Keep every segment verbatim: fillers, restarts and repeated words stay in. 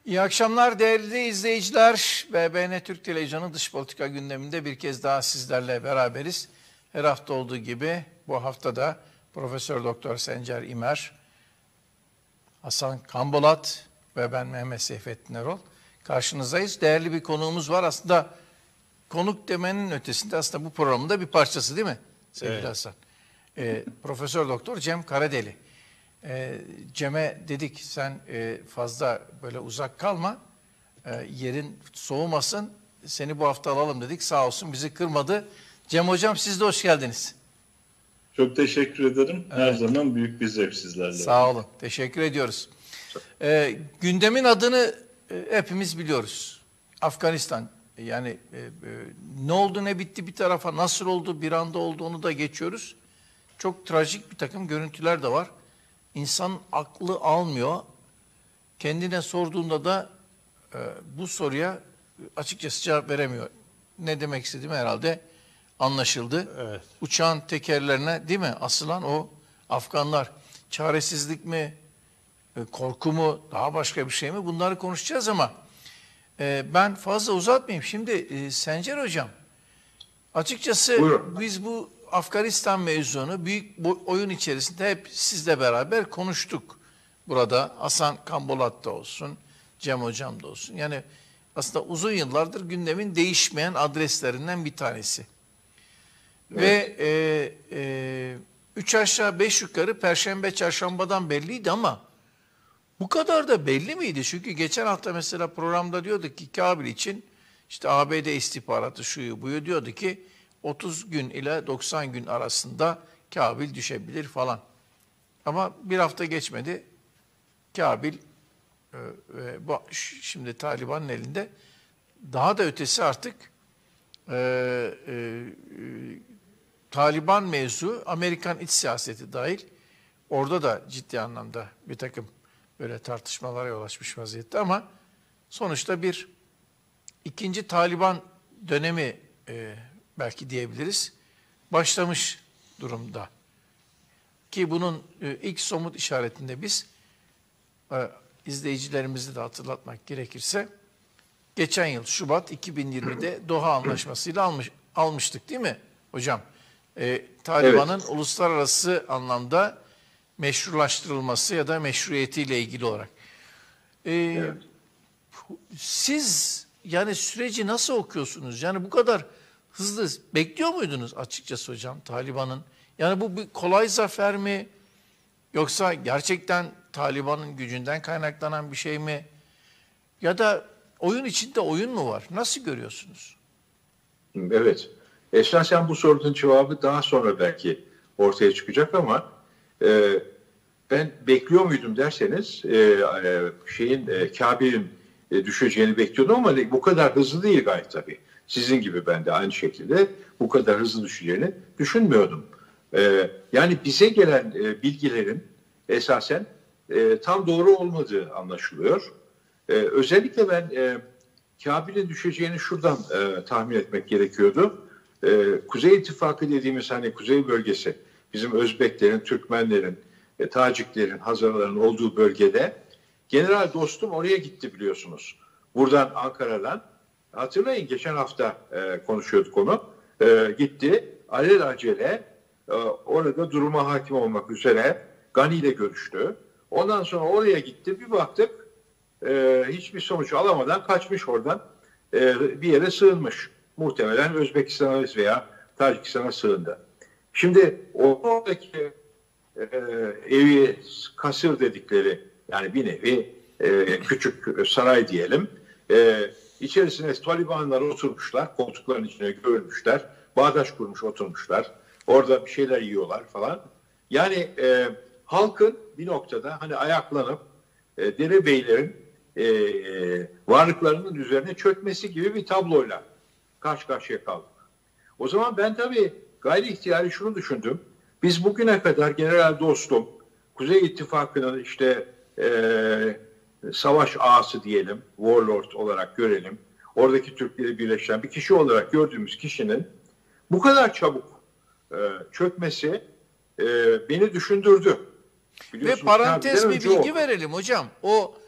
İyi akşamlar değerli izleyiciler. B B N Türk Televizyonu dış politika gündeminde bir kez daha sizlerle beraberiz. Her hafta olduğu gibi bu hafta da Profesör Doktor Sencer İmer, Hasan Kambolat ve ben Mehmet Seyfettin Erol karşınızdayız. Değerli bir konuğumuz var. Aslında konuk demenin ötesinde aslında bu programın da bir parçası değil mi sevgili evet. Hasan? Ee, Profesör Doktor Cem Karadeli. Ee, Cem'e dedik sen e, fazla böyle uzak kalma, e, yerin soğumasın, seni bu hafta alalım dedik, sağ olsun bizi kırmadı. Cem hocam siz de hoş geldiniz. Çok teşekkür ederim. Her evet. zaman büyük bir zevk sizlerle. Sağ olun, teşekkür ediyoruz. Ee, gündemin adını e, hepimiz biliyoruz. Afganistan. Yani e, e, ne oldu ne bitti bir tarafa, nasıl oldu bir anda oldu onu da geçiyoruz. Çok trajik bir takım görüntüler de var. İnsan aklı almıyor. Kendine sorduğunda da e, bu soruya açıkçası cevap veremiyor. Ne demek istediğim herhalde anlaşıldı. Evet. Uçağın tekerlerine değil mi asılan o Afganlar. Çaresizlik mi, e, korku mu, daha başka bir şey mi? Bunları konuşacağız ama e, ben fazla uzatmayayım. Şimdi e, Sencer Hocam, açıkçası Buyurun. Biz bu Afganistan mevzunu büyük oyun içerisinde hep sizle beraber konuştuk. Burada Hasan Kambolat da olsun, Cem Hocam da olsun. Yani aslında uzun yıllardır gündemin değişmeyen adreslerinden bir tanesi. Evet. Ve e, e, üç aşağı beş yukarı Perşembe Çarşamba'dan belliydi ama bu kadar da belli miydi? Çünkü geçen hafta mesela programda diyorduk ki Kabil için işte A B D istihbaratı şuyu buyu diyordu ki otuz gün ile doksan gün arasında Kabil düşebilir falan. Ama bir hafta geçmedi. Kabil e, e, bu, şimdi Taliban'ın elinde. Daha da ötesi artık e, e, e, Taliban mevzu Amerikan iç siyaseti dahil. Orada da ciddi anlamda bir takım böyle tartışmalara yol açmış vaziyette ama sonuçta bir ikinci Taliban dönemi e, belki diyebiliriz, başlamış durumda. Ki bunun ilk somut işaretinde biz, izleyicilerimizi de hatırlatmak gerekirse, geçen yıl Şubat iki bin yirmide Doha Anlaşması'yla almış, almıştık değil mi hocam? Ee, Taliban'ın evet. uluslararası anlamda meşrulaştırılması ya da meşruiyetiyle ilgili olarak. Ee, evet. Siz yani süreci nasıl okuyorsunuz? Yani bu kadar hızlı bekliyor muydunuz açıkçası hocam Taliban'ın? Yani bu bir kolay zafer mi? Yoksa gerçekten Taliban'ın gücünden kaynaklanan bir şey mi? Ya da oyun içinde oyun mu var? Nasıl görüyorsunuz? Evet. Esasen bu sorunun cevabı daha sonra belki ortaya çıkacak ama e, ben bekliyor muydum derseniz e, e, şeyin e, Kabil'in e, düşeceğini bekliyordum ama bu kadar hızlı değil gayet tabii. Sizin gibi ben de aynı şekilde bu kadar hızlı düşeceğini düşünmüyordum. Ee, yani bize gelen e, bilgilerin esasen e, tam doğru olmadığı anlaşılıyor. Ee, özellikle ben e, Kabil'in düşeceğini şuradan e, tahmin etmek gerekiyordu. E, Kuzey İttifakı dediğimiz hani kuzey bölgesi, bizim Özbeklerin, Türkmenlerin, e, Taciklerin, Hazarların olduğu bölgede General Dostum oraya gitti biliyorsunuz. Buradan Ankara'dan. Hatırlayın geçen hafta e, konuşuyorduk onu. E, gitti alelacele e, orada duruma hakim olmak üzere Gani ile görüştü. Ondan sonra oraya gitti bir baktık e, hiçbir sonuç alamadan kaçmış oradan e, bir yere sığınmış. Muhtemelen Özbekistan'a veya Tacikistan'a sığındı. Şimdi oradaki e, evi kasır dedikleri yani bir nevi e, küçük saray diyelim. E, İçerisine Talibanlar oturmuşlar, koltukların içine gömülmüşler, bağdaş kurmuş oturmuşlar, orada bir şeyler yiyorlar falan. Yani e, halkın bir noktada hani ayaklanıp e, derebeylerin e, varlıklarının üzerine çökmesi gibi bir tabloyla karşı karşıya kaldık. O zaman ben tabii gayri ihtiyari şunu düşündüm. Biz bugüne kadar General Dostum, Kuzey İttifakı'nın işte e, savaş ağası diyelim, warlord olarak görelim. Oradaki Türkleri birleştiren bir kişi olarak gördüğümüz kişinin bu kadar çabuk e, çökmesi e, beni düşündürdü. Ve parantez bir bilgi o. verelim hocam. O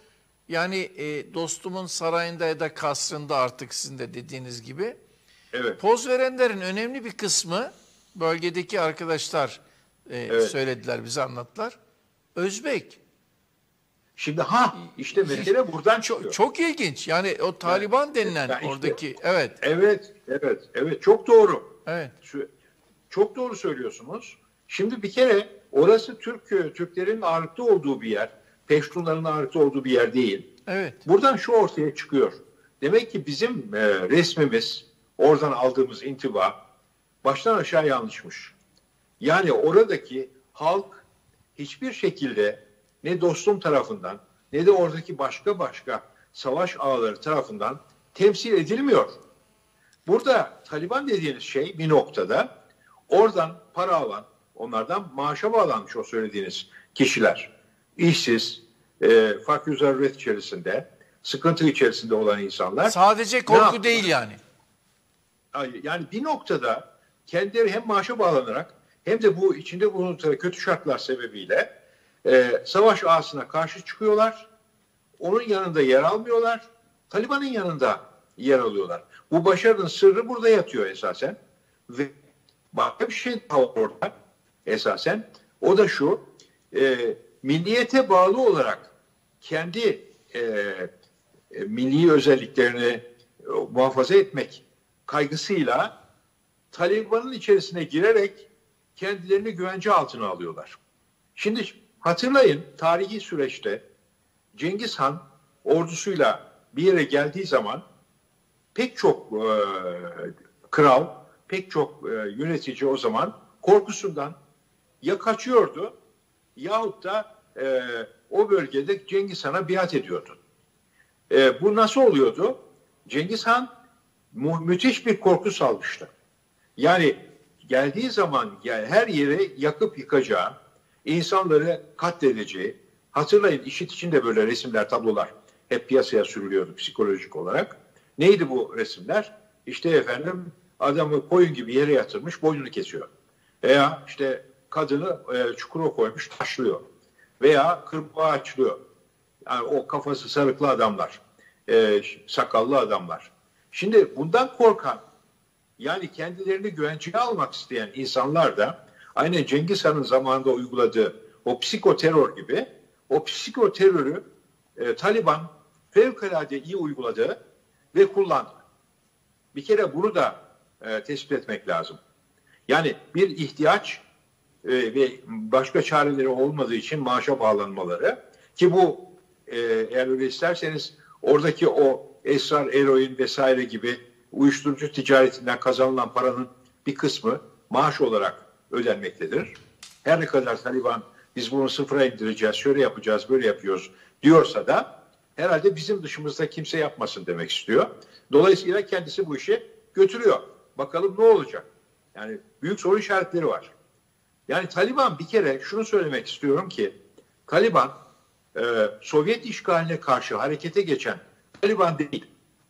Yani e, dostumun sarayında ya da kasrında artık sizin de dediğiniz gibi. Evet. Poz verenlerin önemli bir kısmı bölgedeki arkadaşlar e, Evet. söylediler, bize anlattılar. Özbek. Şimdi ha işte mesele buradan çıkıyor. Çok, çok ilginç. Yani o Taliban denilen yani işte- oradaki evet. Evet, evet, evet. Çok doğru. Evet. Şu- Çok doğru söylüyorsunuz. Şimdi bir kere orası Türk Türklerin ağırlıklı olduğu bir yer. Peştunların ağırlıklı olduğu bir yer değil. Evet. Buradan şu ortaya çıkıyor. Demek ki bizim e, resmimiz, oradan aldığımız intiba baştan aşağı yanlışmış. Yani oradaki halk hiçbir şekilde ne dostum tarafından ne de oradaki başka başka savaş ağları tarafından temsil edilmiyor. Burada Taliban dediğiniz şey bir noktada oradan para alan, onlardan maaşa bağlanmış o söylediğiniz kişiler. İşsiz, e, fakir zaruret içerisinde, sıkıntı içerisinde olan insanlar. Sadece korku değil yani. Yani bir noktada kendileri hem maaşa bağlanarak hem de bu içinde bulundukları kötü şartlar sebebiyle e, savaş ağasına karşı çıkıyorlar. Onun yanında yer almıyorlar. Taliban'ın yanında yer alıyorlar. Bu başarının sırrı burada yatıyor esasen. Ve başka bir şey daha var orada esasen. O da şu, e, milliyete bağlı olarak kendi e, e, milli özelliklerini e, muhafaza etmek kaygısıyla Taliban'ın içerisine girerek kendilerini güvence altına alıyorlar. Şimdi hatırlayın, tarihi süreçte Cengiz Han ordusuyla bir yere geldiği zaman pek çok e, kral, pek çok e, yönetici o zaman korkusundan ya kaçıyordu yahut da e, o bölgede Cengiz Han'a biat ediyordu. E, bu nasıl oluyordu? Cengiz Han mu- müthiş bir korku salmıştı. Yani geldiği zaman yani her yeri yakıp yıkacağı, insanları katledeceği, hatırlayın IŞİD için de böyle resimler, tablolar hep piyasaya sürülüyordu psikolojik olarak. Neydi bu resimler? İşte efendim adamı koyun gibi yere yatırmış, boynunu kesiyor. Veya işte kadını e, çukura koymuş, taşlıyor. Veya kırbağa açlıyor. Yani o kafası sarıklı adamlar, e, sakallı adamlar. Şimdi bundan korkan, yani kendilerini güvenceye almak isteyen insanlar da aynen Cengiz Han'ın zamanında uyguladığı o psikoterör gibi o psikoterörü e, Taliban fevkalade iyi uyguladı ve kullandı. Bir kere bunu da e, tespit etmek lazım. Yani bir ihtiyaç e, ve başka çareleri olmadığı için maaşa bağlanmaları ki bu e, eğer öyle isterseniz oradaki o esrar, eroin vesaire gibi uyuşturucu ticaretinden kazanılan paranın bir kısmı maaş olarak ödenmektedir. Her ne kadar Taliban biz bunu sıfıra indireceğiz, şöyle yapacağız, böyle yapıyoruz diyorsa da herhalde bizim dışımızda kimse yapmasın demek istiyor. Dolayısıyla kendisi bu işi götürüyor. Bakalım ne olacak? Yani büyük soru işaretleri var. Yani Taliban bir kere şunu söylemek istiyorum ki Taliban e, Sovyet işgaline karşı harekete geçen Taliban değil.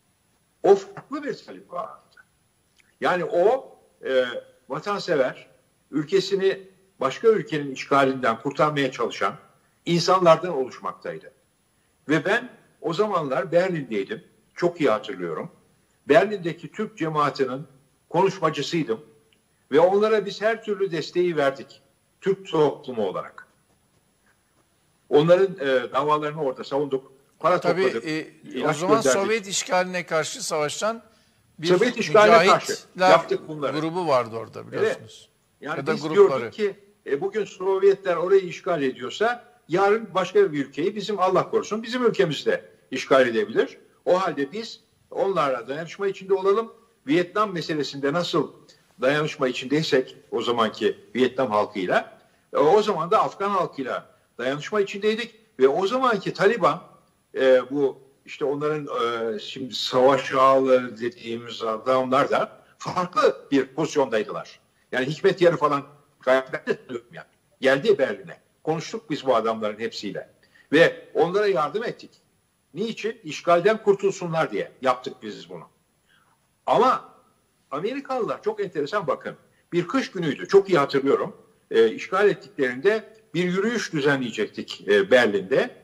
O farklı bir Taliban. Yani o e, vatansever, ülkesini başka ülkenin işgalinden kurtarmaya çalışan insanlardan oluşmaktaydı. Ve ben o zamanlar Berlin'deydim. Çok iyi hatırlıyorum. Berlin'deki Türk cemaatinin konuşmacısıydım. Ve onlara biz her türlü desteği verdik. Türk toplumu olarak. Onların e, davalarını orada savunduk. Para Tabii topladık. e, o zaman gönderdik. Sovyet işgaline karşı savaştan bir Sovyet işgaline karşı mücahitler yaptık bunları. grubu vardı orada biliyorsunuz. Yani Ya da biz grupları. diyorduk ki e, bugün Sovyetler orayı işgal ediyorsa yarın başka bir ülkeyi bizim Allah korusun bizim ülkemizde işgal edebilir. O halde biz onlarla dayanışma içinde olalım. Vietnam meselesinde nasıl dayanışma içindeysek o zamanki Vietnam halkıyla e, o zaman da Afgan halkıyla dayanışma içindeydik ve o zamanki Taliban e, bu işte onların e, şimdi savaş ağaları dediğimiz adamlar da farklı bir pozisyondaydılar. Yani Hikmet Yarı falan gayet ben de tanıyorum yani. Geldi Berlin'e. Konuştuk biz bu adamların hepsiyle. Ve onlara yardım ettik. Niçin? İşgalden kurtulsunlar diye yaptık biz bunu. Ama Amerikalılar çok enteresan bakın. Bir kış günüydü. Çok iyi hatırlıyorum. E, işgal ettiklerinde bir yürüyüş düzenleyecektik e, Berlin'de.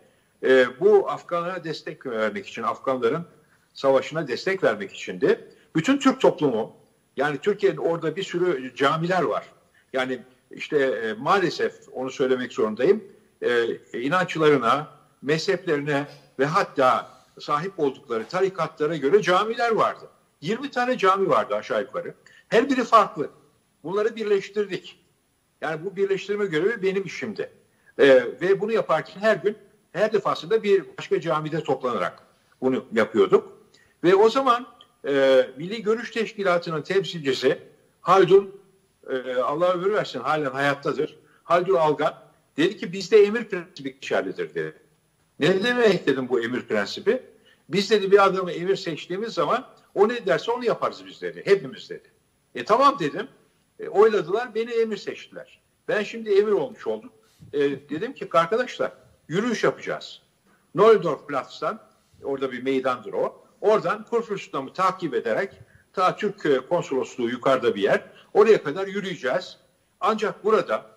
e, bu Afganlara destek vermek için, Afganların savaşına destek vermek içindi. Bütün Türk toplumu, yani Türkiye'de orada bir sürü camiler var. Yani işte e, maalesef onu söylemek zorundayım. E, inançlarına, mezheplerine ve hatta sahip oldukları tarikatlara göre camiler vardı. yirmi tane cami vardı aşağı yukarı. Her biri farklı. Bunları birleştirdik. Yani bu birleştirme görevi benim işimdi. E, ve bunu yaparken her gün, her defasında bir başka camide toplanarak bunu yapıyorduk. Ve o zaman e, Milli Görüş Teşkilatı'nın temsilcisi Haldun, e, Allah ömür versin, halen hayattadır. Haldun Algan dedi ki bizde emir prensibi geçerlidir dedi. Ne demek dedim bu emir prensibi? Biz dedi bir adamı emir seçtiğimiz zaman o ne derse onu yaparız biz dedi. Hepimiz dedi. E tamam dedim. E, oyladılar, beni emir seçtiler. Ben şimdi emir olmuş oldum. E, dedim ki arkadaşlar yürüyüş yapacağız. Noldorfplatz'tan, orada bir meydandır o. Oradan Kurfürstendamm'ı takip ederek ta Türk konsolosluğu yukarıda bir yer. Oraya kadar yürüyeceğiz. Ancak burada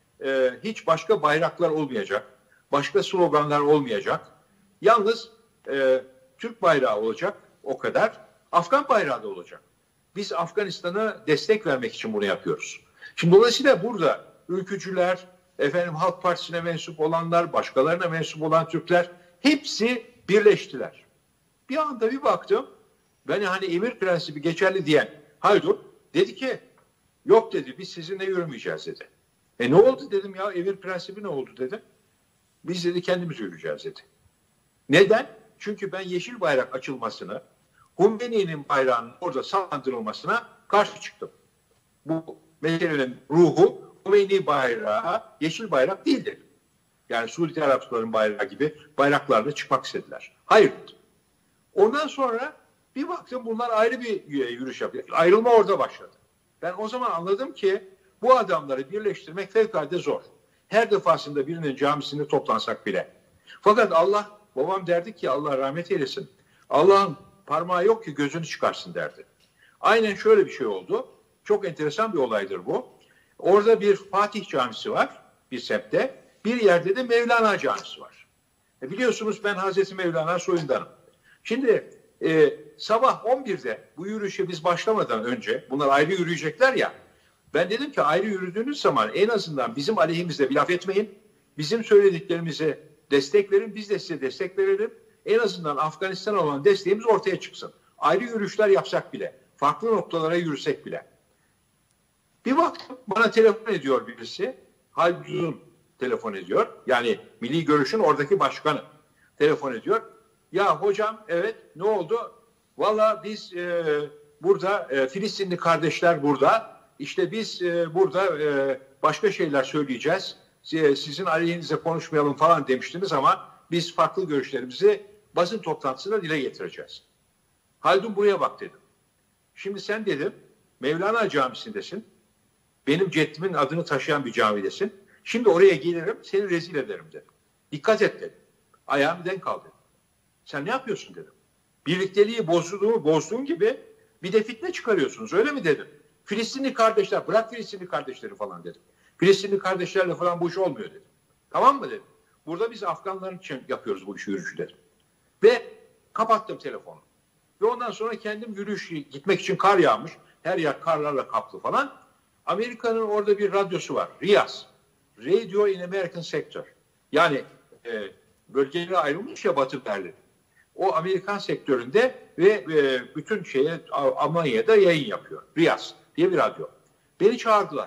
e, hiç başka bayraklar olmayacak. Başka sloganlar olmayacak. Yalnız e, Türk bayrağı olacak o kadar. Afgan bayrağı da olacak. Biz Afganistan'a destek vermek için bunu yapıyoruz. Şimdi dolayısıyla burada ülkücüler, efendim Halk Partisi'ne mensup olanlar, başkalarına mensup olan Türkler hepsi birleştiler. Bir anda bir baktım, ben hani emir prensibi geçerli diyen Haldun dedi ki yok dedi, biz sizinle yürümeyeceğiz dedi. E ne oldu dedim ya, emir prensibi ne oldu dedim. Biz dedi kendimiz yürüyeceğiz dedi. Neden? Çünkü ben yeşil bayrak açılmasını, Hümeyni'nin bayrağının orada sallandırılmasına karşı çıktım. Bu meselenin ruhu Hümeyni bayrağı yeşil bayrak değildir. Yani Suudi Arapların bayrağı gibi bayraklarla çıkmak istediler. Hayır. Ondan sonra bir baktım bunlar ayrı bir yürüyüş yapıyor. Ayrılma orada başladı. Ben o zaman anladım ki bu adamları birleştirmek fevkalade zor. Her defasında birinin camisinde toplansak bile. Fakat Allah, babam derdi ki Allah rahmet eylesin. Allah'ın parmağı yok ki gözünü çıkarsın derdi. Aynen şöyle bir şey oldu. Çok enteresan bir olaydır bu. Orada bir Fatih Camisi var bir semtte. Bir yerde de Mevlana Camisi var. E biliyorsunuz ben Hazreti Mevlana soyundanım. Şimdi e, sabah on birde bu yürüyüşe biz başlamadan önce, bunlar ayrı yürüyecekler ya, ben dedim ki ayrı yürüdüğünüz zaman en azından bizim aleyhimizde bir laf etmeyin. Bizim söylediklerimize destek verin, biz de size destek verelim. En azından Afganistan'a olan desteğimiz ortaya çıksın. Ayrı yürüyüşler yapsak bile, farklı noktalara yürüsek bile. Bir baktım bana telefon ediyor birisi. Haldun telefon ediyor. Yani Milli Görüş'ün oradaki başkanı telefon ediyor. Ya hocam evet ne oldu? Valla biz e, burada e, Filistinli kardeşler burada. İşte biz e, burada e, başka şeyler söyleyeceğiz. Sizin aleyhinize konuşmayalım falan demiştiniz ama biz farklı görüşlerimizi basın toplantısında dile getireceğiz. Haldun buraya bak dedim. Şimdi sen dedim Mevlana Camisi'ndesin. Benim ceddimin adını taşıyan bir camidesin. Şimdi oraya gelirim seni rezil ederim dedim. Dikkat et dedim. Ayağımı denk al dedim. Sen ne yapıyorsun dedim. Birlikteliği bozduğu, bozduğun gibi bir de fitne çıkarıyorsunuz öyle mi dedim. Filistinli kardeşler bırak Filistinli kardeşleri falan dedim. Filistinli kardeşlerle falan bu iş olmuyor dedim. Tamam mı dedim. Burada biz Afganlar için yapıyoruz bu işi yürüyüşü dedim. Ve kapattım telefonu. Ve ondan sonra kendim yürüyüş gitmek için kar yağmış. Her yer karlarla kaplı falan. Amerika'nın orada bir radyosu var. R I A S. Radio in American Sector. Yani e, bölgelere ayrılmış ya Batı Berlin. O Amerikan sektöründe ve e, bütün şeye Almanya'da yayın yapıyor. R I A S diye bir radyo. Beni çağırdılar.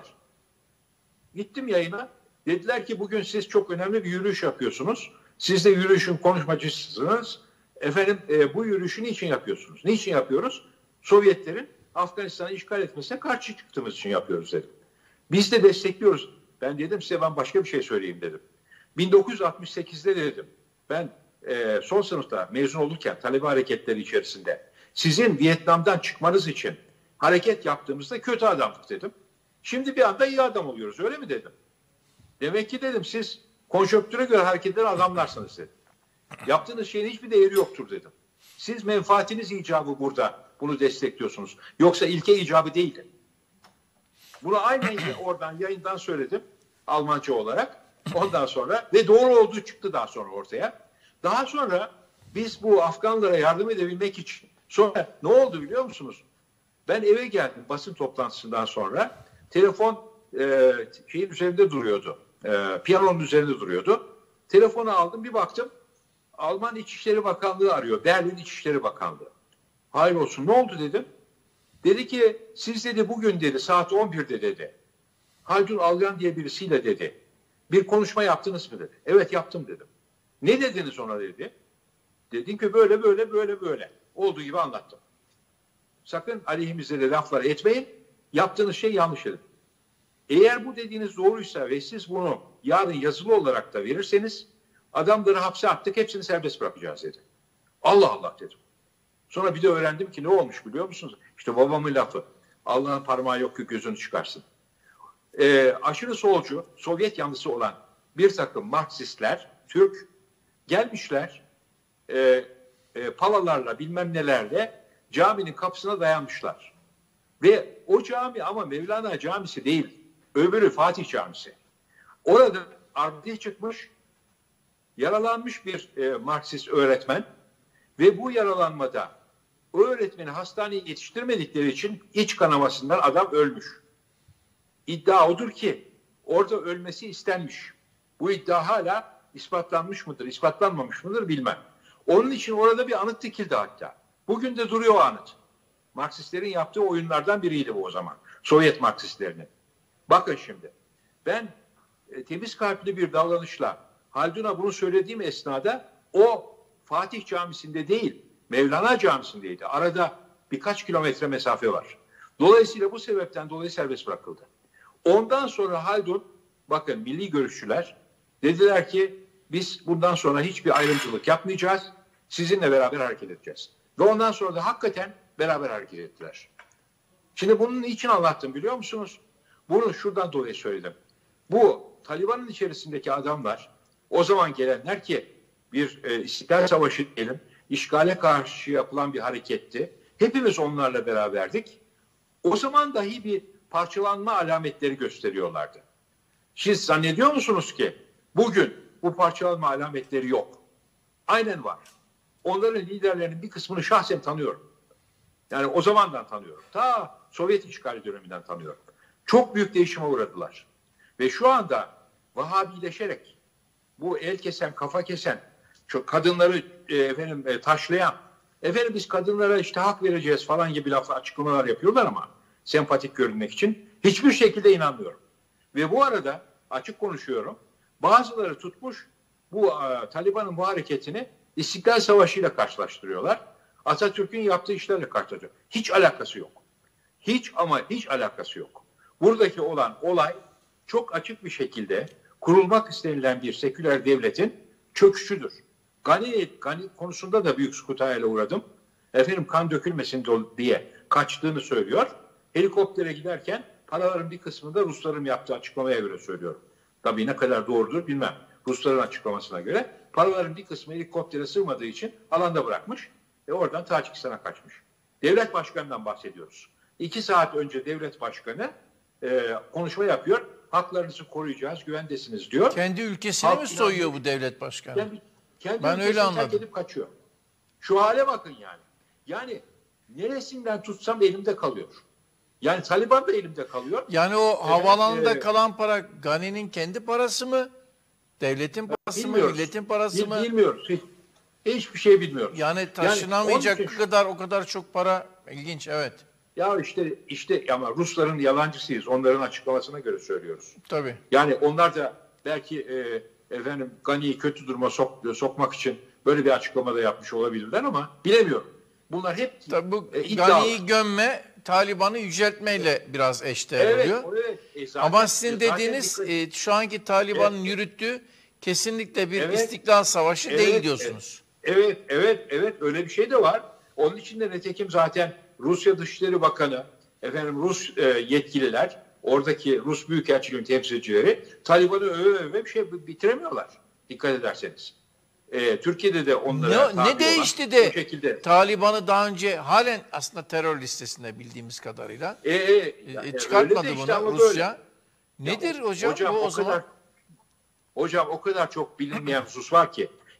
Gittim yayına. Dediler ki bugün siz çok önemli bir yürüyüş yapıyorsunuz. Siz de yürüyüşün konuşmacısınız. Efendim e, bu yürüyüşü niçin yapıyorsunuz? Niçin yapıyoruz? Sovyetlerin Afganistan'ı işgal etmesine karşı çıktığımız için yapıyoruz dedim. Biz de destekliyoruz. Ben dedim size ben başka bir şey söyleyeyim dedim. bin dokuz yüz altmış sekizde de dedim. Ben e, son sınıfta mezun olurken talebe hareketleri içerisinde sizin Vietnam'dan çıkmanız için hareket yaptığımızda kötü adamdık dedim. Şimdi bir anda iyi adam oluyoruz öyle mi dedim. Demek ki dedim siz konjonktüre göre hareket eden adamlarsınız dedim. Yaptığınız şeyin hiçbir değeri yoktur dedim. Siz menfaatiniz icabı burada bunu destekliyorsunuz. Yoksa ilke icabı değildi. Bunu aynen oradan yayından söyledim Almanca olarak. Ondan sonra ve doğru olduğu çıktı daha sonra ortaya. Daha sonra biz bu Afganlara yardım edebilmek için sonra ne oldu biliyor musunuz? Ben eve geldim basın toplantısından sonra. Telefon e, şeyin üzerinde duruyordu. E, piyanonun üzerinde duruyordu. Telefonu aldım, bir baktım. Alman İçişleri Bakanlığı arıyor. Berlin İçişleri Bakanlığı. Hayır olsun, ne oldu dedim. Dedi ki siz dedi bugün dedi saat on birde dedi. Haldun Algan diye birisiyle dedi. Bir konuşma yaptınız mı dedi. Evet yaptım dedim. Ne dediniz ona dedi. Dedim ki böyle böyle böyle böyle. Olduğu gibi anlattım. Sakın aleyhimizde de laflar etmeyin. Yaptığınız şey yanlış dedim. Eğer bu dediğiniz doğruysa ve siz bunu yarın yazılı olarak da verirseniz adamları hapse attık, hepsini serbest bırakacağız dedi. Allah Allah dedim. Sonra bir de öğrendim ki ne olmuş biliyor musunuz? İşte babamın lafı. Allah'ın parmağı yok ki gözünü çıkarsın. Ee, aşırı solcu, Sovyet yanlısı olan bir takım Marksistler, Türk gelmişler e, e, palalarla bilmem nelerle caminin kapısına dayanmışlar. Ve o cami ama Mevlana Camisi değil, öbürü Fatih Camisi. Orada arbede çıkmış, yaralanmış bir e, Marksist öğretmen ve bu yaralanmada o öğretmeni hastaneye yetiştirmedikleri için iç kanamasından adam ölmüş. İddia odur ki orada ölmesi istenmiş. Bu iddia hala ispatlanmış mıdır, ispatlanmamış mıdır bilmem. Onun için orada bir anıt dikildi hatta. Bugün de duruyor o anıt. Marksistlerin yaptığı oyunlardan biriydi bu o zaman. Sovyet Marksistlerinin. Bakın şimdi. Ben e, temiz kalpli bir davranışla Haldun'a bunu söylediğim esnada o Fatih Camisi'nde değil, Mevlana Camisi'ndeydi. Arada birkaç kilometre mesafe var. Dolayısıyla bu sebepten dolayı serbest bırakıldı. Ondan sonra Haldun, bakın milli görüşçüler dediler ki biz bundan sonra hiçbir ayrımcılık yapmayacağız. Sizinle beraber hareket edeceğiz. Ve ondan sonra da hakikaten beraber hareket ettiler. Şimdi bunun için anlattım biliyor musunuz? Bunu şuradan dolayı söyledim. Bu Taliban'ın içerisindeki adamlar, o zaman gelenler ki bir e, İstiklal Savaşı diyelim, işgale karşı yapılan bir hareketti. Hepimiz onlarla beraberdik. O zaman dahi bir parçalanma alametleri gösteriyorlardı. Siz zannediyor musunuz ki bugün bu parçalanma alametleri yok? Aynen var. Onların liderlerinin bir kısmını şahsen tanıyorum. Yani o zamandan tanıyorum. Ta Sovyet işgali döneminden tanıyorum. Çok büyük değişime uğradılar. Ve şu anda Vahabileşerek bu el kesen, kafa kesen, çok kadınları e, efendim e, taşlayan, efendim biz kadınlara işte hak vereceğiz falan gibi laflar, açıklamalar yapıyorlar ama sempatik görünmek için hiçbir şekilde inanmıyorum. Ve bu arada açık konuşuyorum. Bazıları tutmuş bu e, Taliban'ın bu hareketini İstiklal Savaşı ile karşılaştırıyorlar. Atatürk'ün yaptığı işlerle karşılaştırıyor. Hiç alakası yok. Hiç ama hiç alakası yok. Buradaki olan olay çok açık bir şekilde kurulmak istenilen bir seküler devletin çöküşüdür. Gani, Gani konusunda da büyük skutayla uğradım. Efendim kan dökülmesin diye kaçtığını söylüyor. Helikoptere giderken paraların bir kısmını da Rusların yaptığı açıklamaya göre söylüyorum. Tabii ne kadar doğrudur bilmem. Rusların açıklamasına göre paraların bir kısmı helikoptere sığmadığı için alanda bırakmış ve oradan Tacikistan'a kaçmış. Devlet başkanından bahsediyoruz. İki saat önce devlet başkanı e, konuşma yapıyor. Haklarınızı koruyacağız, güvendesiniz diyor. Kendi ülkesini Halk mi soyuyor inanmıyor. bu devlet başkanı? Kendi, kendi Ben öyle anladım. terk edip kaçıyor. Şu hale bakın yani. Yani neresinden tutsam elimde kalıyor. Yani Taliban da elimde kalıyor. Yani o havaalanında e, kalan para Gani'nin kendi parası mı? Devletin parası mı? bilmiyoruz. Milletin parası Bil- mı? Bilmiyoruz. Hiç, hiçbir şey bilmiyoruz. Yani taşınamayacak onun için- kadar o kadar çok para ilginç, evet. Ya işte işte ama Rusların yalancısıyız. Onların açıklamasına göre söylüyoruz. Tabii. Yani onlar da belki e, efendim Gani'yi kötü duruma sok, sokmak için böyle bir açıklama da yapmış olabilirler ama bilemiyorum. Bunlar hep Tabii bu e, iddialar. Gani'yi gömme, Taliban'ı yüceltmeyle biraz eşdeğer Evet, oluyor. evet. E, zaten- Ama sizin zaten dediğiniz dikkat- e, şu anki Taliban'ın Evet. yürüttüğü kesinlikle bir Evet. istiklal savaşı Evet, değil diyorsunuz. Evet, evet, evet öyle bir şey de var. Onun için de nitekim zaten Rusya Dışişleri Bakanı, efendim Rus e, yetkililer, oradaki Rus Büyükelçiliğin temsilcileri Taliban'ı öve öve bir şey bitiremiyorlar. Dikkat ederseniz. E, Türkiye'de de onlara Ne, tabi ne değişti olan de bu şekilde. Taliban'ı daha önce halen aslında terör listesinde bildiğimiz kadarıyla E, e, e, yani çıkartmadı öyle de işte bunu ama Rusya. böyle. Nedir Ya, hocam, bu o, o zaman? kadar, hocam o kadar çok bilinmeyen husus var ki.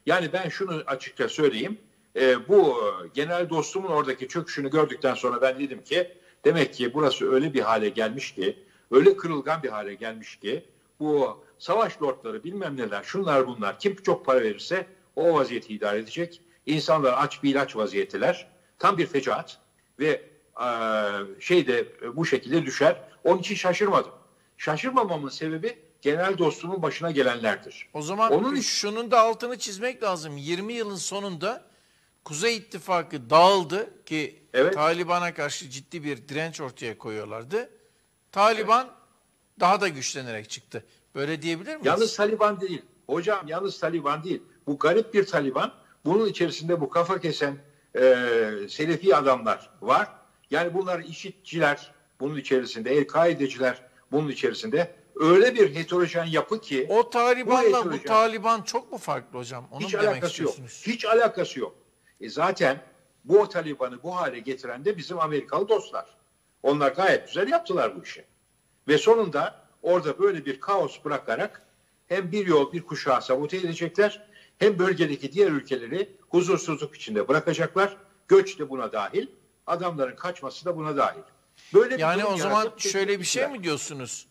Yani ben şunu açıkça söyleyeyim. E, bu genel dostumun oradaki çöküşünü gördükten sonra ben dedim ki demek ki burası öyle bir hale gelmiş ki, öyle kırılgan bir hale gelmiş ki bu savaş lordları bilmem neler, şunlar bunlar, kim çok para verirse o vaziyeti idare edecek. İnsanlar aç bir ilaç vaziyetiler. Tam bir fecaat ve e, şey de bu şekilde düşer. Onun için şaşırmadım. Şaşırmamamın sebebi genel dostumun başına gelenlerdir. O zaman Onun şunun da altını çizmek lazım. yirmi yılın sonunda Kuzey İttifakı dağıldı ki Evet. Taliban'a karşı ciddi bir direnç ortaya koyuyorlardı. Taliban evet. daha da güçlenerek çıktı. Böyle diyebilir miyiz? Yalnız Taliban değil. Hocam yalnız Taliban değil. Bu garip bir Taliban. Bunun içerisinde bu kafa kesen e, Selefi adamlar var. Yani bunlar işitçiler bunun içerisinde, El-Kaideciler bunun içerisinde. Öyle bir heterojen yapı ki. O Taliban'la bu, bu Taliban çok mu farklı hocam? Onu hiç mu demek alakası yok. istiyorsunuz? Hiç alakası yok. E zaten bu o Taliban'ı bu hale getiren de bizim Amerikalı dostlar. Onlar gayet güzel yaptılar bu işi. Ve sonunda orada böyle bir kaos bırakarak hem bir yol bir kuşağı sabote edecekler, hem bölgedeki diğer ülkeleri huzursuzluk içinde bırakacaklar. Göç de buna dahil, adamların kaçması da buna dahil. Böyle bir yani o zaman yaratıp şöyle bir şey mi diyorsunuz?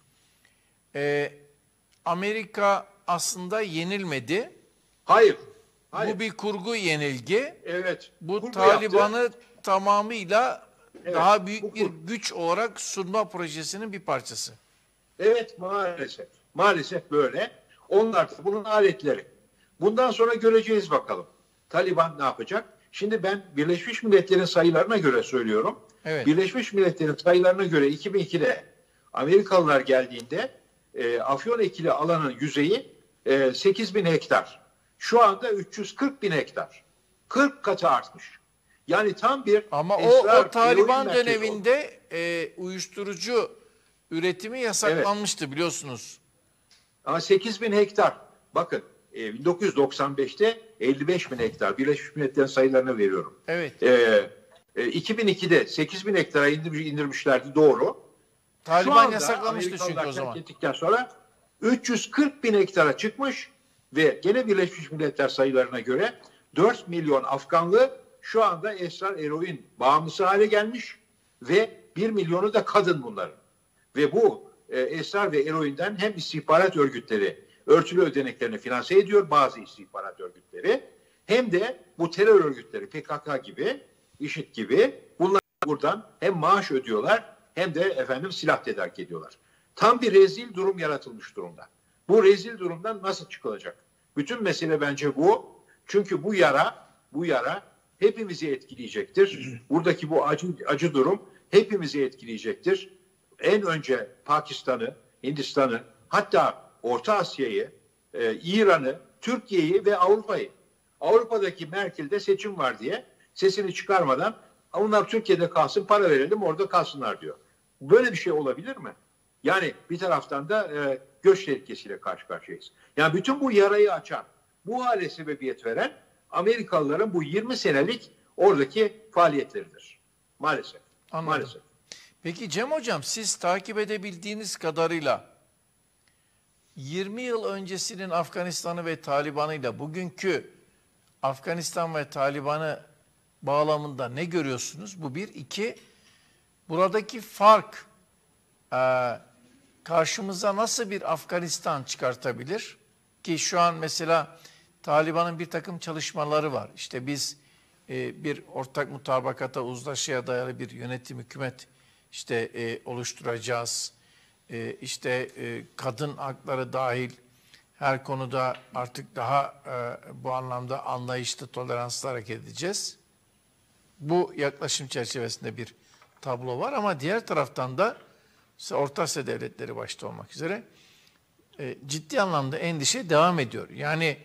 Ee, Amerika aslında yenilmedi. Hayır. Hayır. Bu bir kurgu yenilgi. Evet. Bu Taliban'ı tamamıyla evet, daha büyük bir güç olarak sunma projesinin bir parçası. Evet maalesef. Maalesef böyle. Onlar da bunun aletleri. Bundan sonra göreceğiz bakalım. Taliban ne yapacak? Şimdi ben Birleşmiş Milletler'in sayılarına göre söylüyorum. Evet. Birleşmiş Milletler'in sayılarına göre iki bin ikide Amerikalılar geldiğinde e, Afyon ekili alanın yüzeyi e, sekiz bin hektar. Şu anda üç yüz kırk bin hektar. kırk katı artmış. Yani tam bir ama esrar, o, o Taliban döneminde e, uyuşturucu üretimi yasaklanmıştı evet. biliyorsunuz. Ama sekiz bin hektar. Bakın e, bin dokuz yüz doksan beşte elli beş bin hektar. Birleşmiş Milletler'in sayılarını veriyorum. Evet. E, e, iki bin ikide sekiz bin hektara indir, indirmişlerdi doğru. Taliban yasaklamıştı çünkü o zaman. Ettikten sonra üç yüz kırk bin hektara çıkmış ve gene Birleşmiş Milletler sayılarına göre dört milyon Afganlı şu anda esrar eroin bağımlısı hale gelmiş ve bir milyonu da kadın bunların. Ve bu e, esrar ve eroinden hem istihbarat örgütleri örtülü ödeneklerini finanse ediyor bazı istihbarat örgütleri, hem de bu terör örgütleri P K K gibi, IŞİD gibi bunlar buradan hem maaş ödüyorlar hem de efendim silah tedarik ediyorlar. Tam bir rezil durum yaratılmış durumda. Bu rezil durumdan nasıl çıkılacak? Bütün mesele bence bu. Çünkü bu yara, bu yara hepimizi etkileyecektir. Buradaki bu acı, acı durum hepimizi etkileyecektir. En önce Pakistan'ı, Hindistan'ı, hatta Orta Asya'yı, e, İran'ı, Türkiye'yi ve Avrupa'yı. Avrupa'daki Merkel'de seçim var diye sesini çıkarmadan onlar Türkiye'de kalsın, para verelim orada kalsınlar diyor. Böyle bir şey olabilir mi? Yani bir taraftan da e, göç tehlikesiyle karşı karşıyayız. Yani bütün bu yarayı açan, bu hale sebebiyet veren Amerikalıların bu yirmi senelik oradaki faaliyetleridir. Maalesef. Anladım. Maalesef. Peki Cem Hocam, siz takip edebildiğiniz kadarıyla yirmi yıl öncesinin Afganistan'ı ve Taliban'ıyla bugünkü Afganistan ve Taliban'ı bağlamında ne görüyorsunuz? Bu bir. İki, buradaki fark e, karşımıza nasıl bir Afganistan çıkartabilir? Ki şu an mesela Taliban'ın bir takım çalışmaları var. İşte biz e, bir ortak mutabakata, uzlaşıya dayalı bir yönetim, hükümet işte e, oluşturacağız. E, işte e, kadın hakları dahil her konuda artık daha e, bu anlamda anlayışlı, toleranslı hareket edeceğiz. Bu yaklaşım çerçevesinde bir tablo var ama diğer taraftan da işte Orta Asya devletleri başta olmak üzere e, ciddi anlamda endişe devam ediyor. Yani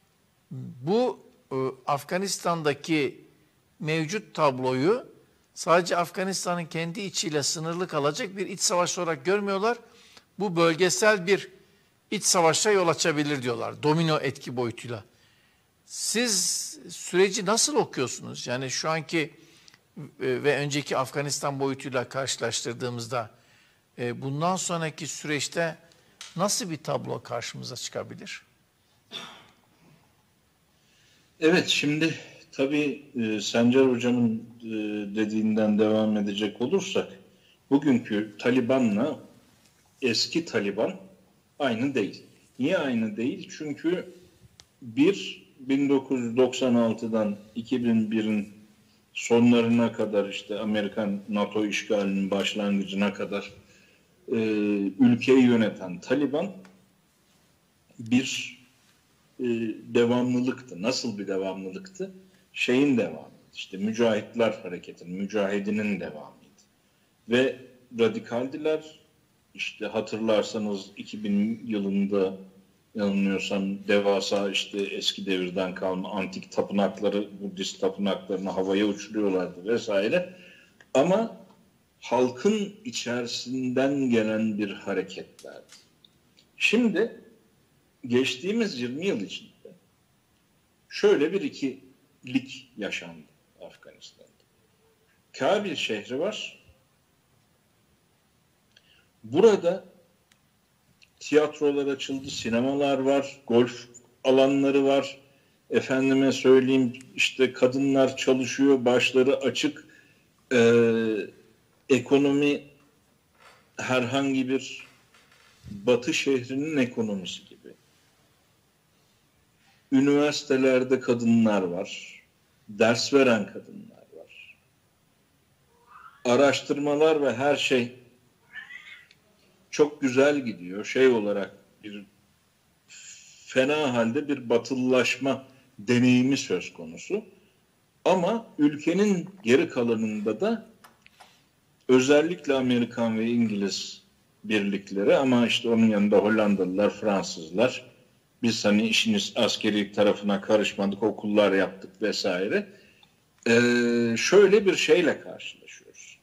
bu e, Afganistan'daki mevcut tabloyu sadece Afganistan'ın kendi içiyle sınırlı kalacak bir iç savaş olarak görmüyorlar. Bu bölgesel bir iç savaşa yol açabilir diyorlar. Domino etki boyutuyla. Siz süreci nasıl okuyorsunuz? Yani şu anki ve önceki Afganistan boyutuyla karşılaştırdığımızda bundan sonraki süreçte nasıl bir tablo karşımıza çıkabilir? Evet, şimdi tabii e, Sencer Hocam'ın e, dediğinden devam edecek olursak, bugünkü Taliban'la eski Taliban aynı değil. Niye aynı değil? Çünkü bir bin dokuz yüz doksan altıdan iki bin birin sonlarına kadar, işte Amerikan NATO işgalinin başlangıcına kadar e, ülkeyi yöneten Taliban bir e, devamlılıktı. Nasıl bir devamlılıktı? Şeyin devamı. İşte Mücahitler Hareketi'nin, mücahidinin devamıydı. Ve radikaldiler. İşte hatırlarsanız iki bin yılında, yanılmıyorsam, devasa işte eski devirden kalma antik tapınakları, Budist tapınaklarını havaya uçuruyorlardı vesaire. Ama halkın içerisinden gelen bir hareketlerdi. Şimdi geçtiğimiz yirmi yıl içinde şöyle bir ikilik yaşandı Afganistan'da. Kabil şehri var. Burada tiyatrolar açıldı, sinemalar var, golf alanları var. Efendime söyleyeyim, işte kadınlar çalışıyor, başları açık. Ee, ekonomi herhangi bir Batı şehrinin ekonomisi gibi. Üniversitelerde kadınlar var. Ders veren kadınlar var. Araştırmalar ve her şey çok güzel gidiyor. Şey olarak bir fena halde bir batılılaşma deneyimi söz konusu. Ama ülkenin geri kalanında da özellikle Amerikan ve İngiliz birlikleri, ama işte onun yanında Hollandalılar, Fransızlar, biz hani işiniz askeri tarafına karışmadık, okullar yaptık vesaire. Ee, şöyle bir şeyle karşılaşıyoruz.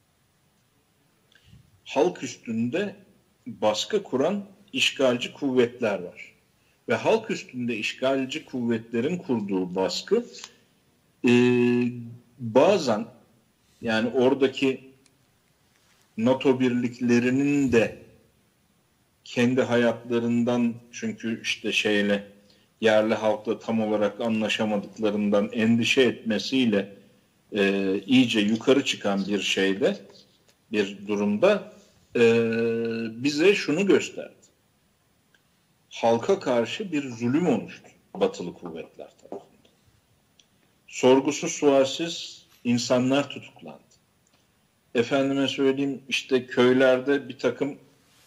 Halk üstünde baskı kuran işgalci kuvvetler var. Ve halk üstünde işgalci kuvvetlerin kurduğu baskı e, bazen, yani oradaki NATO birliklerinin de kendi hayatlarından, çünkü işte şeyle, yerli halkla tam olarak anlaşamadıklarından endişe etmesiyle e, iyice yukarı çıkan bir şeyde, bir durumda e, bize şunu gösterdi. Halka karşı bir zulüm oluştu batılı kuvvetler tarafından. Sorgusuz sualsiz insanlar tutuklandı. Efendime söyleyeyim, işte köylerde bir takım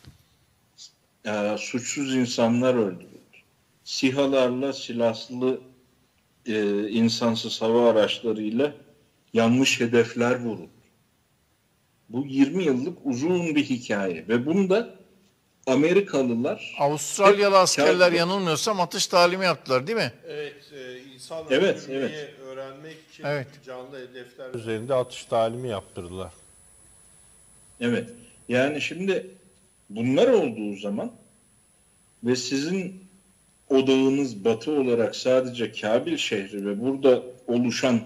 e, suçsuz insanlar öldürüldü. SİHA'larla, silahlı e, insansız hava araçlarıyla yanlış hedefler vuruldu. Bu yirmi yıllık uzun bir hikaye ve bunda Amerikalılar, Avustralyalı hep askerler kağıt- yanılmıyorsam atış talimi yaptılar değil mi? Evet, e, insan Evet, öldürmeyi evet. öğrenmek için Evet. canlı hedefler üzerinde atış talimi yaptırdılar. Evet. Yani şimdi bunlar olduğu zaman ve sizin odağınız Batı olarak sadece Kabil şehri ve burada oluşan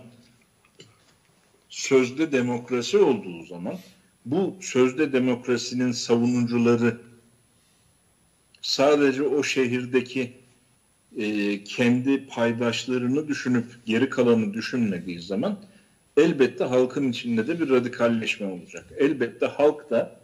sözde demokrasi olduğu zaman, bu sözde demokrasinin savunucuları sadece o şehirdeki e, kendi paydaşlarını düşünüp geri kalanı düşünmediği zaman elbette halkın içinde de bir radikalleşme olacak. Elbette halk da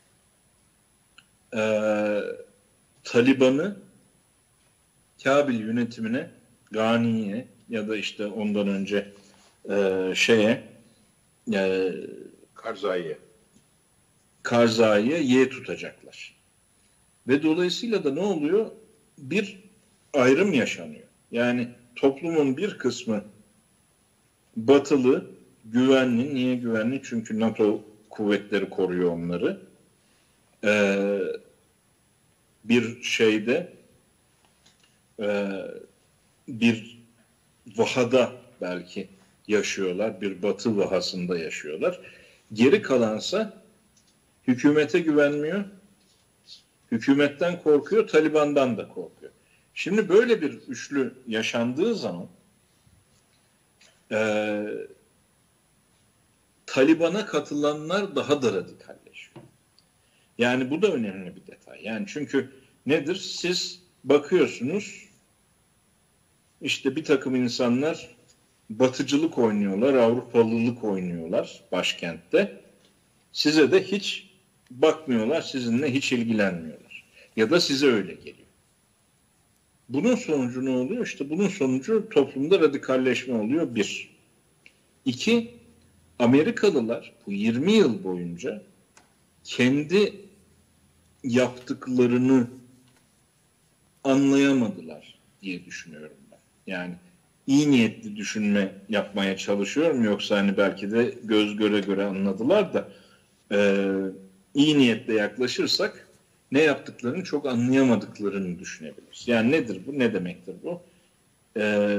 e, Taliban'ı Kabil yönetimine, Gani'ye ya da işte ondan önce e, şeye e, Karzai'ye. Karzai'ye ye tutacaklar. Ve dolayısıyla da ne oluyor? Bir ayrım yaşanıyor. Yani toplumun bir kısmı batılı, güvenli. Niye güvenli? Çünkü NATO kuvvetleri koruyor onları. Ee, bir şeyde e, bir vahada belki yaşıyorlar. Bir batı vahasında yaşıyorlar. Geri kalansa hükümete güvenmiyor. Hükümetten korkuyor, Taliban'dan da korkuyor. Şimdi böyle bir üçlü yaşandığı zaman e, Taliban'a katılanlar daha da radikalleşiyor. Yani bu da önemli bir detay. Yani çünkü nedir? Siz bakıyorsunuz, işte bir takım insanlar batıcılık oynuyorlar, Avrupalılık oynuyorlar başkentte. Size de hiç bakmıyorlar, sizinle hiç ilgilenmiyorlar. Ya da size öyle geliyor. Bunun sonucu ne oluyor? İşte bunun sonucu toplumda radikalleşme oluyor bir. İki, Amerikalılar bu yirmi yıl boyunca kendi yaptıklarını anlayamadılar diye düşünüyorum ben. Yani iyi niyetli düşünme yapmaya çalışıyorum. Yoksa hani belki de göz göre göre anladılar da e, iyi niyetle yaklaşırsak ne yaptıklarını çok anlayamadıklarını düşünebiliriz. Yani nedir bu? Ne demektir bu? E,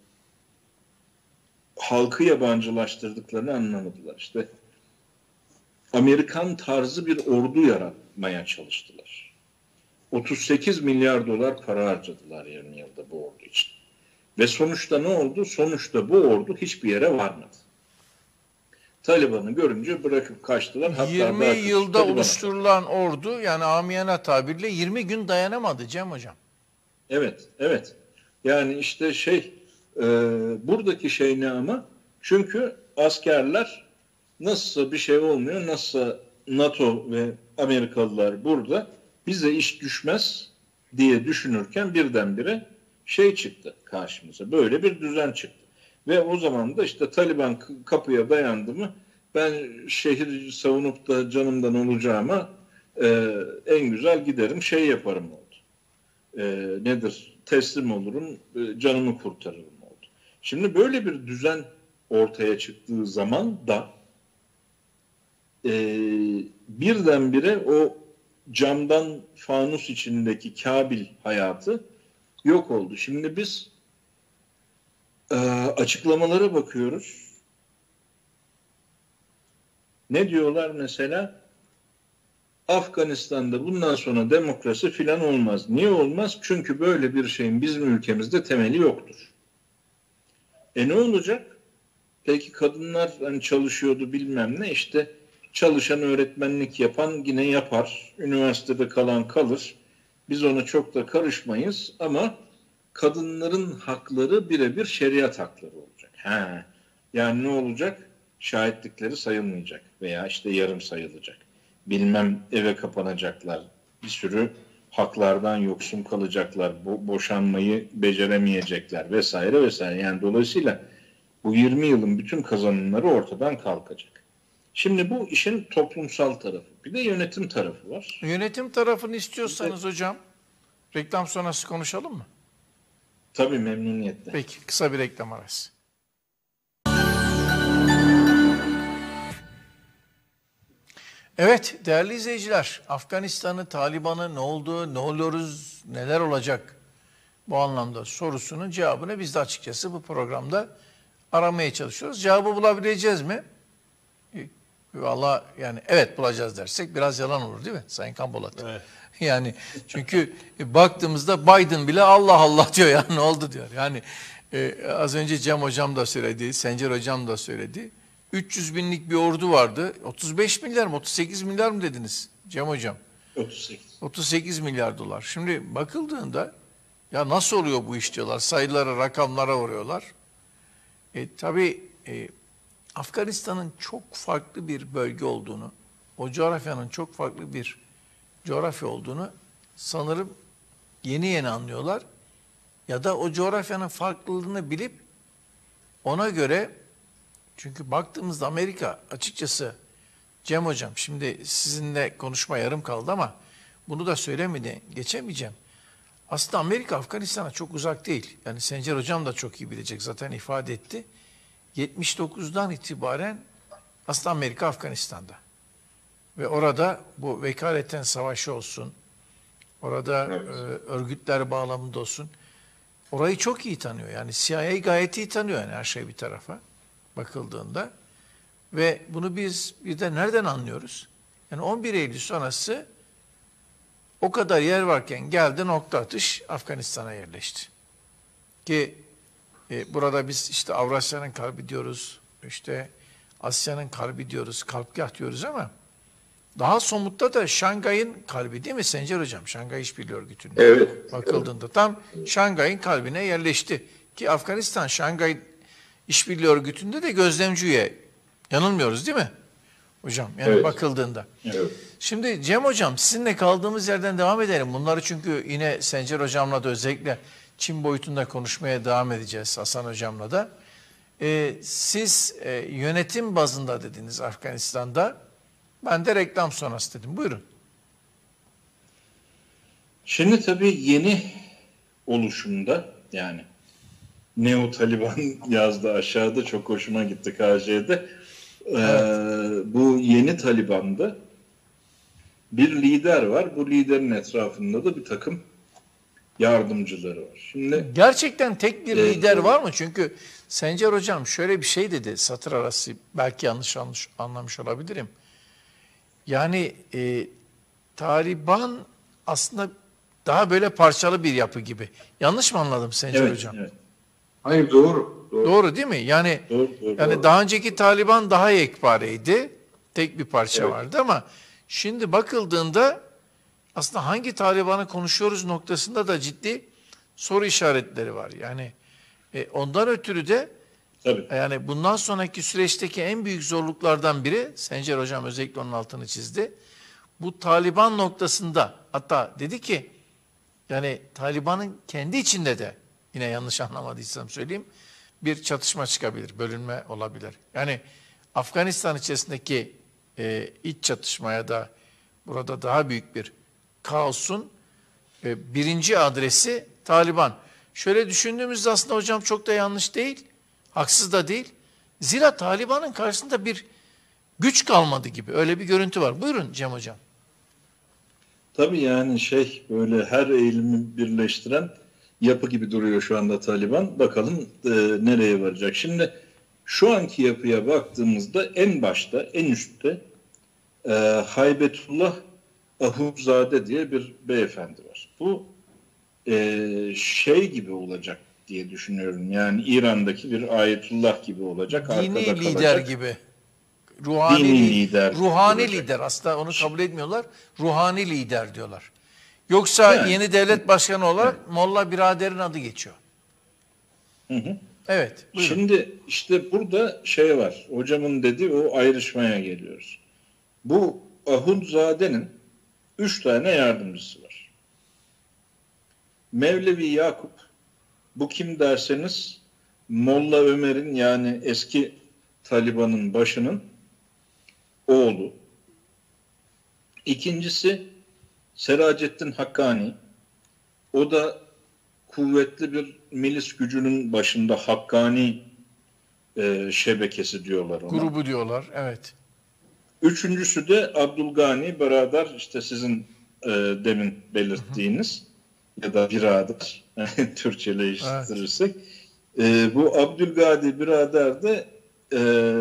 halkı yabancılaştırdıklarını anlamadılar. İşte Amerikan tarzı bir ordu yaratmaya çalıştılar. otuz sekiz milyar dolar para harcadılar yirmi yılda bu ordu için. Ve sonuçta ne oldu? Sonuçta bu ordu hiçbir yere varmadı. Taliban'ı görünce bırakıp kaçtılar. Hatta yirmi daha yılda Taliban'a... oluşturulan ordu, yani amiyane tabirle yirmi gün dayanamadı Cem Hocam. Evet, evet. Yani işte şey, e, buradaki şey ne ama? Çünkü askerler nasılsa bir şey olmuyor, nasılsa NATO ve Amerikalılar burada, bize iş düşmez diye düşünürken birdenbire şey çıktı karşımıza. Böyle bir düzen çıktı. Ve o zaman da işte Taliban kapıya dayandı mı, ben şehir savunup da canımdan olacağıma e, en güzel giderim şey yaparım oldu. E, nedir? Teslim olurum, e, canımı kurtarırım oldu. Şimdi böyle bir düzen ortaya çıktığı zaman da e, birdenbire o camdan fanus içindeki Kabil hayatı yok oldu. Şimdi biz e, açıklamalara bakıyoruz. Ne diyorlar mesela? Afganistan'da bundan sonra demokrasi filan olmaz. Niye olmaz? Çünkü böyle bir şeyin bizim ülkemizde temeli yoktur. E ne olacak? Peki kadınlar hani çalışıyordu bilmem ne, işte çalışan öğretmenlik yapan yine yapar. Üniversitede kalan kalır. Biz ona çok da karışmayız ama kadınların hakları birebir şeriat hakları olacak. Ha. Yani ne olacak? Şahitlikleri sayılmayacak veya işte yarım sayılacak. Bilmem eve kapanacaklar. Bir sürü haklardan yoksun kalacaklar. Bo- boşanmayı beceremeyecekler vesaire vesaire. Yani dolayısıyla bu yirmi yılın bütün kazanımları ortadan kalkacak. Şimdi bu işin toplumsal tarafı. Bir de yönetim tarafı var. Yönetim tarafını istiyorsanız hocam, reklam sonrası konuşalım mı? Tabii memnuniyetle. Peki, kısa bir reklam arası. Evet değerli izleyiciler, Afganistan'ı, Taliban'ı, ne oldu, ne oluyoruz, neler olacak bu anlamda sorusunun cevabını biz de açıkçası bu programda aramaya çalışıyoruz. Cevabı bulabileceğiz mi? Vallahi yani evet bulacağız dersek biraz yalan olur değil mi Sayın Kambolat? Evet. Yani çünkü baktığımızda Biden bile Allah Allah diyor ya, ne oldu diyor. Yani e, az önce Cem Hocam da söyledi, Sencer Hocam da söyledi. üç yüz binlik bir ordu vardı. otuz beş milyar mı, otuz sekiz milyar mı dediniz Cem Hocam? otuz sekiz. otuz sekiz milyar dolar. Şimdi bakıldığında ya nasıl oluyor bu iş diyorlar. Sayılara, rakamlara vuruyorlar. E, tabii e, Afganistan'ın çok farklı bir bölge olduğunu, o coğrafyanın çok farklı bir coğrafya olduğunu sanırım yeni yeni anlıyorlar. Ya da o coğrafyanın farklılığını bilip ona göre, çünkü baktığımızda Amerika açıkçası Cem Hocam, şimdi sizinle konuşma yarım kaldı ama bunu da söylemeden geçemeyeceğim. Aslında Amerika Afganistan'a çok uzak değil. Yani Sencer Hocam da çok iyi bilecek, zaten ifade etti. yetmiş dokuzdan itibaren aslında Amerika Afganistan'da. Ve orada bu vekaleten savaşı olsun, orada Evet. e, örgütler bağlamında olsun, orayı çok iyi tanıyor. Yani C I A gayet iyi tanıyor yani her şey bir tarafa bakıldığında. Ve bunu biz bir de nereden anlıyoruz? Yani on bir Eylül sonrası o kadar yer varken geldi, nokta atış Afganistan'a yerleşti. Ki e, burada biz işte Avrasya'nın kalbi diyoruz, işte Asya'nın kalbi diyoruz, kalpgah diyoruz ama daha somutta da Şangay'ın kalbi değil mi Sencer Hocam? Şangay İşbirliği Örgütü'nün Evet. bakıldığında tam Şangay'ın kalbine yerleşti. Ki Afganistan Şangay İşbirliği Örgütü'nde de gözlemci üye. Yanılmıyoruz değil mi hocam? Yani Evet. bakıldığında. Evet. Şimdi Cem hocam sizinle kaldığımız yerden devam edelim. Bunları çünkü yine Sencer hocamla da özellikle Çin boyutunda konuşmaya devam edeceğiz Hasan hocamla da. Ee, siz e, yönetim bazında dediniz Afganistan'da. Ben de reklam sonrası dedim. Buyurun. Şimdi tabii yeni oluşumda yani Neo Taliban yazdı aşağıda, çok hoşuma gitti K J'de. Ee, Evet. Bu yeni Taliban'da bir lider var. Bu liderin etrafında da bir takım yardımcıları var. Şimdi Gerçekten tek bir Evet, lider doğru. var mı? Çünkü Sencer hocam şöyle bir şey dedi satır arası, belki yanlış anlamış, anlamış olabilirim. Yani e, Taliban aslında daha böyle parçalı bir yapı gibi. Yanlış mı anladım Sencer evet, hocam? evet. Hayır, doğru. Doğru. Doğru değil mi? Yani Doğru, doğru, yani doğru. daha önceki Taliban daha yekpareydi. Tek bir parça Evet. vardı ama şimdi bakıldığında aslında hangi Taliban'ı konuşuyoruz noktasında da ciddi soru işaretleri var. Yani e, ondan ötürü de Tabii. yani bundan sonraki süreçteki en büyük zorluklardan biri, Sencer hocam özellikle onun altını çizdi. Bu Taliban noktasında, hatta dedi ki yani Taliban'ın kendi içinde de, yine yanlış anlamadıysam söyleyeyim, bir çatışma çıkabilir, bölünme olabilir. Yani Afganistan içerisindeki e, iç çatışmaya da burada daha büyük bir kaosun e, birinci adresi Taliban. Şöyle düşündüğümüzde aslında hocam çok da yanlış değil, haksız da değil. Zira Taliban'ın karşısında bir güç kalmadı gibi, öyle bir görüntü var. Buyurun Cem hocam. Tabii yani şey, böyle her eğilimi birleştiren yapı gibi duruyor şu anda Taliban. Bakalım e, nereye varacak. Şimdi şu anki yapıya baktığımızda en başta, en üstte e, Haybetullah Ahundzade diye bir beyefendi var. Bu e, şey gibi olacak diye düşünüyorum. Yani İran'daki bir ayetullah gibi olacak. Dini arkada lider kalacak. gibi. Ruhani Dini li- lider ruhani olacak. lider. Aslında onu kabul etmiyorlar. Ruhani lider diyorlar. Yoksa Yani. yeni devlet başkanı olarak Molla biraderin adı geçiyor. Hı hı. Evet. Buyurun. Şimdi işte burada şey var. Hocamın dediği o ayrışmaya geliyoruz. Bu Ahundzade'nin üç tane yardımcısı var. Mevlevi Yakup, bu kim derseniz Molla Ömer'in, yani eski Taliban'ın başının oğlu. İkincisi Seracettin Hakkani. O da kuvvetli bir milis gücünün başında, Hakkani e, şebekesi diyorlar ona. Grubu diyorlar. Evet. Üçüncüsü de Abdülgani beraber, işte sizin e, demin belirttiğiniz ya da birader Türkçeleştirirsek. E, bu Abdülgani birader de e,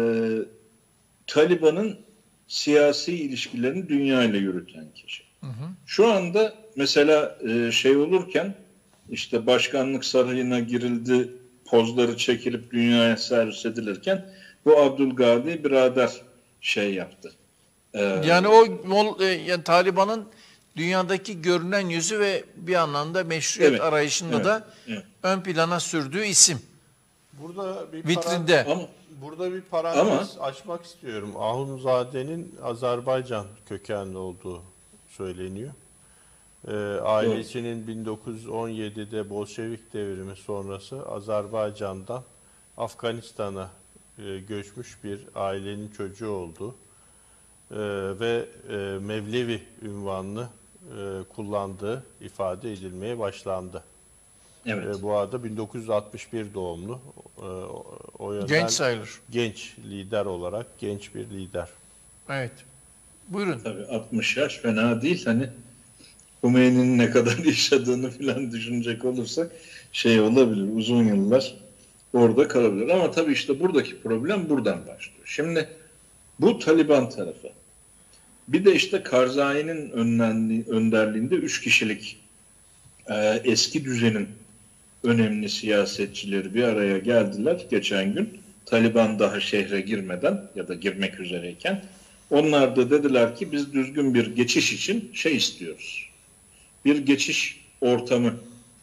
Taliban'ın siyasi ilişkilerini dünya ile yürüten kişi. Hı hı. Şu anda mesela e, şey olurken, işte başkanlık sarayına girildi, pozları çekilip dünyaya servis edilirken bu Abdülgani birader şey yaptı. Ee, Yani o Mol- e, yani Taliban'ın dünyadaki görünen yüzü ve bir anlamda meşruiyet Evet, arayışında evet, da evet. ön plana sürdüğü isim. Burada bir Vitrinde. Ama Burada bir parantez açmak istiyorum. Ahunzade'nin Azerbaycan kökenli olduğu söyleniyor. Ee, ailesinin bin dokuz yüz on yedide Bolşevik devrimi sonrası Azerbaycan'dan Afganistan'a e, göçmüş bir ailenin çocuğu oldu. Ee, ve e, Mevlevi unvanını e, kullandığı ifade edilmeye başlandı. evet. E, bu arada bin dokuz yüz altmış bir doğumlu. E, o, o yönden Genç sayılır. genç lider olarak genç bir lider. Evet. Buyurun. Tabii altmış yaş fena değil. Hani Hümeyni'nin ne kadar yaşadığını falan düşünecek olursak şey olabilir. Uzun yıllar orada kalabilir. Ama tabii işte buradaki problem buradan başlıyor. Şimdi bu Taliban tarafı. Bir de işte Karzai'nin önderliğinde üç kişilik e, eski düzenin önemli siyasetçileri bir araya geldiler geçen gün. Taliban daha şehre girmeden ya da girmek üzereyken. Onlar da dediler ki biz düzgün bir geçiş için şey istiyoruz. Bir geçiş ortamı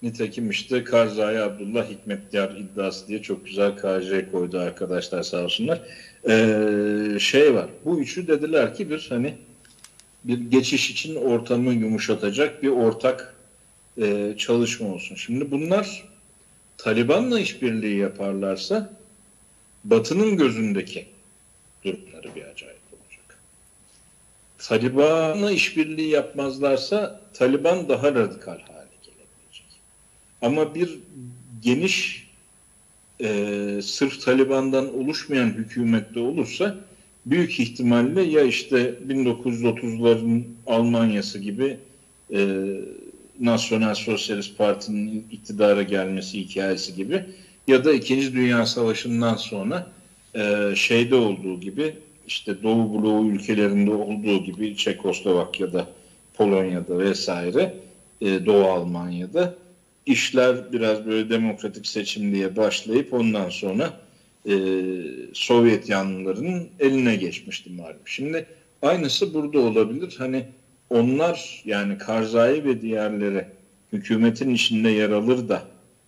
Nitekim işte Karzai Abdullah Hikmetyar iddiası diye çok güzel K J koydu arkadaşlar sağ olsunlar. Ee, şey var. Bu üçü dediler ki bir hani bir geçiş için ortamı yumuşatacak bir ortak e, çalışma olsun. Şimdi bunlar Taliban'la işbirliği yaparlarsa Batı'nın gözündeki durumları bir acayip olacak. Taliban'la işbirliği yapmazlarsa Taliban daha radikal hale gelebilecek. Ama bir geniş e, sırf Taliban'dan oluşmayan hükümette olursa büyük ihtimalle ya işte bin dokuz yüz otuzların Almanya'sı gibi e, Nasyonel Sosyalist Parti'nin iktidara gelmesi hikayesi gibi ya da İkinci Dünya Savaşı'ndan sonra e, şeyde olduğu gibi işte Doğu bloğu ülkelerinde olduğu gibi Çekoslovakya'da, Polonya'da vesaire e, Doğu Almanya'da işler biraz böyle demokratik seçim diye başlayıp ondan sonra e, Sovyet yanlılarının eline geçmişti malum. Şimdi aynısı burada olabilir. Hani onlar yani Karzai ve diğerleri hükümetin içinde yer alır da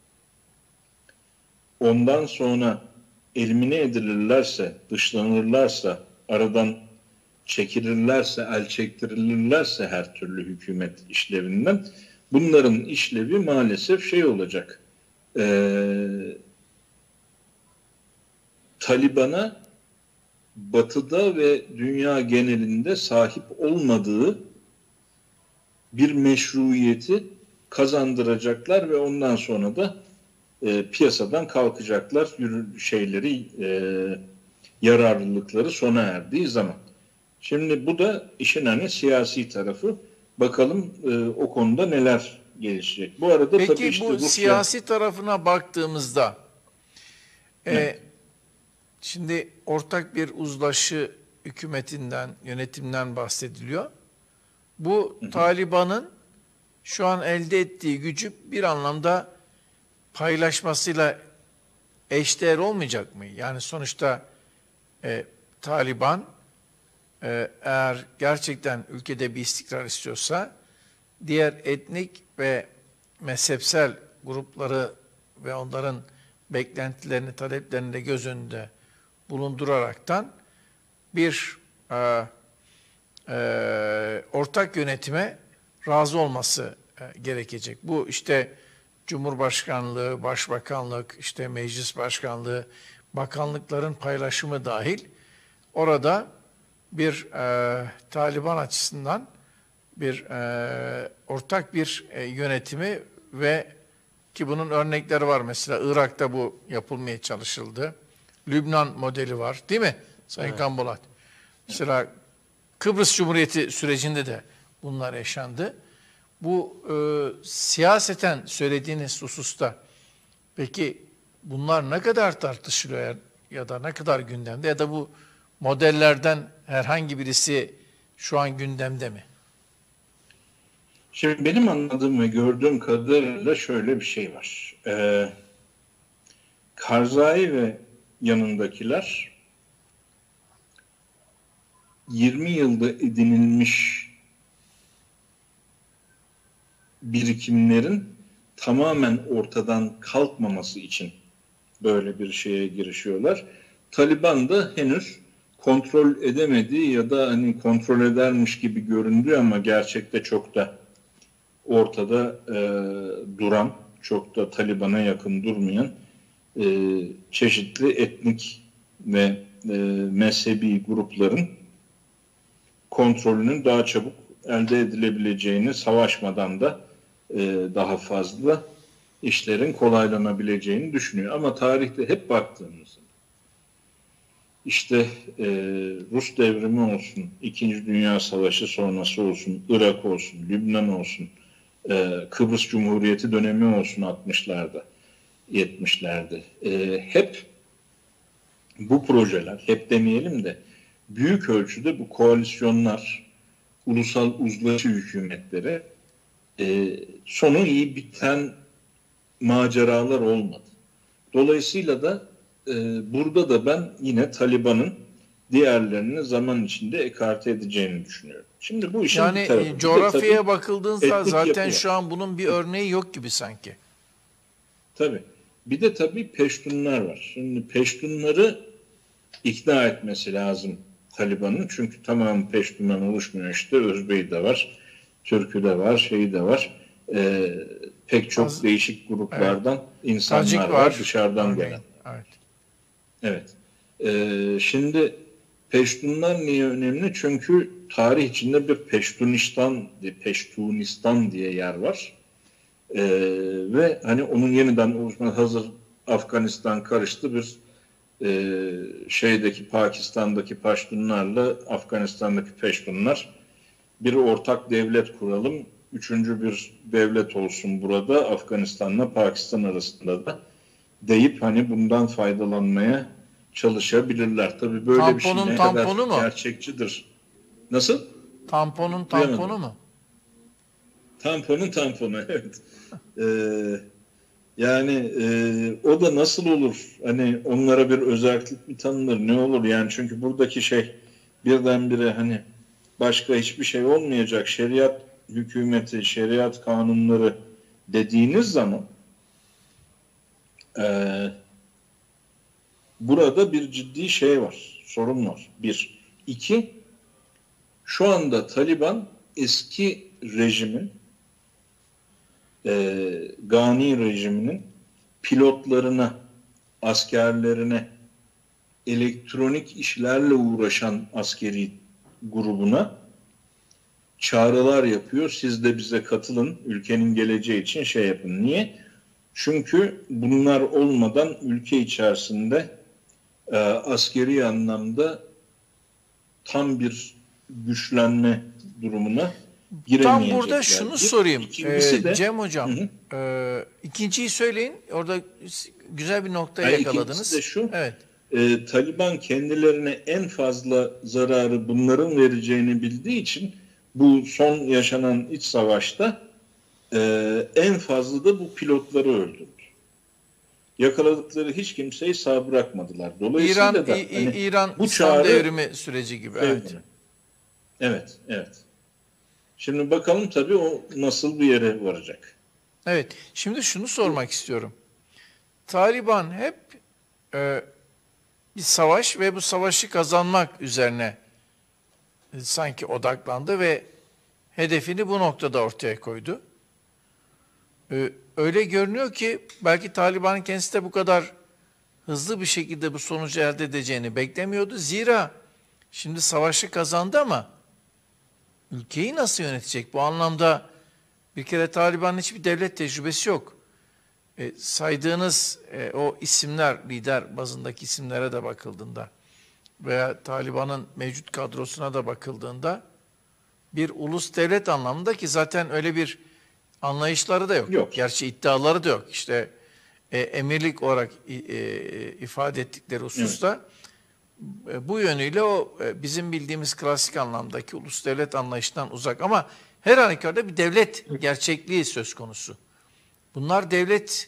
ondan sonra elimine edilirlerse, dışlanırlarsa, aradan çekilirlerse, el çektirilirlerse her türlü hükümet işlevinden bunların işlevi maalesef şey olacak. Ee, Taliban'a Batı'da ve dünya genelinde sahip olmadığı bir meşruiyeti kazandıracaklar ve ondan sonra da e, piyasadan kalkacaklar yürü, şeyleri e, yararlılıkları sona erdiği zaman. Şimdi bu da işin hani siyasi tarafı. Bakalım e, o konuda neler gelişecek. Bu arada Peki tabii işte bu Rusya... siyasi tarafına baktığımızda e, şimdi ortak bir uzlaşı hükümetinden, yönetimden bahsediliyor. Bu hı hı. Taliban'ın şu an elde ettiği gücü bir anlamda paylaşmasıyla eşdeğer olmayacak mı? Yani sonuçta e, Taliban e, eğer gerçekten ülkede bir istikrar istiyorsa diğer etnik ve mezhepsel grupları ve onların beklentilerini, taleplerini de göz önünde bulunduraraktan bir e, e, ortak yönetime razı olması e, gerekecek. Bu işte Cumhurbaşkanlığı, Başbakanlık, işte Meclis Başkanlığı, bakanlıkların paylaşımı dahil orada bir e, Taliban açısından bir e, ortak bir e, yönetimi ve ki bunun örnekleri var. Mesela Irak'ta bu yapılmaya çalışıldı. Lübnan modeli var değil mi Sayın evet. Kambolat? Mesela Kıbrıs Cumhuriyeti sürecinde de bunlar yaşandı. Bu e, siyaseten söylediğiniz hususta peki bunlar ne kadar tartışılıyor ya, ya da ne kadar gündemde ya da bu modellerden herhangi birisi şu an gündemde mi? Şimdi benim anladığım ve gördüğüm kadarıyla şöyle bir şey var. Ee, Karzai ve yanındakiler yirmi yılda edinilmiş birikimlerin tamamen ortadan kalkmaması için böyle bir şeye girişiyorlar. Taliban da henüz kontrol edemediği ya da hani kontrol edermiş gibi göründü ama gerçekte çok da ortada e, duran, çok da Taliban'a yakın durmayan e, çeşitli etnik ve e, mezhebi grupların kontrolünün daha çabuk elde edilebileceğini, savaşmadan da e, daha fazla işlerin kolaylanabileceğini düşünüyor. Ama tarihte hep baktığımızda işte e, Rus devrimi olsun, İkinci Dünya Savaşı sonrası olsun, Irak olsun, Lübnan olsun, e, Kıbrıs Cumhuriyeti dönemi olsun altmışlarda, yetmişlerde e, hep bu projeler, hep demeyelim de büyük ölçüde bu koalisyonlar, ulusal uzlaşı hükümetleri e, sonu iyi biten maceralar olmadı. Dolayısıyla da e, burada da ben yine Taliban'ın diğerlerini zaman içinde ekarte edeceğini düşünüyorum. Şimdi bu işin yani bir tarafı. coğrafyaya bakıldığında zaten yapı şu an bunun bir örneği yok gibi sanki. Tabii. Bir de tabii Peştunlar var. Şimdi Peştunları ikna etmesi lazım Taliban'ın. Çünkü tamam Peştun'dan oluşmuyor işte. Özbeyi de var, Türk'ü de var, şeyi de var. Ee, pek çok Az, değişik gruplardan evet. insanlar Tacik var, var dışarıdan örneğin. gelen. Evet. Evet. Ee, şimdi Peştunlar niye önemli? Çünkü tarih içinde bir Peştunistan, Peştunistan diye yer var. Ee, ve hani onun yeniden oluşması, hazır Afganistan karıştı, bir e, şeydeki Pakistan'daki Paştunlarla Afganistan'daki Peştunlar bir ortak devlet kuralım. Üçüncü bir devlet olsun burada Afganistan'la Pakistan arasında da deyip hani bundan faydalanmaya çalışabilirler. Tabii böyle Tamponun bir şey ne tamponu kadar mu? gerçekçidir. Nasıl? Tamponun tamponu mu? Tamponun tamponu evet. Ee, yani e, o da nasıl olur? Hani onlara bir özellik mi tanınır? Ne olur yani? Çünkü buradaki şey birdenbire hani başka hiçbir şey olmayacak. Şeriat hükümeti, şeriat kanunları dediğiniz zaman e, burada bir ciddi şey var. Sorun var. Bir. İki, şu anda Taliban eski rejimin e, Gani rejiminin pilotlarına, askerlerine, elektronik işlerle uğraşan askeri grubuna çağrılar yapıyor. Siz de bize katılın, ülkenin geleceği için şey yapın. Niye? Çünkü bunlar olmadan ülke içerisinde e, askeri anlamda tam bir güçlenme durumuna giremeyecekler. Tam burada şunu sorayım. İkincisi Ee, de, Cem Hocam, hı hı. E, ikinciyi söyleyin. Orada güzel bir noktaya Hayır, yakaladınız. İkincisi de şu, evet. e, Taliban kendilerine en fazla zararı bunların vereceğini bildiği için bu son yaşanan iç savaşta e, en fazla da bu pilotları öldürdü. Yakaladıkları hiç kimseyi sağ bırakmadılar. Dolayısıyla İran, da hani, hani, İran bu İslam çağrı devrimi süreci gibi. Evet. Evet, evet. Şimdi bakalım tabii o nasıl bir yere varacak. Evet. Şimdi şunu sormak istiyorum. Taliban hep e, bir savaş ve bu savaşı kazanmak üzerine e, sanki odaklandı ve hedefini bu noktada ortaya koydu. E, öyle görünüyor ki belki Taliban'ın kendisi de bu kadar hızlı bir şekilde bu sonucu elde edeceğini beklemiyordu. Zira şimdi savaşı kazandı ama ülkeyi nasıl yönetecek? Bu anlamda bir kere Taliban'ın hiçbir devlet tecrübesi yok. E, saydığınız e, o isimler, lider bazındaki isimlere de bakıldığında veya Taliban'ın mevcut kadrosuna da bakıldığında bir ulus devlet anlamında ki zaten öyle bir anlayışları da yok. Yok. Gerçi iddiaları da yok. İşte e, emirlik olarak e, e, ifade ettikleri hususta evet. e, bu yönüyle o e, bizim bildiğimiz klasik anlamdaki ulus devlet anlayışından uzak ama her halükarda bir devlet gerçekliği söz konusu. Bunlar devleti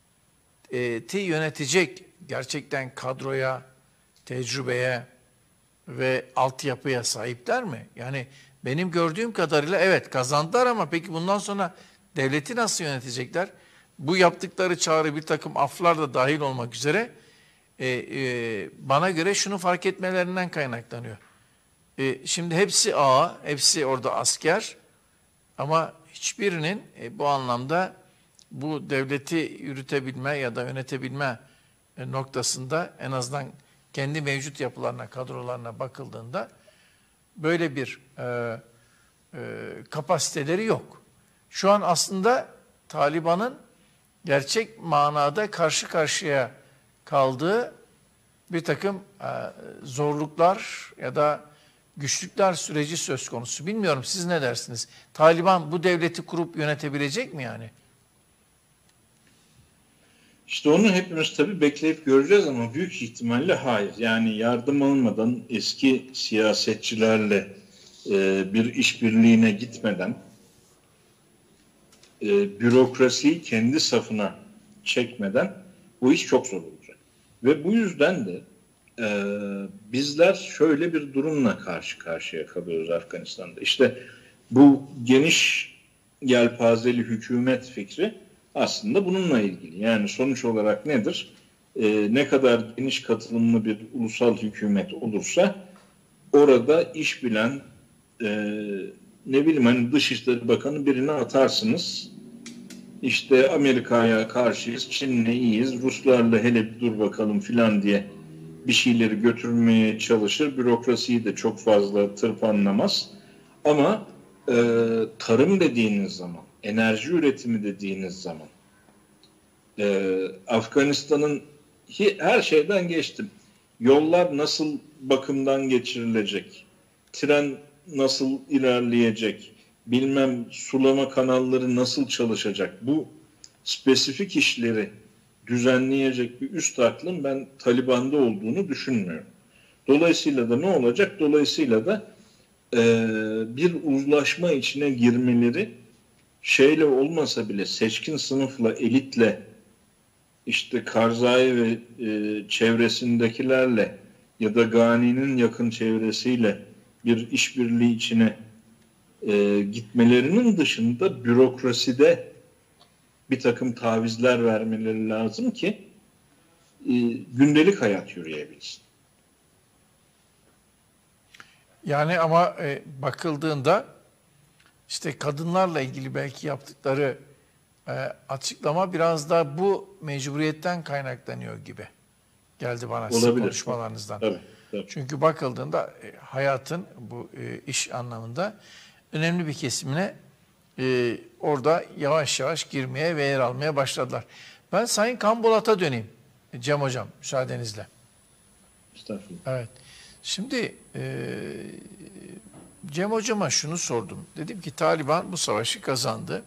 yönetecek gerçekten kadroya, tecrübeye ve altyapıya sahipler mi? Yani benim gördüğüm kadarıyla evet kazandılar ama peki bundan sonra devleti nasıl yönetecekler? Bu yaptıkları çağrı bir takım aflar da dahil olmak üzere e, e, bana göre şunu fark etmelerinden kaynaklanıyor. E, şimdi hepsi ağa, hepsi orada asker ama hiçbirinin e, bu anlamda bu devleti yürütebilme ya da yönetebilme e, noktasında en azından kendi mevcut yapılarına, kadrolarına bakıldığında böyle bir e, e, kapasiteleri yok. Şu an aslında Taliban'ın gerçek manada karşı karşıya kaldığı bir takım e, zorluklar ya da güçlükler süreci söz konusu. Bilmiyorum siz ne dersiniz? Taliban bu devleti kurup yönetebilecek mi yani? İşte onu hepimiz tabii bekleyip göreceğiz ama büyük ihtimalle hayır. Yani yardım almadan eski siyasetçilerle e, bir işbirliğine gitmeden e, bürokrasiyi kendi safına çekmeden bu iş çok zor olacak. Ve bu yüzden de e, bizler şöyle bir durumla karşı karşıya kalıyoruz Afganistan'da. İşte bu geniş yelpazeli hükümet fikri aslında bununla ilgili. Yani sonuç olarak nedir? Ee, ne kadar geniş katılımlı bir ulusal hükümet olursa orada iş bilen e, ne bileyim hani Dışişleri Bakanı birini atarsınız. İşte Amerika'ya karşıyız, Çin'le iyiyiz, Ruslarla hele bir dur bakalım filan diye bir şeyleri götürmeye çalışır. Bürokrasiyi de çok fazla tırpanlamaz. Ama e, tarım dediğiniz zaman, enerji üretimi dediğiniz zaman, e, Afganistan'ın her şeyden geçtim. Yollar nasıl bakımdan geçirilecek? Tren nasıl ilerleyecek? Bilmem sulama kanalları nasıl çalışacak? Bu spesifik işleri düzenleyecek bir üst aklın ben Taliban'da olduğunu düşünmüyorum. Dolayısıyla da ne olacak? Dolayısıyla da e, bir uzlaşma içine girmeleri şeyle olmasa bile seçkin sınıfla, elitle, işte Karzai ve e, çevresindekilerle ya da Gani'nin yakın çevresiyle bir işbirliği içine e, gitmelerinin dışında bürokraside bir takım tavizler vermeleri lazım ki e, gündelik hayat yürüyebilsin. Yani ama e, bakıldığında işte kadınlarla ilgili belki yaptıkları e, açıklama biraz da bu mecburiyetten kaynaklanıyor gibi geldi bana sizin Olabilir. konuşmalarınızdan. Tabii, tabii. Çünkü bakıldığında e, hayatın bu e, iş anlamında önemli bir kesimine e, orada yavaş yavaş girmeye ve yer almaya başladılar. Ben Sayın Kambolat'a döneyim Cem Hocam müsaadenizle. Estağfurullah. Evet. Şimdi e, Cem Hocam'a şunu sordum. Dedim ki Taliban bu savaşı kazandı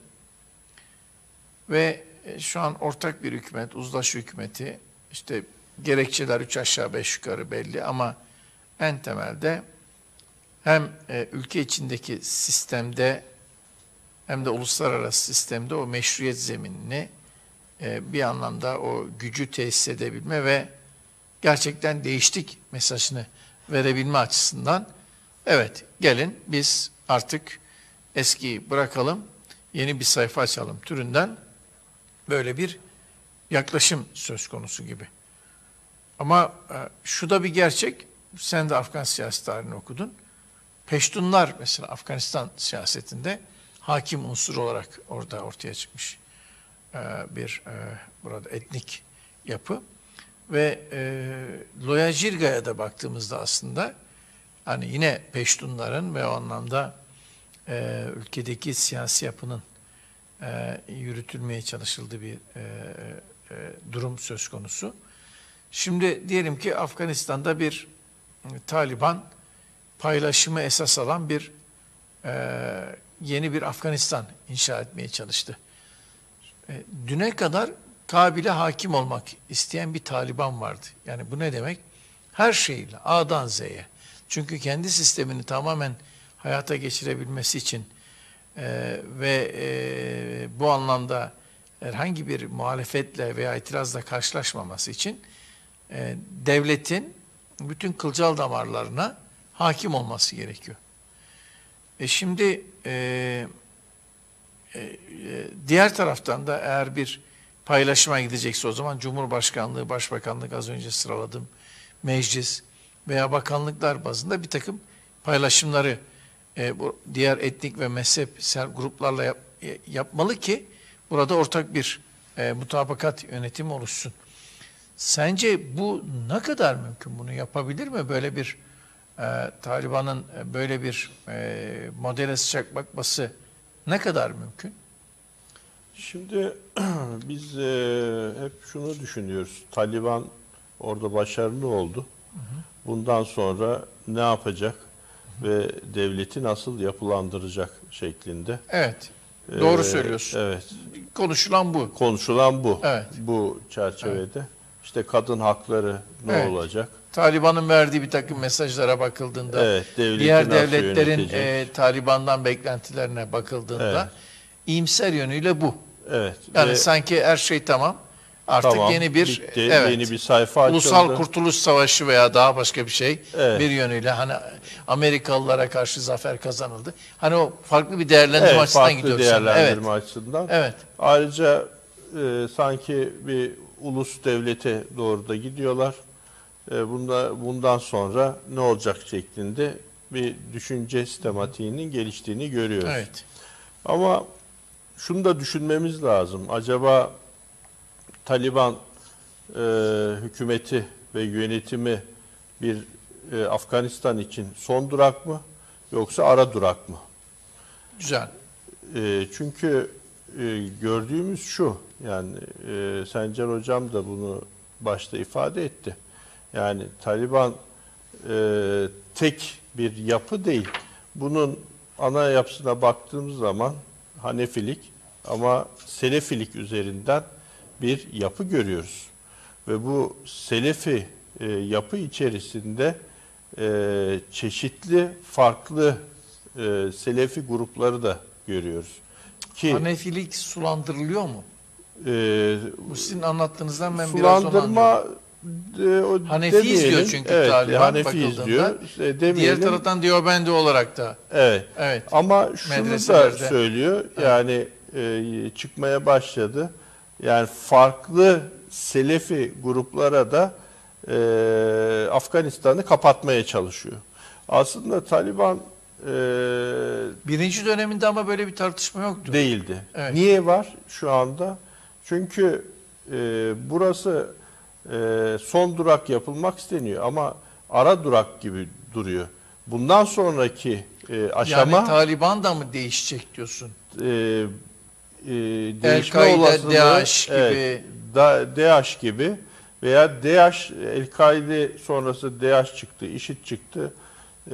ve şu an ortak bir hükümet, uzlaşı hükümeti, işte gerekçeler üç aşağı beş yukarı belli ama en temelde hem e, ülke içindeki sistemde hem de uluslararası sistemde o meşruiyet zeminini e, bir anlamda o gücü tesis edebilme ve gerçekten değiştik mesajını verebilme açısından evet gelin biz artık eskiyi bırakalım, yeni bir sayfa açalım türünden böyle bir yaklaşım söz konusu gibi. Ama e, şu da bir gerçek, sen de Afgan siyasi tarihini okudun. Peştunlar mesela Afganistan siyasetinde hakim unsur olarak orada ortaya çıkmış e, bir e, burada etnik yapı. Ve e, Loya Jirga'ya da baktığımızda aslında hani yine Peştunların ve o anlamda e, ülkedeki siyasi yapının e, yürütülmeye çalışıldığı bir e, e, durum söz konusu. Şimdi diyelim ki Afganistan'da bir e, Taliban paylaşımı esas alan bir e, yeni bir Afganistan inşa etmeye çalıştı. E, düne kadar Kabil'e hakim olmak isteyen bir Taliban vardı. Yani bu ne demek? Her şeyiyle A'dan Z'ye. Çünkü kendi sistemini tamamen hayata geçirebilmesi için e, ve e, bu anlamda herhangi bir muhalefetle veya itirazla karşılaşmaması için e, devletin bütün kılcal damarlarına hakim olması gerekiyor. E şimdi e, e, diğer taraftan da eğer bir paylaşıma gidecekse o zaman Cumhurbaşkanlığı, Başbakanlık, az önce sıraladım, meclis veya bakanlıklar bazında bir takım paylaşımları e, bu diğer etnik ve mezhepsel gruplarla yap, e, yapmalı ki burada ortak bir e, mutabakat yönetimi oluşsun. Sence bu ne kadar mümkün? Bunu yapabilir mi? Böyle bir e, Taliban'ın e, böyle bir e, modele sıcak bakması ne kadar mümkün? Şimdi biz e, hep şunu düşünüyoruz. Taliban orada başarılı oldu. Hı hı. Bundan sonra ne yapacak hı hı. ve devleti nasıl yapılandıracak şeklinde. Evet. Doğru ee, söylüyorsun. Evet. Konuşulan bu. Konuşulan bu. Evet. Bu çerçevede. Evet. İşte kadın hakları ne evet. olacak? Taliban'ın verdiği bir takım mesajlara bakıldığında, evet, diğer devletlerin e, Taliban'dan beklentilerine bakıldığında evet. iyimser yönüyle bu. Evet. Yani Ve, sanki her şey tamam. Artık tamam, yeni bir bitti, evet, yeni bir sayfa açıldı. Ulusal Kurtuluş Savaşı veya daha başka bir şey evet. bir yönüyle hani Amerikalılara karşı zafer kazanıldı. Hani o farklı bir değerlendirme evet, açısından farklı gidiyoruz. Değerlendirme evet. açısından. Evet. Ayrıca e, sanki bir ulus devlete doğru da gidiyorlar. E, bunda bundan sonra ne olacak şeklinde bir düşünce sistematiğinin geliştiğini görüyoruz. Evet. Ama şunu da düşünmemiz lazım. Acaba Taliban e, hükümeti ve yönetimi bir e, Afganistan için son durak mı yoksa ara durak mı? Güzel. E, çünkü e, gördüğümüz şu, yani e, Sencer Hocam da bunu başta ifade etti. Yani Taliban e, tek bir yapı değil. Bunun ana yapısına baktığımız zaman Hanefilik ama Selefilik üzerinden bir yapı görüyoruz. Ve bu Selefi e, yapı içerisinde e, çeşitli farklı e, Selefi grupları da görüyoruz. Ki Hanefilik sulandırılıyor mu? e, Bu sizin anlattığınızdan ben biraz onu sulandırma anlıyorum. e, o Hanefi demeyelim. izliyor çünkü evet, Taliban Hanefi bakıldığında. izliyor. İşte Diğer demeyelim. taraftan Diyobendi olarak da. Evet. Evet. Ama şunu da Medreselerde. söylüyor. Yani e, çıkmaya başladı. Yani farklı Selefi gruplara da e, Afganistan'ı kapatmaya çalışıyor. Aslında Taliban e, Birinci döneminde ama böyle bir tartışma yoktu. değildi. Evet. Niye var şu anda? Çünkü e, burası e, son durak yapılmak isteniyor ama ara durak gibi duruyor. Bundan sonraki e, aşama Yani Taliban da mı değişecek diyorsun? e, e, değişme El-Kaide, olasılığı, DAEŞ gibi. evet, da, DAEŞ gibi veya DAEŞ, El-Kaide sonrası DAEŞ çıktı, IŞİD çıktı. E,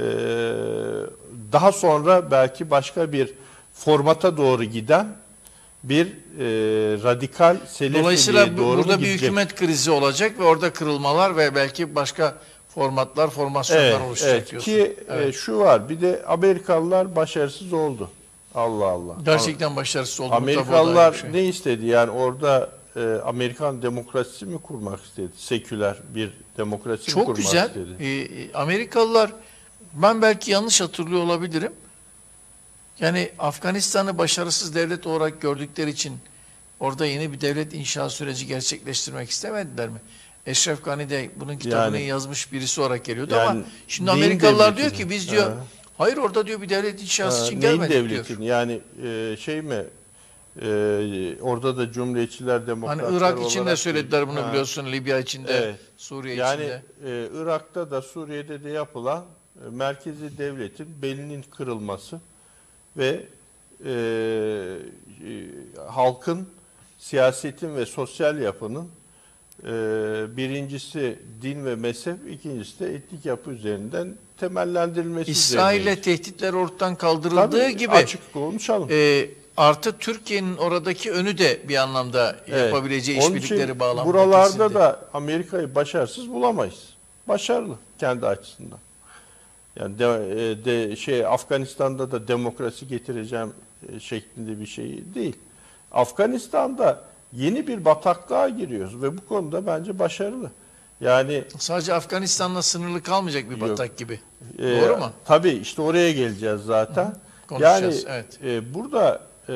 daha sonra belki başka bir formata doğru giden bir e, radikal Selefiliğe Dolayısıyla bu- doğru burada mu bir gidecek? hükümet krizi olacak ve orada kırılmalar ve belki başka formatlar, formasyonlar Evet, oluşacak evet. diyorsun. Ki Evet. e, şu var, bir de Amerikalılar başarısız oldu. Allah Allah. Gerçekten başarısız oldu. Amerikalılar şey. ne istedi? Yani orada e, Amerikan demokrasisi mi kurmak istedi? Seküler bir demokrasi mi Çok kurmak güzel. istedi? Ee, Amerikalılar, ben belki yanlış hatırlıyor olabilirim. Yani Afganistan'ı başarısız devlet olarak gördükleri için orada yeni bir devlet inşa süreci gerçekleştirmek istemediler mi? Eşref Gani de bunun kitabını Yani- yazmış birisi olarak geliyordu Yani ama şimdi neyin Amerikalılar diyor devletini? ki biz diyor Ha. hayır orada diyor bir devlet inşası Ha, için neyin gelmedik diyor. devletin? Yani e, şey mi? E, orada da Cumhuriyetçiler, Demokratlar Hani Irak için de olarak- söylediler bunu Ha. biliyorsun, Libya için de, Evet. Suriye Yani için de. e, Irak'ta da Suriye'de de yapılan e, merkezi devletin belinin kırılması ve e, e, halkın, siyasetin ve sosyal yapının e, birincisi din ve mezhep, ikincisi de etnik yapı üzerinden temellendirilmesi İsrail'le üzerindeyiz. tehditler ortadan kaldırıldığı Tabii, gibi açık konuşalım. e, artı Türkiye'nin oradaki önü de bir anlamda Evet. yapabileceği Onun işbirlikleri için bağlamında buralarda kesildi. da Amerika'yı başarısız bulamayız. Başarılı kendi açısından. Yani de, e, de şey Afganistan'da da demokrasi getireceğim e, şeklinde bir şey değil. Afganistan'da yeni bir bataklığa giriyoruz ve bu konuda bence başarılı. Yani Sadece Afganistan'la sınırlı kalmayacak bir Yok. batak gibi. e, Doğru mu? Tabii işte oraya geleceğiz zaten. Konuşacağız, Yani evet. e, burada e,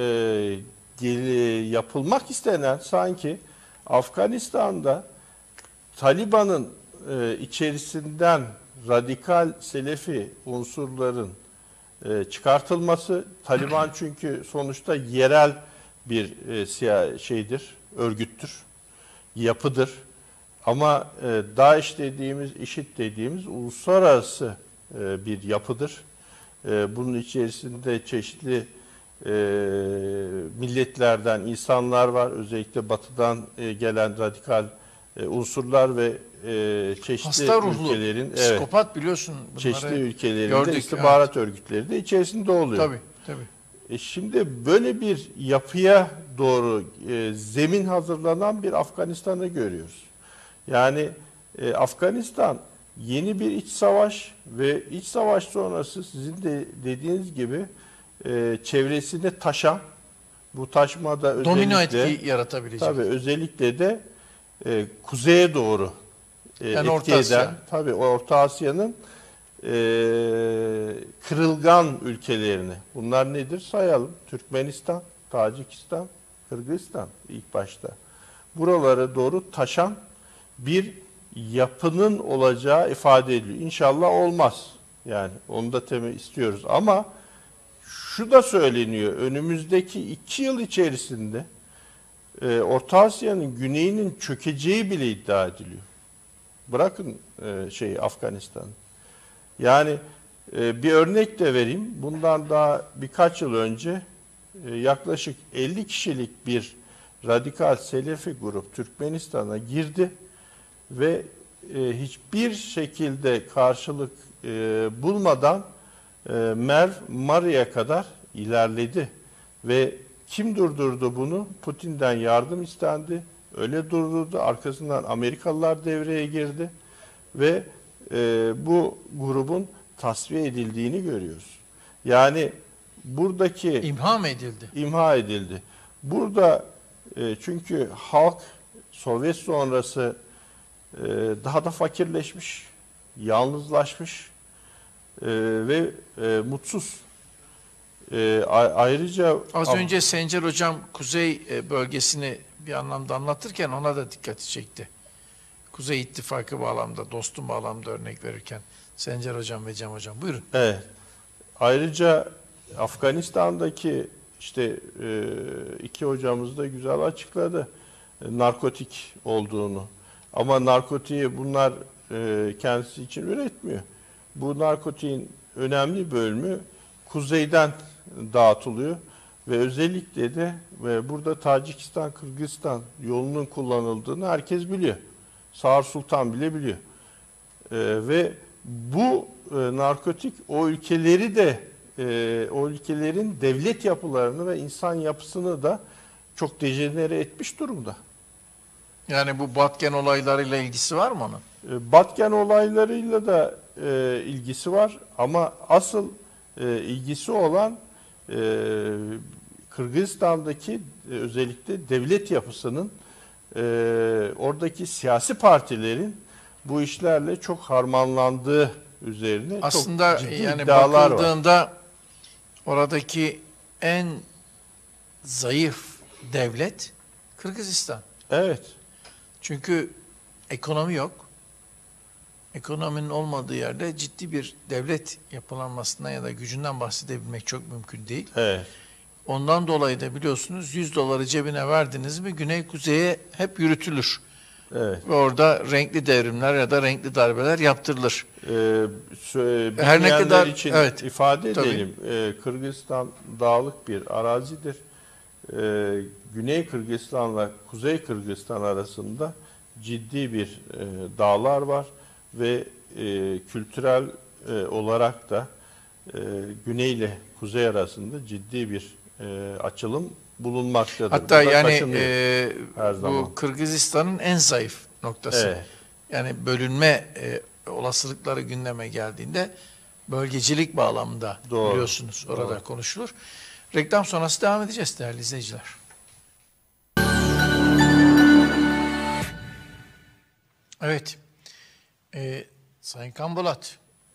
gel- yapılmak istenen sanki Afganistan'da Taliban'ın e, içerisinden radikal Selefi unsurların e, çıkartılması. Taliban çünkü sonuçta yerel bir e, siya şeydir, örgüttür, yapıdır. Ama e, DAEŞ dediğimiz, IŞİD dediğimiz uluslararası e, bir yapıdır. E, bunun içerisinde çeşitli e, milletlerden insanlar var. Özellikle batıdan e, gelen radikal e, unsurlar ve e, çeşitli Hasta ruhlu, ülkelerin evet, psikopat biliyorsun bunları. çeşitli ülkelerin gördük, de istihbarat örgütleri de içerisinde oluyor. Tabii, tabii. E şimdi böyle bir yapıya doğru e, zemin hazırlanan bir Afganistan'ı görüyoruz. Yani e, Afganistan yeni bir iç savaş ve iç savaş sonrası sizin de dediğiniz gibi e, çevresinde taşan, bu taşmada özellikle Domino etki yaratabilecek. tabii özellikle de e, kuzeye doğru e, Yani etki Orta Asya. eden, tabii Orta Asya'nın e, kırılgan ülkelerini. Bunlar nedir? Sayalım. Türkmenistan, Tacikistan, Kırgızistan ilk başta. Buralara doğru taşan bir yapının olacağı ifade ediliyor. İnşallah olmaz. Yani onu da temi istiyoruz. Ama şu da söyleniyor. Önümüzdeki iki yıl içerisinde e, Orta Asya'nın güneyinin çökeceği bile iddia ediliyor. Bırakın e, şey Afganistan. Yani e, bir örnek de vereyim. Bundan daha birkaç yıl önce e, yaklaşık elli kişilik bir radikal Selefi grup Türkmenistan'a girdi ve e, hiçbir şekilde karşılık e, bulmadan e, Merv Maria'ya kadar ilerledi ve kim durdurdu bunu? Putin'den yardım istendi. Öyle durdurdu. Arkasından Amerikalılar devreye girdi ve e, bu grubun tasfiye edildiğini görüyoruz. Yani buradaki İmha mı edildi? imha edildi. Burada e, çünkü halk Sovyet sonrası e, daha da fakirleşmiş, yalnızlaşmış e, ve e, mutsuz. E, a- ayrıca Az önce Sencer Hocam Kuzey e, bölgesini bir anlamda anlatırken ona da dikkati çekti. Kuzey İttifakı bağlamda, dostum bağlamda örnek verirken Sencer Hocam ve Cem Hocam buyurun. Evet. Ayrıca Afganistan'daki işte e, iki hocamız da güzel açıkladı e, narkotik olduğunu. Ama narkotiği bunlar e, kendisi için üretmiyor. Bu narkotiğin önemli bölümü kuzeyden dağıtılıyor ve özellikle de ve burada Tacikistan-Kırgızistan yolunun kullanıldığını herkes biliyor. Sağır Sultan bile biliyor. E, ve bu e, narkotik o ülkeleri de e, o ülkelerin devlet yapılarını ve insan yapısını da çok dejenere etmiş durumda. Yani bu Batken olaylarıyla ilgisi var mı onun? E, Batken olaylarıyla da e, ilgisi var ama asıl e, ilgisi olan e, Kırgızistan'daki e, özellikle devlet yapısının e, oradaki siyasi partilerin bu işlerle çok harmanlandığı üzerine Aslında çok ciddi yani iddialar var. bakıldığında oradaki en zayıf devlet Kırgızistan. Evet. Çünkü ekonomi yok. Ekonominin olmadığı yerde ciddi bir devlet yapılanmasından ya da gücünden bahsedebilmek çok mümkün değil. Evet. Ondan dolayı da biliyorsunuz yüz doları cebine verdiniz mi güney kuzeye hep yürütülür. Evet. Ve orada renkli devrimler ya da renkli darbeler yaptırılır. Ee, sö- Her ne bilmeyenler kadar- için evet, ifade tabii. edelim. Ee, Kırgızistan dağlık bir arazidir. Ee, Güney Kırgızistan'la Kuzey Kırgızistan arasında ciddi bir e, dağlar var ve e, kültürel e, olarak da e, güney ile kuzey arasında ciddi bir e, açılım bulunmaktadır. Hatta Bu da yani kaçınılmaz. e, her bu zaman. Kırgızistan'ın en zayıf noktası. Evet. Yani bölünme e, olasılıkları gündeme geldiğinde bölgecilik bağlamında Doğru. biliyorsunuz orada Doğru. konuşulur. Reklam sonrası devam edeceğiz değerli izleyiciler. Evet. E, Sayın Kambolat,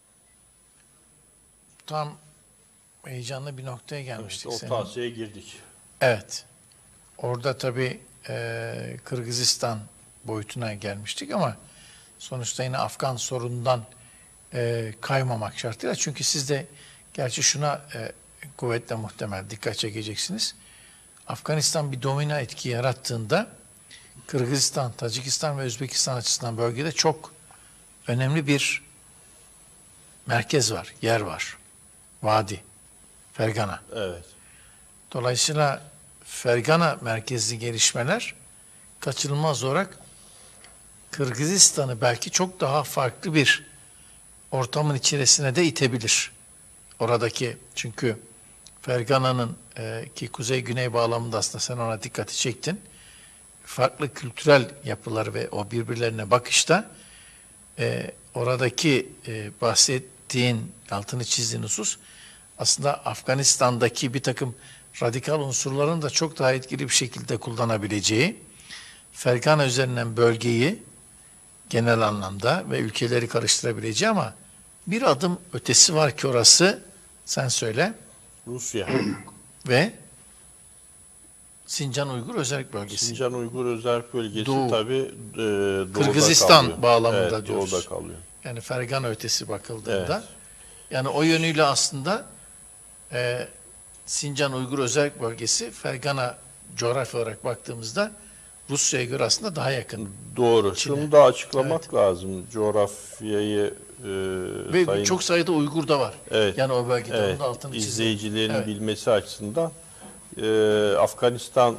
tam heyecanlı bir noktaya gelmiştik. Evet, senin. Orta Asya'ya girdik. Evet. Orada tabii e, Kırgızistan boyutuna gelmiştik ama sonuçta yine Afgan sorunundan e, kaymamak şartıyla. Çünkü siz de gerçi şuna e, kuvvetle muhtemel dikkat çekeceksiniz. Afganistan bir domino etki yarattığında Kırgızistan, Tacikistan ve Özbekistan açısından bölgede çok önemli bir merkez var, yer var. Vadi, Fergana. Evet. Dolayısıyla Fergana merkezli gelişmeler kaçınılmaz olarak Kırgızistan'ı belki çok daha farklı bir ortamın içerisine de itebilir. Oradaki çünkü Fergana'nın e, ki kuzey-güney bağlamında aslında sen ona dikkati çektin. Farklı kültürel yapılar ve o birbirlerine bakışta e, oradaki e, bahsettiğin, altını çizdiğin husus aslında Afganistan'daki bir takım radikal unsurların da çok daha etkili bir şekilde kullanabileceği, Fergana üzerinden bölgeyi genel anlamda ve ülkeleri karıştırabileceği ama bir adım ötesi var ki orası, sen söyle, Rusya. ve Sincan Uygur Özerk Bölgesi. Sincan Uygur Özerk Bölgesi Doğu. tabii e, doğuda Kırgızistan kalıyor. bağlamında evet, diyoruz. Doğuda kalıyor. Yani Fergana ötesi bakıldığında. Evet. Yani o yönüyle aslında e, Sincan Uygur Özerk Bölgesi Fergana coğrafya olarak baktığımızda Rusya'ya göre aslında daha yakın. Doğru. Çin'e. Şunu da açıklamak lazım. Coğrafyayı e, Ve sayın, çok sayıda Uygur da var. Evet. Yani o bölgede evet, onun da altını çizelim. izleyicilerin Evet. bilmesi açısından e, Afganistan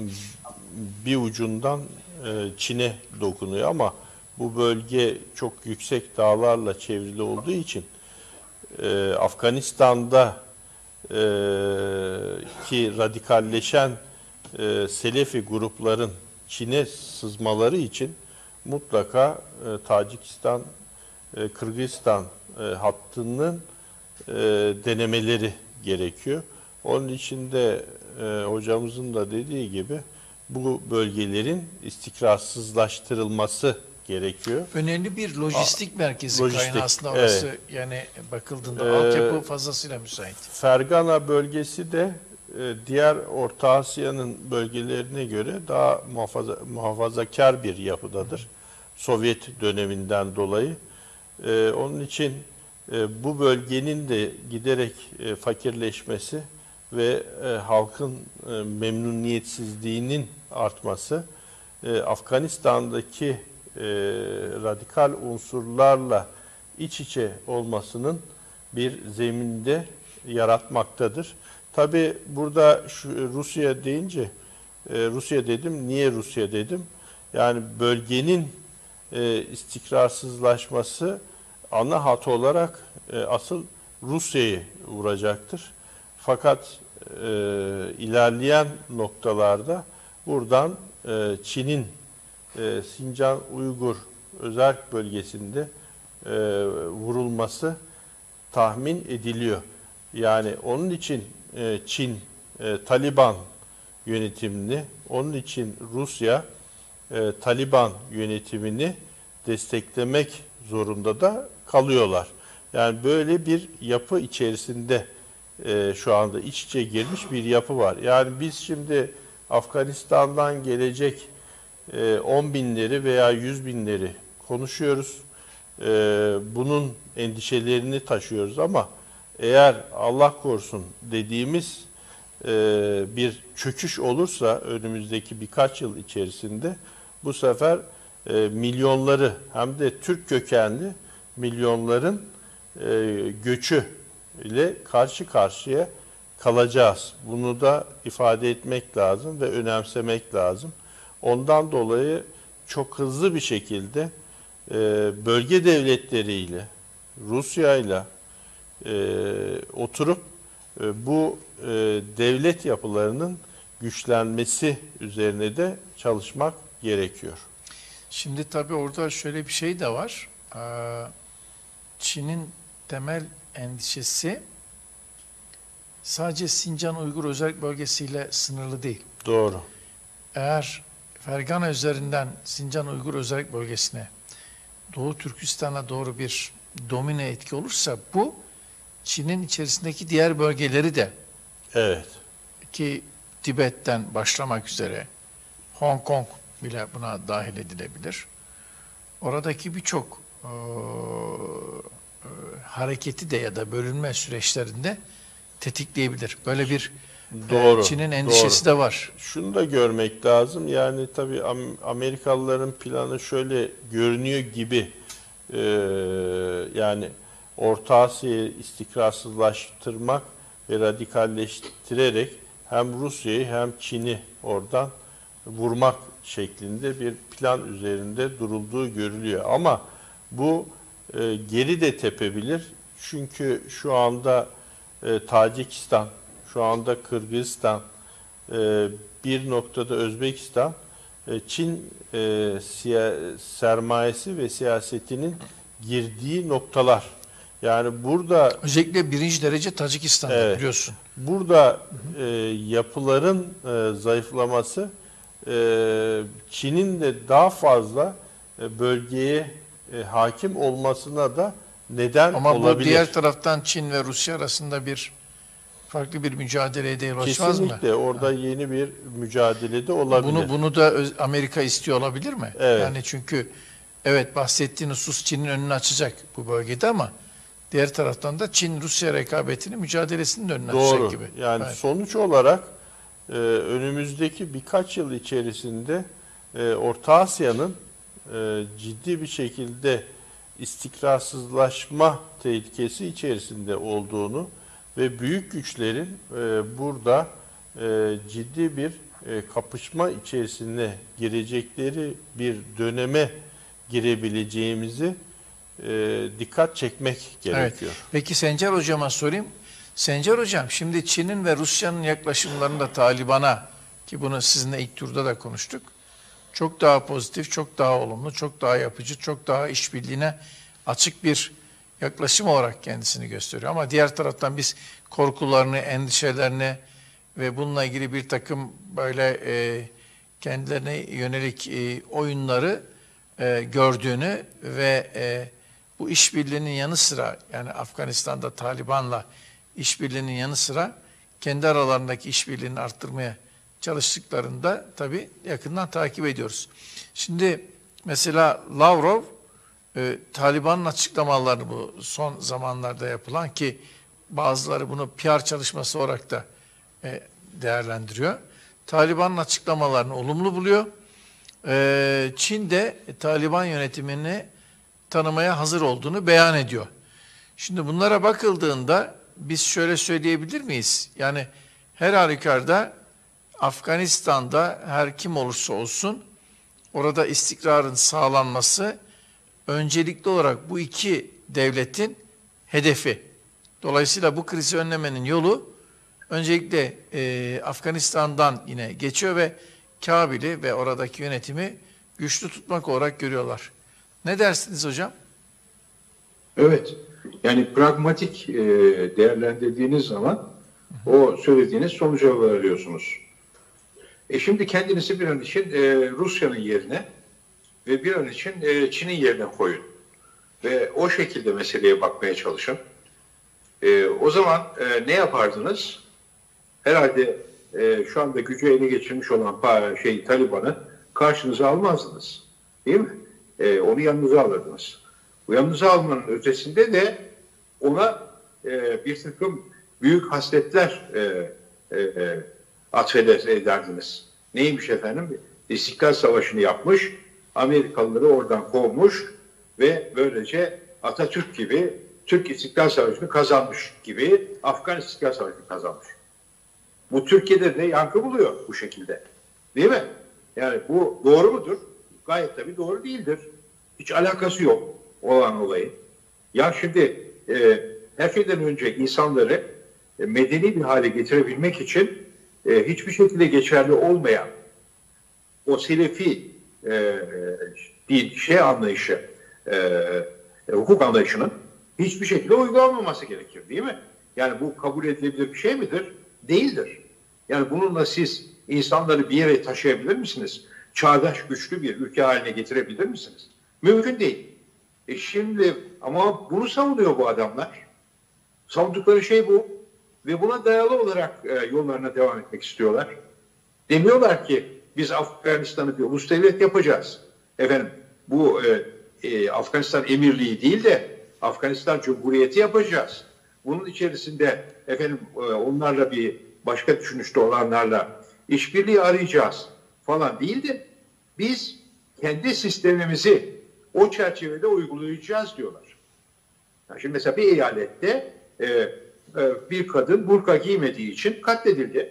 bir ucundan e, Çin'e dokunuyor ama bu bölge çok yüksek dağlarla çevrili olduğu için e, Afganistan'da e, ki radikalleşen e, Selefi grupların Çin'e sızmaları için mutlaka e, Tacikistan, e, Kırgızistan e, hattının e, denemeleri gerekiyor. Onun için de e, hocamızın da dediği gibi bu bölgelerin istikrarsızlaştırılması gerekiyor. Önemli bir lojistik merkezi lojistik, kaynağı aslında orası. evet. Yani bakıldığında Ee, altyapı fazlasıyla müsait. Fergana bölgesi de e, diğer Orta Asya'nın bölgelerine göre daha muhafaza, muhafazakar bir yapıdadır. Sovyet döneminden dolayı. E, onun için e, bu bölgenin de giderek e, fakirleşmesi ve e, halkın e, memnuniyetsizliğinin artması e, Afganistan'daki e, radikal unsurlarla iç içe olmasının bir zeminde yaratmaktadır. Tabi burada şu, Rusya deyince e, Rusya dedim. Niye Rusya dedim? Yani bölgenin e, istikrarsızlaşması ana hat olarak e, asıl Rusya'yı vuracaktır. Fakat e, ilerleyen noktalarda buradan e, Çin'in e, Sincan Uygur Özerk Bölgesi'nde e, vurulması tahmin ediliyor. Yani onun için e, Çin e, Taliban yönetimini, onun için Rusya e, Taliban yönetimini desteklemek zorunda da kalıyorlar. Yani böyle bir yapı içerisinde e, şu anda iç içe girmiş bir yapı var. Yani biz şimdi Afganistan'dan gelecek e, on binleri veya yüz binleri konuşuyoruz. E, bunun endişelerini taşıyoruz ama eğer Allah korusun dediğimiz e, bir çöküş olursa önümüzdeki birkaç yıl içerisinde bu sefer e, milyonları hem de Türk kökenli milyonların e, göçü ile karşı karşıya kalacağız. Bunu da ifade etmek lazım ve önemsemek lazım. Ondan dolayı çok hızlı bir şekilde e, bölge devletleriyle, Rusya'yla e, oturup e, bu e, devlet yapılarının güçlenmesi üzerine de çalışmak gerekiyor. Şimdi tabii orada şöyle bir şey de var. Ee, Çin'in temel endişesi sadece Sincan Uygur Özerk Bölgesi'yle sınırlı değil. Doğru. Eğer Fergana üzerinden Sincan Uygur Özerk Bölgesi'ne, Doğu Türkistan'a doğru bir domine etki olursa bu Çin'in içerisindeki diğer bölgeleri de Evet. ki Tibet'ten başlamak üzere Hong Kong bile buna dahil edilebilir. Oradaki birçok e, e, hareketi de ya da bölünme süreçlerinde tetikleyebilir. Böyle bir Doğru, e, Çin'in endişesi doğru. de var. Şunu da görmek lazım. Yani tabii Amerikalıların planı şöyle görünüyor gibi e, yani Orta Asya'yı istikrarsızlaştırmak ve radikalleştirerek hem Rusya'yı hem Çin'i oradan vurmak şeklinde bir plan üzerinde durulduğu görülüyor. Ama bu e, geri de tepebilir. Çünkü şu anda e, Tacikistan, şu anda Kırgızistan, e, bir noktada Özbekistan, e, Çin e, siya- sermayesi ve siyasetinin girdiği noktalar. Yani burada Özellikle birinci derece Tacikistan'da Evet. biliyorsun. burada e, yapıların e, zayıflaması e, Çin'in de daha fazla e, bölgeye e, hakim olmasına da neden Ama olabilir. bu diğer taraftan Çin ve Rusya arasında bir farklı bir mücadeleye de yol açmaz mı? Kesinlikle orada yeni bir mücadele de olabilir. Bunu bunu da öz- Amerika istiyor olabilir mi? Evet. Yani çünkü evet bahsettiğin husus Çin'in önünü açacak bu bölgede ama diğer taraftan da Çin Rusya rekabetini mücadelesinin de önünü Doğru. açacak gibi. Yani Evet. sonuç olarak e, önümüzdeki birkaç yıl içerisinde e, Orta Asya'nın e, ciddi bir şekilde istikrarsızlaşma tehlikesi içerisinde olduğunu ve büyük güçlerin e, burada e, ciddi bir e, kapışma içerisine girecekleri bir döneme girebileceğimizi e, dikkat çekmek gerekiyor. Evet. Peki Sencer Hocam'a sorayım. Sencer Hocam şimdi Çin'in ve Rusya'nın yaklaşımlarında Taliban'a, ki bunu sizinle ilk turda da konuştuk, çok daha pozitif, çok daha olumlu, çok daha yapıcı, çok daha işbirliğine açık bir yaklaşım olarak kendisini gösteriyor. Ama diğer taraftan biz korkularını, endişelerini ve bununla ilgili bir takım böyle e, kendilerine yönelik e, oyunları e, gördüğünü ve e, bu işbirliğinin yanı sıra, yani Afganistan'da Taliban'la işbirliğinin yanı sıra kendi aralarındaki işbirliğini arttırmaya çalıştıklarında tabii yakından takip ediyoruz. Şimdi mesela Lavrov e, Taliban'ın açıklamalarını, bu son zamanlarda yapılan, ki bazıları bunu P R çalışması olarak da e, değerlendiriyor. Taliban'ın açıklamalarını olumlu buluyor. E, Çin de Taliban yönetimini tanımaya hazır olduğunu beyan ediyor. Şimdi bunlara bakıldığında biz şöyle söyleyebilir miyiz? Yani her halükarda Afganistan'da her kim olursa olsun orada istikrarın sağlanması öncelikli olarak bu iki devletin hedefi. Dolayısıyla bu krizi önlemenin yolu öncelikle e, Afganistan'dan yine geçiyor ve Kabil'i ve oradaki yönetimi güçlü tutmak olarak görüyorlar. Ne dersiniz hocam? Evet. Yani pragmatik e, değerlendirdiğiniz zaman o söylediğiniz sonuca varıyorsunuz. E şimdi kendinizi bir an için e, Rusya'nın yerine ve bir an için e, Çin'in yerine koyun. Ve o şekilde meseleye bakmaya çalışın. E, o zaman e, ne yapardınız? Herhalde e, şu anda gücü ele geçirmiş olan şey Taliban'ı karşınıza almazdınız. Değil mi? E, onu yanınıza alırdınız. Bu yanınıza almanın ötesinde de ona e, bir takım büyük hasletler e, e, e, atfeder ederdiniz. Neymiş efendim? İstiklal Savaşı'nı yapmış, Amerikalıları oradan kovmuş ve böylece Atatürk gibi Türk İstiklal Savaşı'nı kazanmış gibi Afgan İstiklal Savaşı'nı kazanmış. Bu Türkiye'de de yankı buluyor bu şekilde. Değil mi? Yani bu doğru mudur? Gayet tabii doğru değildir. Hiç alakası yok olan olayın. Ya şimdi e, her şeyden önce insanları e, medeni bir hale getirebilmek için e, hiçbir şekilde geçerli olmayan o selefi e, bir şey anlayışı, e, e, hukuk anlayışının hiçbir şekilde uygulanmaması gerekir, değil mi? Yani bu kabul edilebilir bir şey midir? Değildir. Yani bununla siz insanları bir yere taşıyabilir misiniz? Çağdaş, güçlü bir ülke haline getirebilir misiniz? Mümkün değil. E şimdi ama bunu savunuyor bu adamlar. Savundukları şey bu. Ve buna dayalı olarak e, yollarına devam etmek istiyorlar. Demiyorlar ki biz Afganistan'ı bir ulus devlet yapacağız. Efendim bu e, e, Afganistan emirliği değil de Afganistan Cumhuriyeti yapacağız. Bunun içerisinde efendim e, onlarla bir başka düşünüşte olanlarla işbirliği arayacağız falan değil de biz kendi sistemimizi o çerçevede uygulayacağız diyorlar. Yani şimdi mesela bir eyalette e, e, bir kadın burka giymediği için katledildi.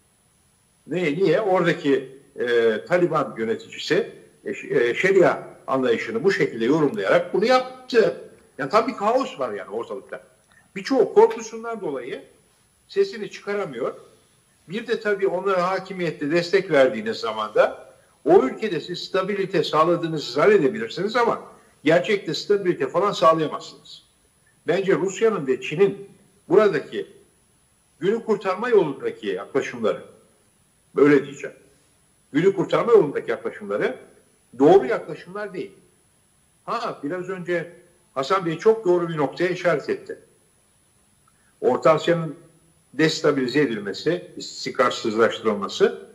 Ne, niye? Oradaki e, Taliban yöneticisi e, şeria anlayışını bu şekilde yorumlayarak bunu yaptı. Yani tam bir kaos var yani ortalıkta. Birçoğu korkusundan dolayı sesini çıkaramıyor. Bir de tabii onlara hakimiyette destek verdiğiniz zaman da o ülkede siz stabilite sağladığınızı zannedebilirsiniz ama gerçekte stabilite falan sağlayamazsınız. Bence Rusya'nın ve Çin'in buradaki günü kurtarma yolundaki yaklaşımları, böyle diyeceğim, günü kurtarma yolundaki yaklaşımları doğru yaklaşımlar değil. Ha biraz önce Hasan Bey çok doğru bir noktaya işaret etti. Orta Asya'nın destabilize edilmesi, istikrarsızlaştırılması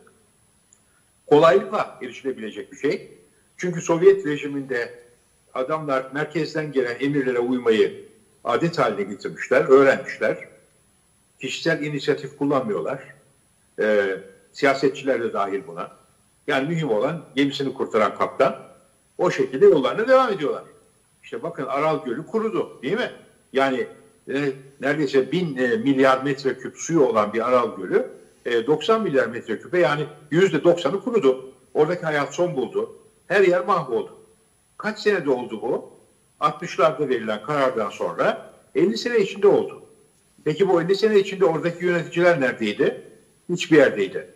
kolaylıkla erişilebilecek bir şey. Çünkü Sovyet rejiminde adamlar merkezden gelen emirlere uymayı adet haline getirmişler, öğrenmişler. Kişisel inisiyatif kullanmıyorlar. Ee, siyasetçiler de dahil buna. Yani mühim olan gemisini kurtaran kaptan. O şekilde yollarına devam ediyorlar. İşte bakın Aral Gölü kurudu, değil mi? Yani e, neredeyse bin e, milyar metreküp suyu olan bir Aral Gölü e, doksan milyar metreküpe, yani yüzde doksanı kurudu. Oradaki hayat son buldu. Her yer mahvoldu. Kaç senede oldu bu? altmışlarda verilen karardan sonra elli sene içinde oldu. Peki bu elli sene içinde oradaki yöneticiler neredeydi? Hiçbir yerdeydi.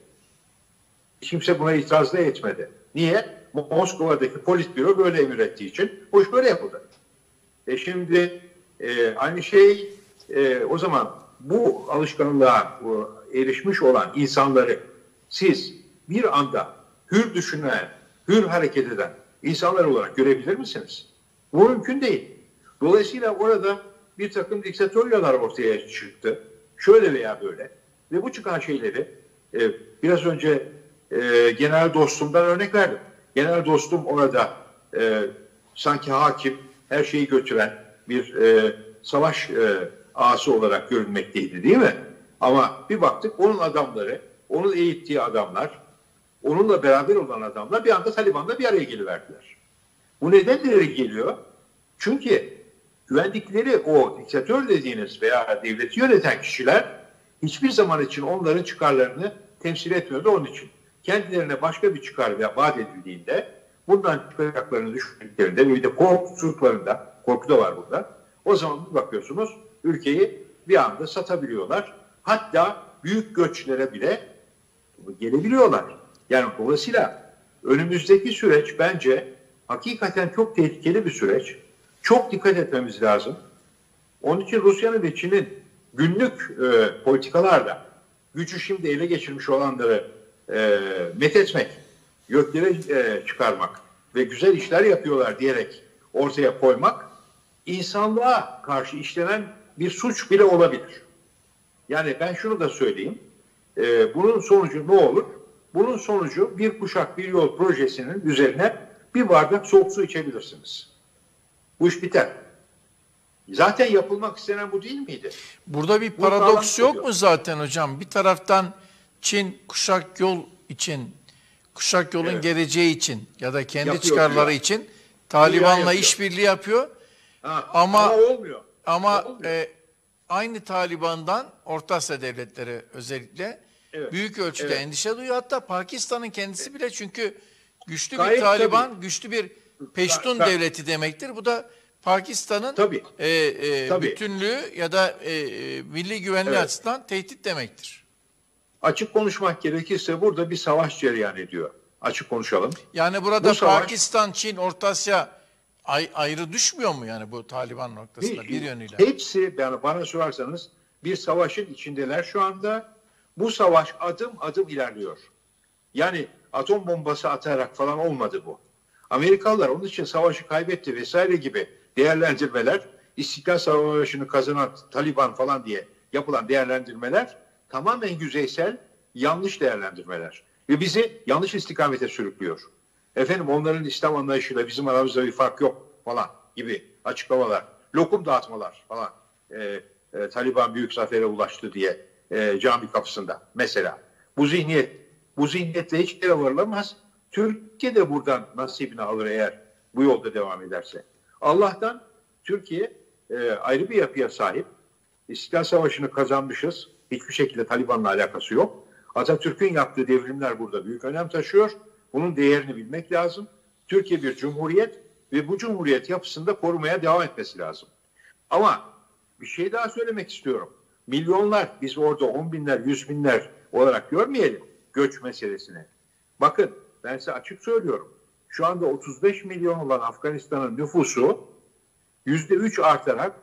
Hiç kimse buna itiraz da etmedi. Niye? Moskova'daki politbüro böyle emir ettiği için bu iş böyle yapıldı. E şimdi e, aynı şey e, o zaman bu alışkanlığa bu, erişmiş olan insanları siz bir anda hür düşünen, hür hareket eden insanlar olarak görebilir misiniz? Bu mümkün değil. Dolayısıyla orada bir takım diktatörler ortaya çıktı. Şöyle veya böyle. Ve bu çıkan şeyleri e, biraz önce e, genel dostumdan örnek verdim. Genel dostum orada e, sanki hakim, her şeyi götüren bir e, savaş e, ağası olarak görünmekteydi, değil mi? Ama bir baktık onun adamları, onun eğittiği adamlar, onunla beraber olan adamlar bir anda Taliban'la bir araya geliverdiler. Bu neden nereye geliyor? Çünkü güvendikleri o diktatör dediğiniz veya devleti yöneten kişiler hiçbir zaman için onların çıkarlarını temsil etmiyordu onun için. Kendilerine başka bir çıkar vaat edildiğinde bundan çıkacaklarını düşündüklerinde ve bir de korktuklarında, korku da var burada. O zaman bir bakıyorsunuz ülkeyi bir anda satabiliyorlar. Hatta büyük göçlere bile gelebiliyorlar. Yani dolayısıyla önümüzdeki süreç bence hakikaten çok tehlikeli bir süreç. Çok dikkat etmemiz lazım. Onun için Rusya'nın ve Çin'in günlük e, politikalarla gücü şimdi ele geçirmiş olanları e, methetmek, göklere e, çıkarmak ve güzel işler yapıyorlar diyerek ortaya koymak insanlığa karşı işlenen bir suç bile olabilir. Yani ben şunu da söyleyeyim. E, bunun sonucu ne olur? Bunun sonucu bir kuşak bir yol projesinin üzerine bir bardak soğuk su içebilirsiniz. Bu iş biter. Zaten yapılmak istenen bu değil miydi? Burada bir paradoks yok mu zaten hocam? Bir taraftan Çin kuşak yol için, kuşak yolun evet. geleceği için ya da kendi yapıyor, çıkarları ya. için Taliban'la işbirliği yapıyor. Ha, ama ama olmuyor. Ama olmuyor. E, aynı Taliban'dan Orta Asya devletleri özellikle evet. büyük ölçüde evet. endişe duyuyor. Hatta Pakistan'ın kendisi evet. bile, çünkü güçlü Gayet bir Taliban, tabii. güçlü bir Peştun Ta- devleti demektir. Bu da Pakistan'ın e, e, bütünlüğü ya da e, milli güvenliği evet. açısından tehdit demektir. Açık konuşmak gerekirse burada bir savaş cereyan ediyor. Açık konuşalım. Yani burada bu Pakistan, savaş, Çin, Orta Asya ay, ayrı düşmüyor mu yani bu Taliban noktasında bir, bir yönüyle? Hepsi, yani bana sorarsanız bir savaşın içindeler şu anda. Bu savaş adım adım ilerliyor. Yani atom bombası atarak falan olmadı bu. Amerikalılar onun için savaşı kaybetti vesaire gibi değerlendirmeler, İstiklal Savaşı'nı kazanan Taliban falan diye yapılan değerlendirmeler tamamen yüzeysel, yanlış değerlendirmeler. Ve bizi yanlış istikamete sürüklüyor. Efendim onların İslam anlayışıyla bizim aramızda bir fark yok falan gibi açıklamalar, lokum dağıtmalar falan. Ee, e, Taliban büyük zafere ulaştı diye e, cami kapısında mesela. Bu zihniyet, bu zihniyetle hiç yere varılamaz. Türkiye de buradan nasibini alır eğer bu yolda devam ederse. Allah'tan Türkiye e, ayrı bir yapıya sahip. İstiklal Savaşı'nı kazanmışız. Hiçbir şekilde Taliban'la alakası yok. Atatürk'ün yaptığı devrimler burada büyük önem taşıyor. Bunun değerini bilmek lazım. Türkiye bir cumhuriyet ve bu cumhuriyet yapısında korumaya devam etmesi lazım. Ama bir şey daha söylemek istiyorum. Milyonlar, biz orada on binler, yüz binler olarak görmeyelim göç meselesini. Bakın ben size açık söylüyorum. Şu anda otuz beş milyon olan Afganistan'ın nüfusu yüzde üç artarak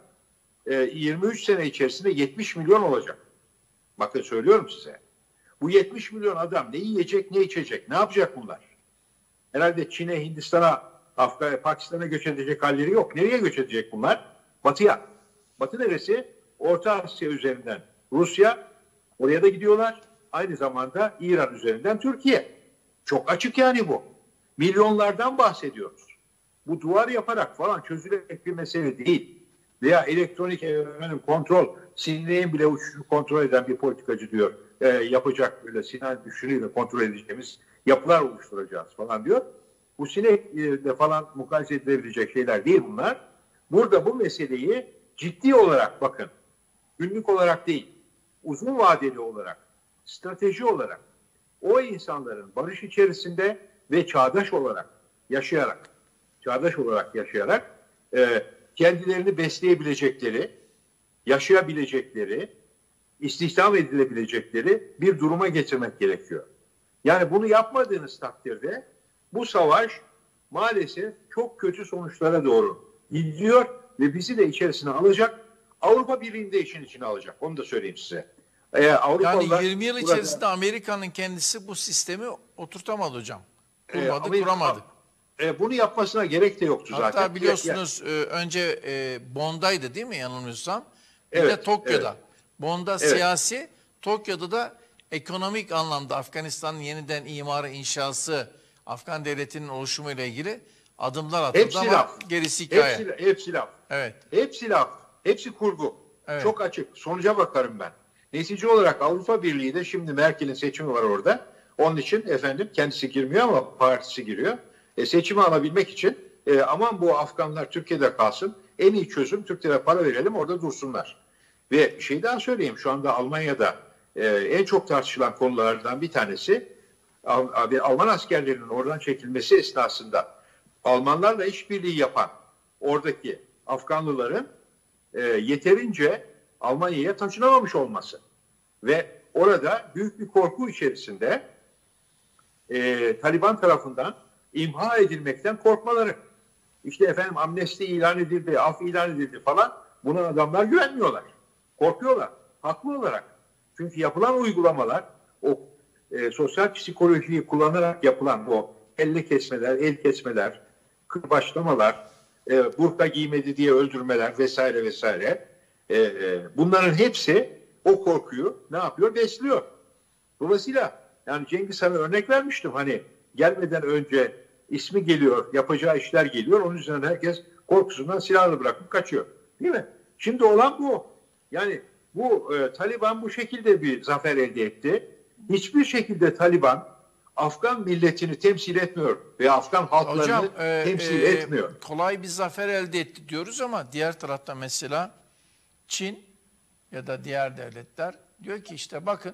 yirmi üç sene içerisinde yetmiş milyon olacak. Bakın söylüyorum size. Bu yetmiş milyon adam ne yiyecek, ne içecek, ne yapacak bunlar? Herhalde Çin'e, Hindistan'a, Afgan, Pakistan'a göç edecek halleri yok. Nereye göç edecek bunlar? Batı'ya. Batı neresi? Orta Asya üzerinden Rusya, Oraya da gidiyorlar. Aynı zamanda İran üzerinden Türkiye. Çok açık yani bu. Milyonlardan bahsediyoruz. Bu duvar yaparak falan çözülecek bir mesele değil. Veya elektronik efendim, kontrol, sineğin bile uçuşunu kontrol eden bir politikacı diyor. E, yapacak böyle sinek uçuşuyla kontrol edeceğimiz yapılar oluşturacağız falan diyor. Bu sinekle falan mukayese edilebilecek şeyler değil bunlar. Burada bu meseleyi ciddi olarak bakın, günlük olarak değil, uzun vadeli olarak, strateji olarak o insanların barış içerisinde ve çağdaş olarak yaşayarak, çağdaş olarak yaşayarak e, kendilerini besleyebilecekleri, yaşayabilecekleri, istihdam edilebilecekleri bir duruma getirmek gerekiyor. Yani bunu yapmadığınız takdirde bu savaş maalesef çok kötü sonuçlara doğru gidiyor ve bizi de içerisine alacak. Avrupa Birliği'ni de işin içine alacak. Onu da söyleyeyim size. Ee, yani yirmi yıl burada, içerisinde Amerika'nın kendisi bu sistemi oturtamadı hocam. Kurmadı, e, Amerika, kuramadı. E, bunu yapmasına gerek de yoktu Hatta zaten. Hatta biliyorsunuz ya, ya. önce e, Bond'daydı değil mi yanılmıyorsam? Bir evet, de Tokyo'da. Evet. Bond'da evet. Siyasi, Tokyo'da da ekonomik anlamda Afganistan'ın yeniden imarı, inşası, Afgan devletinin oluşumu ile ilgili adımlar atıldı hepsi ama laf. gerisi hikaye. Hepsi, hepsi laf. Evet. Hepsi laf. Hepsi kurgu. Evet. Çok açık. Sonuca bakarım ben. Netice olarak Avrupa Birliği de şimdi Merkel'in seçimi var orada. Onun için efendim kendisi girmiyor ama partisi giriyor. E, seçimi alabilmek için e, aman bu Afganlar Türkiye'de kalsın. En iyi çözüm Türklere para verelim orada dursunlar. Ve bir şey daha söyleyeyim. Şu anda Almanya'da e, en çok tartışılan konulardan bir tanesi Al, Alman askerlerinin oradan çekilmesi esnasında Almanlarla işbirliği yapan oradaki Afganlıların e, yeterince Almanya'ya taşınamamış olması. Ve orada büyük bir korku içerisinde e, Taliban tarafından imha edilmekten korkmaları. İşte efendim amnesti ilan edildi, af ilan edildi falan. Buna adamlar güvenmiyorlar. Korkuyorlar. Haklı olarak. Çünkü yapılan uygulamalar o e, sosyal psikolojiyi kullanarak yapılan o elle kesmeler, el kesmeler, kırbaçlamalar, e, burka giymedi diye öldürmeler vesaire vesaire. E, e, bunların hepsi o korkuyu ne yapıyor? Besliyor. Dolayısıyla yani Cengiz Han'a örnek vermiştim. Hani gelmeden önce ismi geliyor, yapacağı işler geliyor. Onun üzerine herkes korkusundan silahını bırakıp kaçıyor. Değil mi? Şimdi olan bu. Yani bu e, Taliban bu şekilde bir zafer elde etti. Hiçbir şekilde Taliban Afgan milletini temsil etmiyor ve Afgan halklarını Hocam, e, temsil e, etmiyor. Kolay bir zafer elde etti diyoruz ama diğer tarafta mesela Çin ya da diğer devletler diyor ki işte bakın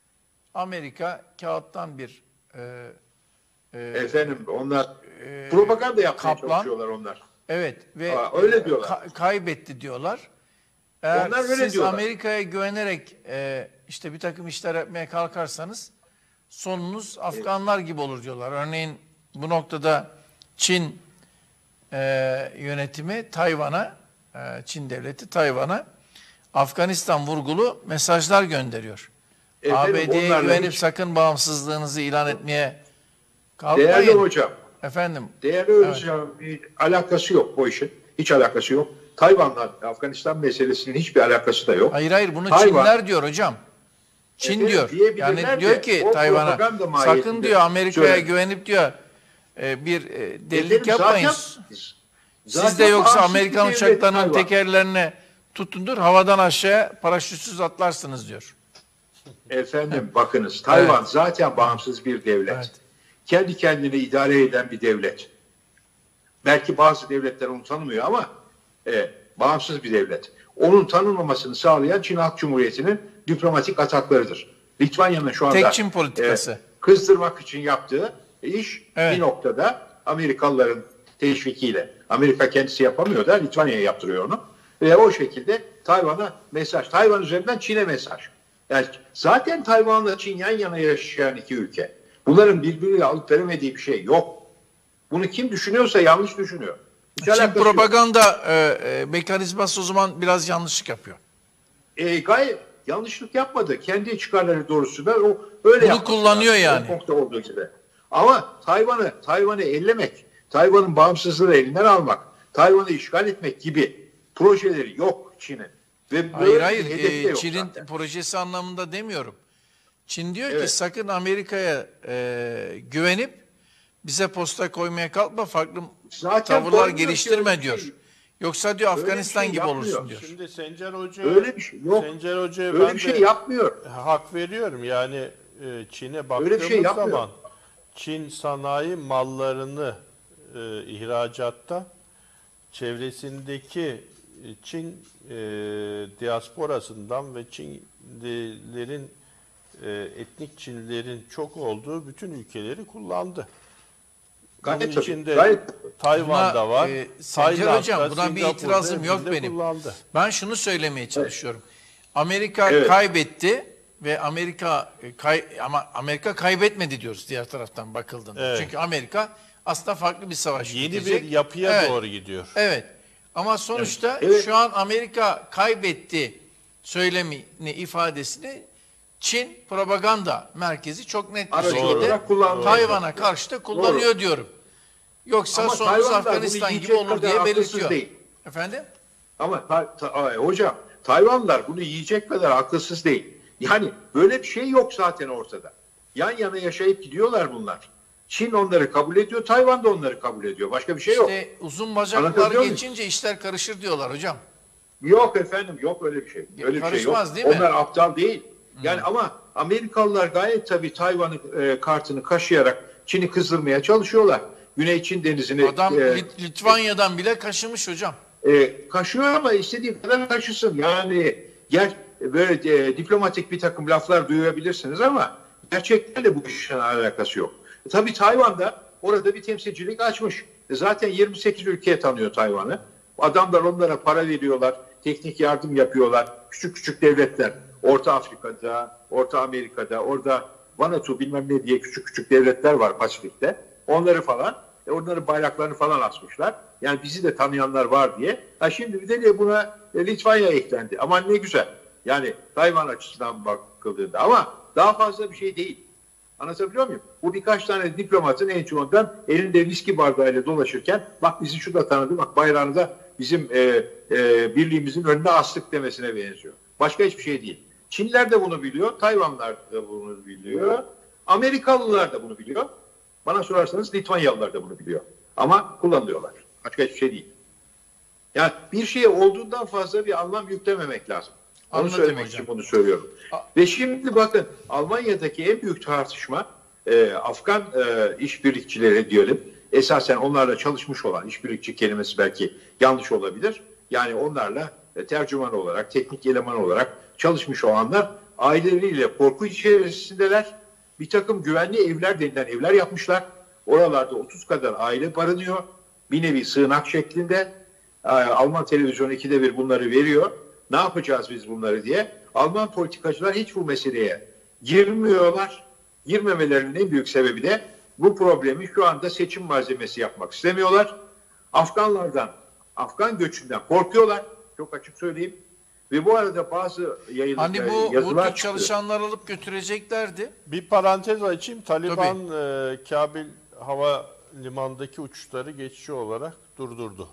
Amerika kağıttan bir e, e, Efendim onlar e, propaganda yapmaya kaplan, çalışıyorlar onlar. Evet ve Aa, öyle diyorlar. Ka- kaybetti diyorlar. Eğer Onlar öyle siz diyorlar. Amerika'ya güvenerek e, işte bir takım işler yapmaya kalkarsanız sonunuz Afganlar gibi olur diyorlar. Örneğin bu noktada Çin e, yönetimi Tayvan'a, e, Çin devleti Tayvan'a Afganistan vurgulu mesajlar gönderiyor. Efendim, A B D'ye onlarla güvenip hiç- sakın bağımsızlığınızı ilan etmeye kalkmayın. Değerli hocam, Efendim. değerli Evet. hocam bir alakası yok bu işin. Hiç alakası yok. Tayvan'la Afganistan meselesinin hiçbir alakası da yok. Hayır hayır bunu Tayvan- Çinliler diyor hocam. Çin Efendim, diyor. diyebilirler Yani de diyor ki o Tayvan'a propaganda sakın mahiyetinde diyor Amerika'ya söyle. güvenip diyor e, bir e, delilik Efendim, yapmayın. zaten- Siz zaten de yoksa bağımsız bir Amerikan devlet uçaklarının Tayvan. tekerlerine tutundur havadan aşağıya paraşütsüz atlarsınız diyor. Efendim bakınız Tayvan Evet. zaten bağımsız bir devlet. Evet. Kendi kendini idare eden bir devlet. Belki bazı devletler onu tanımıyor ama e, bağımsız bir devlet. Onun tanınmamasını sağlayan Çin Halk Cumhuriyeti'nin diplomatik ataklarıdır. Litvanya'nın şu anda Tek Çin politikası. e, kızdırmak için yaptığı iş Evet. bir noktada Amerikalıların teşvikiyle. Amerika kendisi yapamıyor da Litvanya'ya yaptırıyor onu. Ve o şekilde Tayvan'a mesaj. Tayvan üzerinden Çin'e mesaj. Yani zaten Tayvan'la Çin yan yana yaşayan iki ülke. Bunların birbiriyle alıp veremediği bir şey yok. Bunu kim düşünüyorsa yanlış düşünüyor. Hiç Çin alakası yok. propaganda e, e, mekanizması o zaman biraz yanlışlık yapıyor. E, gayet yanlışlık yapmadı. Kendi çıkarları doğrusunda o öyle Bunu yapması kullanıyor lazım. yani. Hongkong'da olduğu gibi. Ama Tayvan'ı Tayvan'ı ellemek, Tayvan'ın bağımsızlığını elinden almak, Tayvan'ı işgal etmek gibi projeleri yok Çin'in. Ve Hayır böyle hayır bir hedefi de e, yok Çin'in zaten. projesi anlamında demiyorum. Çin diyor ki Evet. sakın Amerika'ya e, güvenip bize posta koymaya kalkma, farklı Zaten tavırlar koymuyor ki, geliştirme öyle bir diyor. şey- Yoksa diyor öyle bir Afganistan şey gibi yapmıyor. olursun diyor. Şimdi Sencer Hoca, Öyle bir şey yok. Sencer Hoca'ya Öyle ben bir şey de yapmıyor. hak veriyorum. Yani e, Çin'e Öyle bir baktığımız şey yapmıyor. zaman Çin sanayi mallarını e, ihracatta çevresindeki e, Çin e, diasporasından ve Çinlilerin e, etnik Çinlilerin çok olduğu bütün ülkeleri kullandı. Bunun Gayet tabii, içinde gayet- Tayvan'da Buna, var. e, Sencer Tayland'da, Hocam buna bir Singapur'da itirazım yok hepsinde benim. kullandı. Ben şunu söylemeye çalışıyorum. Amerika Evet. kaybetti ve Amerika e, kay, ama Amerika kaybetmedi diyoruz diğer taraftan bakıldığında. Evet. Çünkü Amerika aslında farklı bir savaş Yeni yürütecek. bir yapıya Evet. doğru gidiyor. Evet. Ama sonuçta Evet. şu an Amerika kaybetti söylemini, ifadesini Çin propaganda merkezi çok net bir Aracı şekilde olarak kullanmaya Tayvan'a çalışıyor. karşı da kullanıyor diyorum. Yoksa Ama sonumuz Tayvan da bunu Afganistan gibi yiyecek olur kadar diye akılsız belirtiyor. değil. Efendim? Ama ta, ta- ay, hocam Tayvanlılar bunu yiyecek kadar akılsız değil. Yani böyle bir şey yok zaten ortada. Yan yana yaşayıp gidiyorlar bunlar. Çin onları kabul ediyor, Tayvan da onları kabul ediyor. Başka bir şey yok. İşte uzun bacaklar Anlatabiliyor muyum? geçince işler karışır diyorlar hocam. Yok efendim, yok öyle bir şey. Öyle bir şey yok. Karışmaz değil mi? Onlar aptal değil. Yani ama Amerikalılar gayet tabii Tayvan'ın e, kartını kaşıyarak Çin'i kızdırmaya çalışıyorlar. Güney Çin denizini Adam e, Lit- Litvanya'dan bile kaşımış hocam. E, kaşıyor ama istediği kadar kaşısın. Yani ger böyle e, diplomatik bir takım laflar duyabilirsiniz ama gerçeklerle bu işin alakası yok. E, tabii Tayvan'da orada bir temsilcilik açmış. E, zaten yirmi sekiz ülkeye tanıyor Tayvan'ı. Adamlar onlara para veriyorlar, teknik yardım yapıyorlar. Küçük küçük devletler. Orta Afrika'da, Orta Amerika'da, orada Vanuatu bilmem ne diye küçük küçük devletler var Pasifik'te. Onları falan, e, onların bayraklarını falan asmışlar. Yani bizi de tanıyanlar var diye. Ha şimdi bir de buna e, Litvanya eklendi. Aman ne güzel. Yani Tayvan açısından bakıldığında. Ama daha fazla bir şey değil. Anlatabiliyor muyum? Bu birkaç tane diplomatın en çoğundan elinde viski bardağıyla dolaşırken bak bizi şu da tanıdı, bak bayrağını da bizim e, e, birliğimizin önüne astık demesine benziyor. Başka hiçbir şey değil. Çinliler de bunu biliyor, Tayvanlılar da bunu biliyor, Amerikalılar da bunu biliyor. Bana sorarsanız Litvanyalılar da bunu biliyor. Ama kullanıyorlar. Başka hiçbir şey değil. Yani bir şeye olduğundan fazla bir anlam yüklememek lazım. Onu Anladım söylemek hocam. için bunu söylüyorum. A- Ve şimdi bakın Almanya'daki en büyük tartışma e, Afgan e, işbirlikçileri diyelim. Esasen onlarla çalışmış olan, işbirlikçi kelimesi belki yanlış olabilir. Yani onlarla e, tercüman olarak, teknik eleman olarak çalışmış olanlar aileleriyle korku içerisindeler. Bir takım güvenli evler denilen evler yapmışlar. Oralarda otuz kadar aile barınıyor. Bir nevi sığınak şeklinde. Ee, Alman televizyonu ikide bir bunları veriyor. Ne yapacağız biz bunları diye. Alman politikacılar hiç bu meseleye girmiyorlar. Girmemelerinin en büyük sebebi de bu problemi şu anda seçim malzemesi yapmak istemiyorlar. Afganlardan, Afgan göçünden korkuyorlar. Çok açık söyleyeyim. Ve bu arada bazı yayın, Hani bu, bu yazılar tür çıktı. çalışanlar alıp götüreceklerdi. Bir parantez açayım. Taliban e, Kabil hava limanındaki uçuşları geçici olarak durdurdu.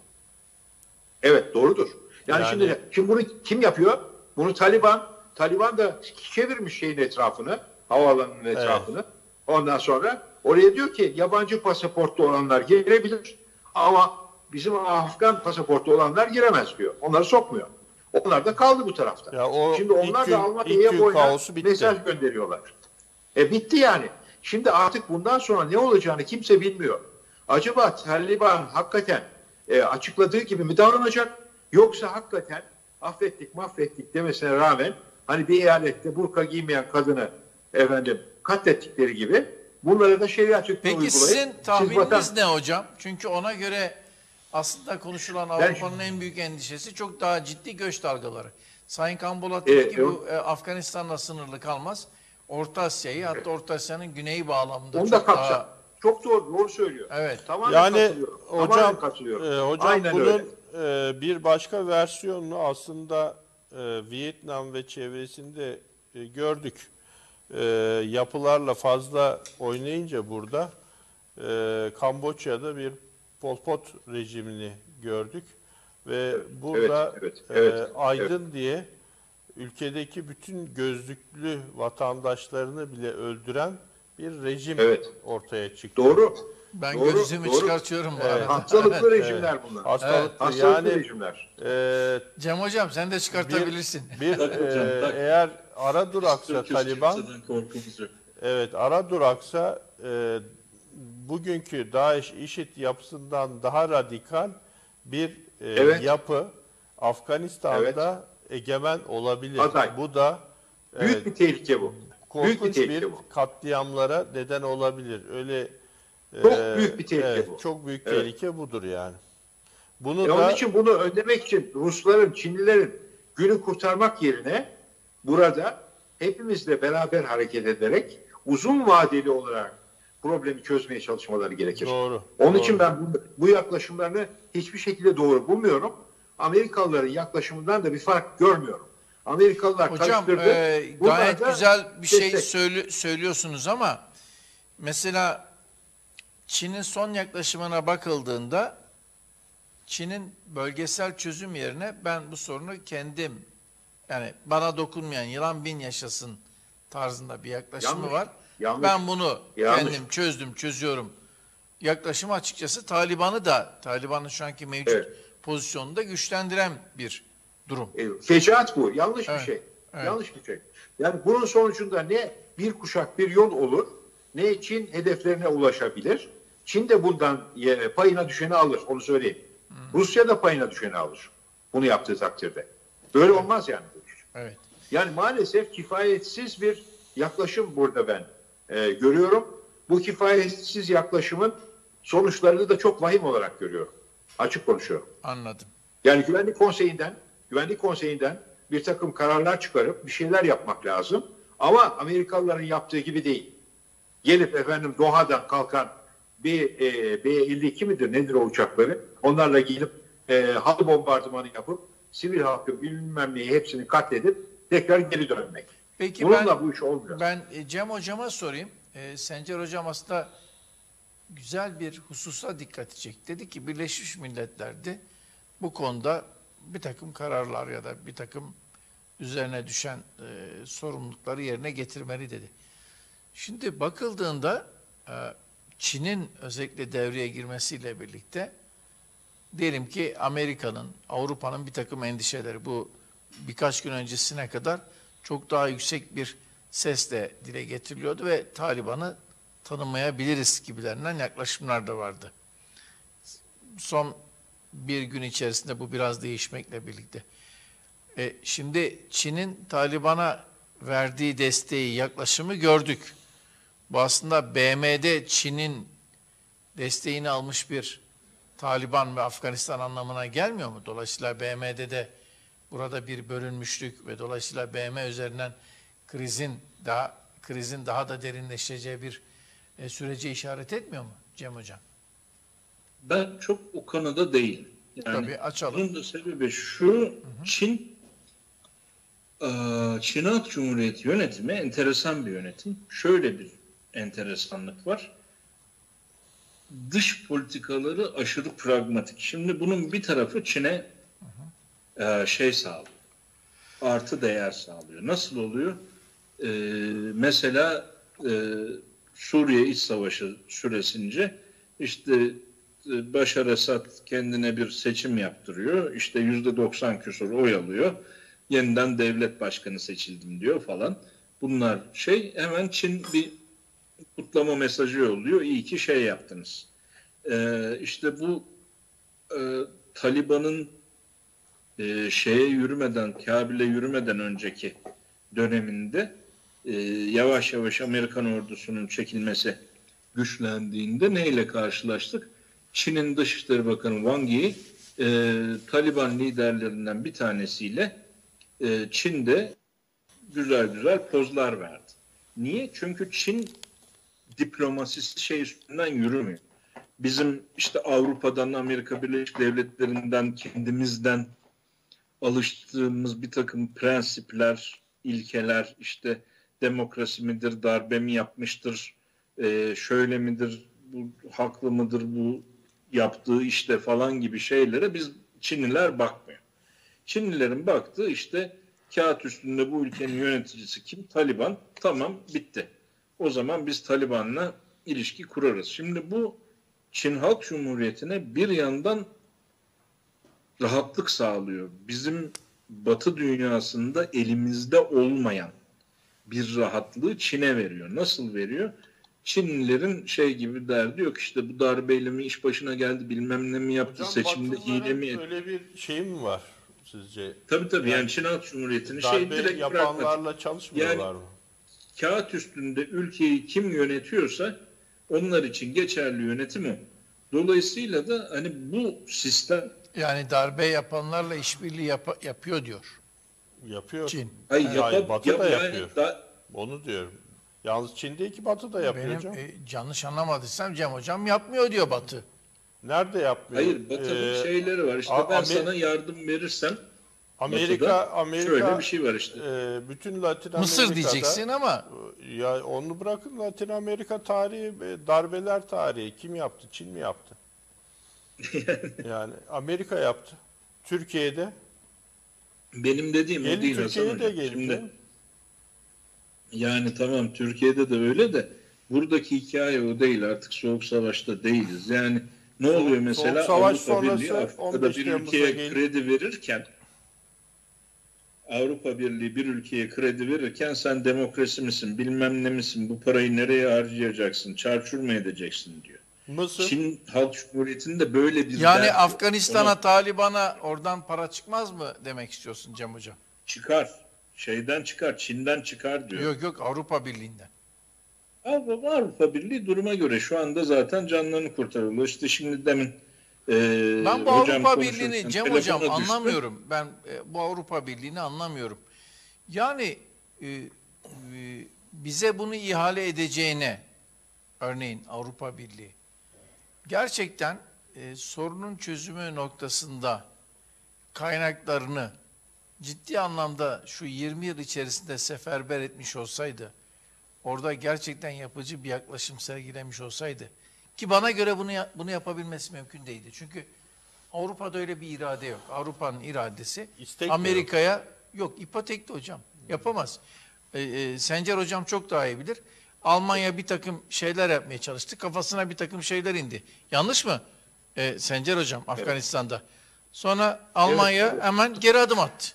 Evet doğrudur. Yani, Yani- şimdi şimdi bunu kim yapıyor? Bunu Taliban. Taliban da çevirmiş şeyin etrafını, havaalanının etrafını. Ondan sonra oraya diyor ki yabancı pasaportlu olanlar girebilir ama bizim Afgan pasaportlu olanlar giremez diyor. Onları sokmuyor. Onlar da kaldı bu tarafta. Ya o Şimdi onlar ilk gün- da ilk Almanya'ya gün boyuna kaosu bitti. mesaj gönderiyorlar. E bitti yani. Şimdi artık bundan sonra ne olacağını kimse bilmiyor. Acaba Taliban hakikaten e, açıkladığı gibi mi davranacak? Yoksa hakikaten affettik mahvettik demesine rağmen hani bir eyalette burka giymeyen kadını efendim katlettikleri gibi bunlara da şeriat hükmü Peki uygulayıp sizin siz tahmininiz vatan- ne hocam? Çünkü ona göre aslında konuşulan Avrupa'nın en büyük endişesi çok daha ciddi göç dalgaları. Sayın Kambolat dedi E, ki bu e, Afganistan'la sınırlı kalmaz. Orta Asya'yı hatta Orta Asya'nın güneyi bağlamında Onu da çok kapsar. daha... Çok doğru, doğru söylüyor. Evet. Tamamen Yani katılıyorum. hocam, Tamamen katılıyorum. e, hocam Aynen bunun öyle. e, bir başka versiyonunu aslında e, Vietnam ve çevresinde e, gördük. E, yapılarla fazla oynayınca burada e, Kamboçya'da bir Pol Pot rejimini gördük Ve burada evet, evet, evet, e, Aydın evet. diye ülkedeki bütün gözlüklü vatandaşlarını bile öldüren bir rejim evet. ortaya çıktı. Doğru. Ben doğru, gözümü doğru. çıkartıyorum bu evet. arada. Hastalıklı rejimler evet. bunlar. Hastalıklı, evet. Hastalıklı yani, rejimler. E, Cem Hocam sen de çıkartabilirsin. Bir, bir e, eğer ara duraksa Taliban, evet ara duraksa e, bugünkü DAEŞ, IŞİD yapısından daha radikal bir e, evet. yapı Afganistan'da evet. egemen olabilir. Aday. Bu da büyük evet, bir tehlike bu. Korkunç büyük bir, tehlike bir bu. katliamlara neden olabilir. Öyle çok e, büyük bir tehlike evet, bu. Çok büyük evet. tehlike budur yani. Bunu e da onun için bunu önlemek için Rusların, Çinlilerin günü kurtarmak yerine burada hepimizle beraber hareket ederek uzun vadeli olarak problemi çözmeye çalışmaları gerekir. Doğru. Onun doğru. için ben bu, bu yaklaşımlarını hiçbir şekilde doğru bulmuyorum. Amerikalıların yaklaşımından da bir fark görmüyorum. Amerikalılar Hocam, karıştırdı. E, gayet güzel bir şey söyle, söylüyorsunuz ama mesela Çin'in son yaklaşımına bakıldığında Çin'in bölgesel çözüm yerine ben bu sorunu kendim, yani bana dokunmayan yılan bin yaşasın tarzında bir yaklaşımı yanlış, var. Yanlış, ben bunu yanlış. kendim çözdüm, çözüyorum. Yaklaşımı açıkçası Taliban'ı da, Taliban'ın şu anki mevcut evet. pozisyonunu da güçlendiren bir durum. E, fecaat bu. Yanlış evet. bir şey. Evet. Yanlış bir şey. Yani bunun sonucunda ne bir kuşak bir yol olur, ne Çin hedeflerine ulaşabilir. Çin de bundan payına düşeni alır. Onu söyleyeyim. Hmm. Rusya da payına düşeni alır. Bunu yaptığı takdirde. Böyle evet. olmaz yani. Evet. Yani maalesef kifayetsiz bir yaklaşım burada ben e, görüyorum. Bu kifayetsiz yaklaşımın sonuçlarını da çok vahim olarak görüyorum. Açık konuşuyorum. Anladım. Yani Güvenlik Konseyi'nden, Güvenlik Konseyi'nden bir takım kararlar çıkarıp bir şeyler yapmak lazım. Ama Amerikalıların yaptığı gibi değil. Gelip efendim Doha'dan kalkan B elli iki midir nedir o uçakları? Onlarla gelip e, hava bombardımanı yapıp sivil halkı bilmem neyi hepsini katledip tekrar geri dönmek. Peki bununla ben, bu iş olmuyor. Ben Cem Hocam'a sorayım. E, Sencer Hocam aslında güzel bir hususa dikkati çekti. Dedi ki Birleşmiş Milletler'de bu konuda bir takım kararlar ya da bir takım üzerine düşen e, sorumlulukları yerine getirmeli dedi. Şimdi bakıldığında e, Çin'in özellikle devreye girmesiyle birlikte diyelim ki Amerika'nın, Avrupa'nın bir takım endişeleri bu birkaç gün öncesine kadar çok daha yüksek bir sesle dile getiriliyordu ve Taliban'ı tanımayabiliriz gibilerinden yaklaşımlar da vardı. Son bir gün içerisinde bu biraz değişmekle birlikte. E, şimdi Çin'in Taliban'a verdiği desteği, yaklaşımı gördük. Bu aslında B M'de Çin'in desteğini almış bir Taliban ve Afganistan anlamına gelmiyor mu? Dolayısıyla B M'de de burada bir bölünmüşlük ve dolayısıyla B M üzerinden krizin daha krizin daha da derinleşeceği bir e, sürece işaret etmiyor mu Cem Hocam? Ben çok o konuda değilim. Yani tabii açalım. Bunun da sebebi şu, hı hı. Çin Çin Halk Cumhuriyeti yönetimi enteresan bir yönetim. Şöyle bir enteresanlık var. Dış politikaları aşırı pragmatik. Şimdi bunun bir tarafı Çin'e e, şey sağlıyor. Artı değer sağlıyor. Nasıl oluyor? E, mesela e, Suriye İç Savaşı süresince işte e, Başar Esad kendine bir seçim yaptırıyor. İşte yüzde doksan küsur oy alıyor. Yeniden devlet başkanı seçildim diyor falan. Bunlar şey, hemen Çin bir kutlama mesajı yolluyor. İyi ki şey yaptınız. Ee, işte bu e, Taliban'ın e, şeye yürümeden, Kabil'e yürümeden önceki döneminde e, yavaş yavaş Amerikan ordusunun çekilmesi güçlendiğinde neyle karşılaştık? Çin'in Dışişleri Bakanı Wang Yi e, Taliban liderlerinden bir tanesiyle e, Çin'de güzel güzel pozlar verdi. Niye? Çünkü Çin diplomasisi şey üstünden yürümüyor. Bizim işte Avrupa'dan, Amerika Birleşik Devletleri'nden, kendimizden alıştığımız bir takım prensipler, ilkeler, işte demokrasi midir, darbe mi yapmıştır, e, şöyle midir, bu haklı mıdır bu yaptığı işte falan gibi şeylere biz Çinliler bakmıyor. Çinlilerin baktığı işte kağıt üstünde bu ülkenin yöneticisi kim? Taliban. Tamam, bitti. O zaman biz Taliban'la ilişki kurarız. Şimdi bu Çin Halk Cumhuriyeti'ne bir yandan rahatlık sağlıyor. Bizim Batı dünyasında elimizde olmayan bir rahatlığı Çin'e veriyor. Nasıl veriyor? Çinlilerin şey gibi derdi yok, işte bu darbeyle mi iş başına geldi, bilmem ne mi yaptı, Hocam, seçimde hile mi etti. öyle bir şey mi var sizce? Tabii tabii, yani, Yani Çin Halk Cumhuriyeti'nin şey Darbe direkt yapanlarla pragmatik. çalışmıyorlar Yani mı? kağıt üstünde ülkeyi kim yönetiyorsa onlar için geçerli yönetim o. Dolayısıyla da hani bu sistem, Yani darbe yapanlarla işbirliği yap- yapıyor diyor Yapıyor. Çin. ay Hayır, yapa- Batı yap- da yani yapıyor. da- Onu diyorum. Yalnız Çin değil ki, Batı da yapıyor Benim hocam. e, yanlış anlamadıysam Cem Hocam yapmıyor diyor Batı. Nerede yapmıyor? hayır Batı'nın Ee, şeyleri var. İşte A- ben Amer- sana yardım verirsem Amerika, Batı'da Amerika şöyle bir şey var işte. e, bütün Latin Mısır Amerika'da, diyeceksin ama ya onu bırakın, Latin Amerika tarihi, e, darbeler tarihi kim yaptı? Çin mi yaptı? Yani Amerika yaptı. Türkiye'de Benim dediğim o gelin değil Hasan Türkiye'ye de Hocam. gelin. Şimdi canım. yani tamam, Türkiye'de de öyle de buradaki hikaye o değil. Artık soğuk savaşta değiliz. Yani ne Soğuk- oluyor mesela? Soğuk savaş Avrupa Birliği sonrası Afrika'da on beş bir Temmuz'da ülkeye gel- kredi verirken Avrupa Birliği bir ülkeye kredi verirken sen demokrasi misin, bilmem ne misin, bu parayı nereye harcayacaksın, çarçur mu edeceksin diyor. Mısır, Çin Halk Cumhuriyeti'nde böyle bir yani dert yok. Afganistan'a, Ona Taliban'a oradan para çıkmaz mı demek istiyorsun Cem Hocam? çıkar, şeyden çıkar, Çin'den çıkar diyor. Yok yok, Avrupa Birliği'nden. Avrupa, Avrupa Birliği duruma göre şu anda zaten canlarını kurtarılıyor. İşte şimdi demin e, Ben bu hocam Avrupa konuşurken Birliği'ni Cem telefona Hocam düştü. anlamıyorum. Ben e, bu Avrupa Birliği'ni anlamıyorum. Yani e, e, bize bunu ihale edeceğine, örneğin Avrupa Birliği, gerçekten e, sorunun çözümü noktasında kaynaklarını ciddi anlamda şu yirmi yıl içerisinde seferber etmiş olsaydı, orada gerçekten yapıcı bir yaklaşım sergilemiş olsaydı, ki bana göre bunu bunu yapabilmesi mümkün değildi. Çünkü Avrupa'da öyle bir irade yok. Avrupa'nın iradesi İstek de Amerika'ya yok, ipotekli hocam. Yapamaz. Ee, e, Sencer hocam çok daha iyi bilir. Almanya bir takım şeyler yapmaya çalıştı. Kafasına bir takım şeyler indi. Yanlış mı? Ee, Sencer hocam Afganistan'da. Sonra Almanya Evet, evet. hemen geri adım attı.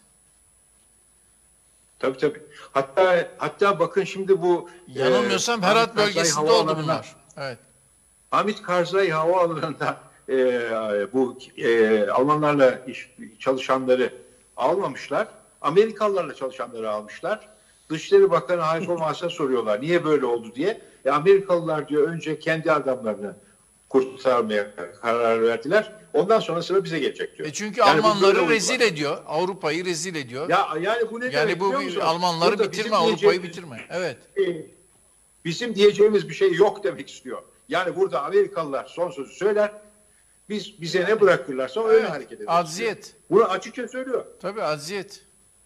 Tabii tabii. Hatta hatta bakın şimdi bu Yanılmıyorsam e, Herat Hamid Karzai bölgesinde oldu havaalanına- bunlar. Evet. Hamid Karzai havaalanında e, bu e, Almanlarla iş, çalışanları almamışlar. Amerikalılarla çalışanları almışlar. Dışişleri Bakanı Heiko Maas'a soruyorlar niye böyle oldu diye. E, Amerikalılar diyor önce kendi adamlarını kurtarmaya karar verdiler. Ondan sonra sıra bize gelecek diyor. E çünkü Yani bu böyle Almanları oyunlar. rezil ediyor. Avrupa'yı rezil ediyor. Ya yani bu ne yani demek bu biliyor bir musunuz? Almanları Burada bitirme, bizim Avrupa'yı diyeceğimiz- bitirme. Evet. e, bizim diyeceğimiz bir şey yok demek istiyor. Yani burada Amerikalılar son sözü söyler. Biz bize ne bırakırlarsa öyle Evet, hareket ederiz. aziyet. Bunu açıkça söylüyor. Tabii aziyet.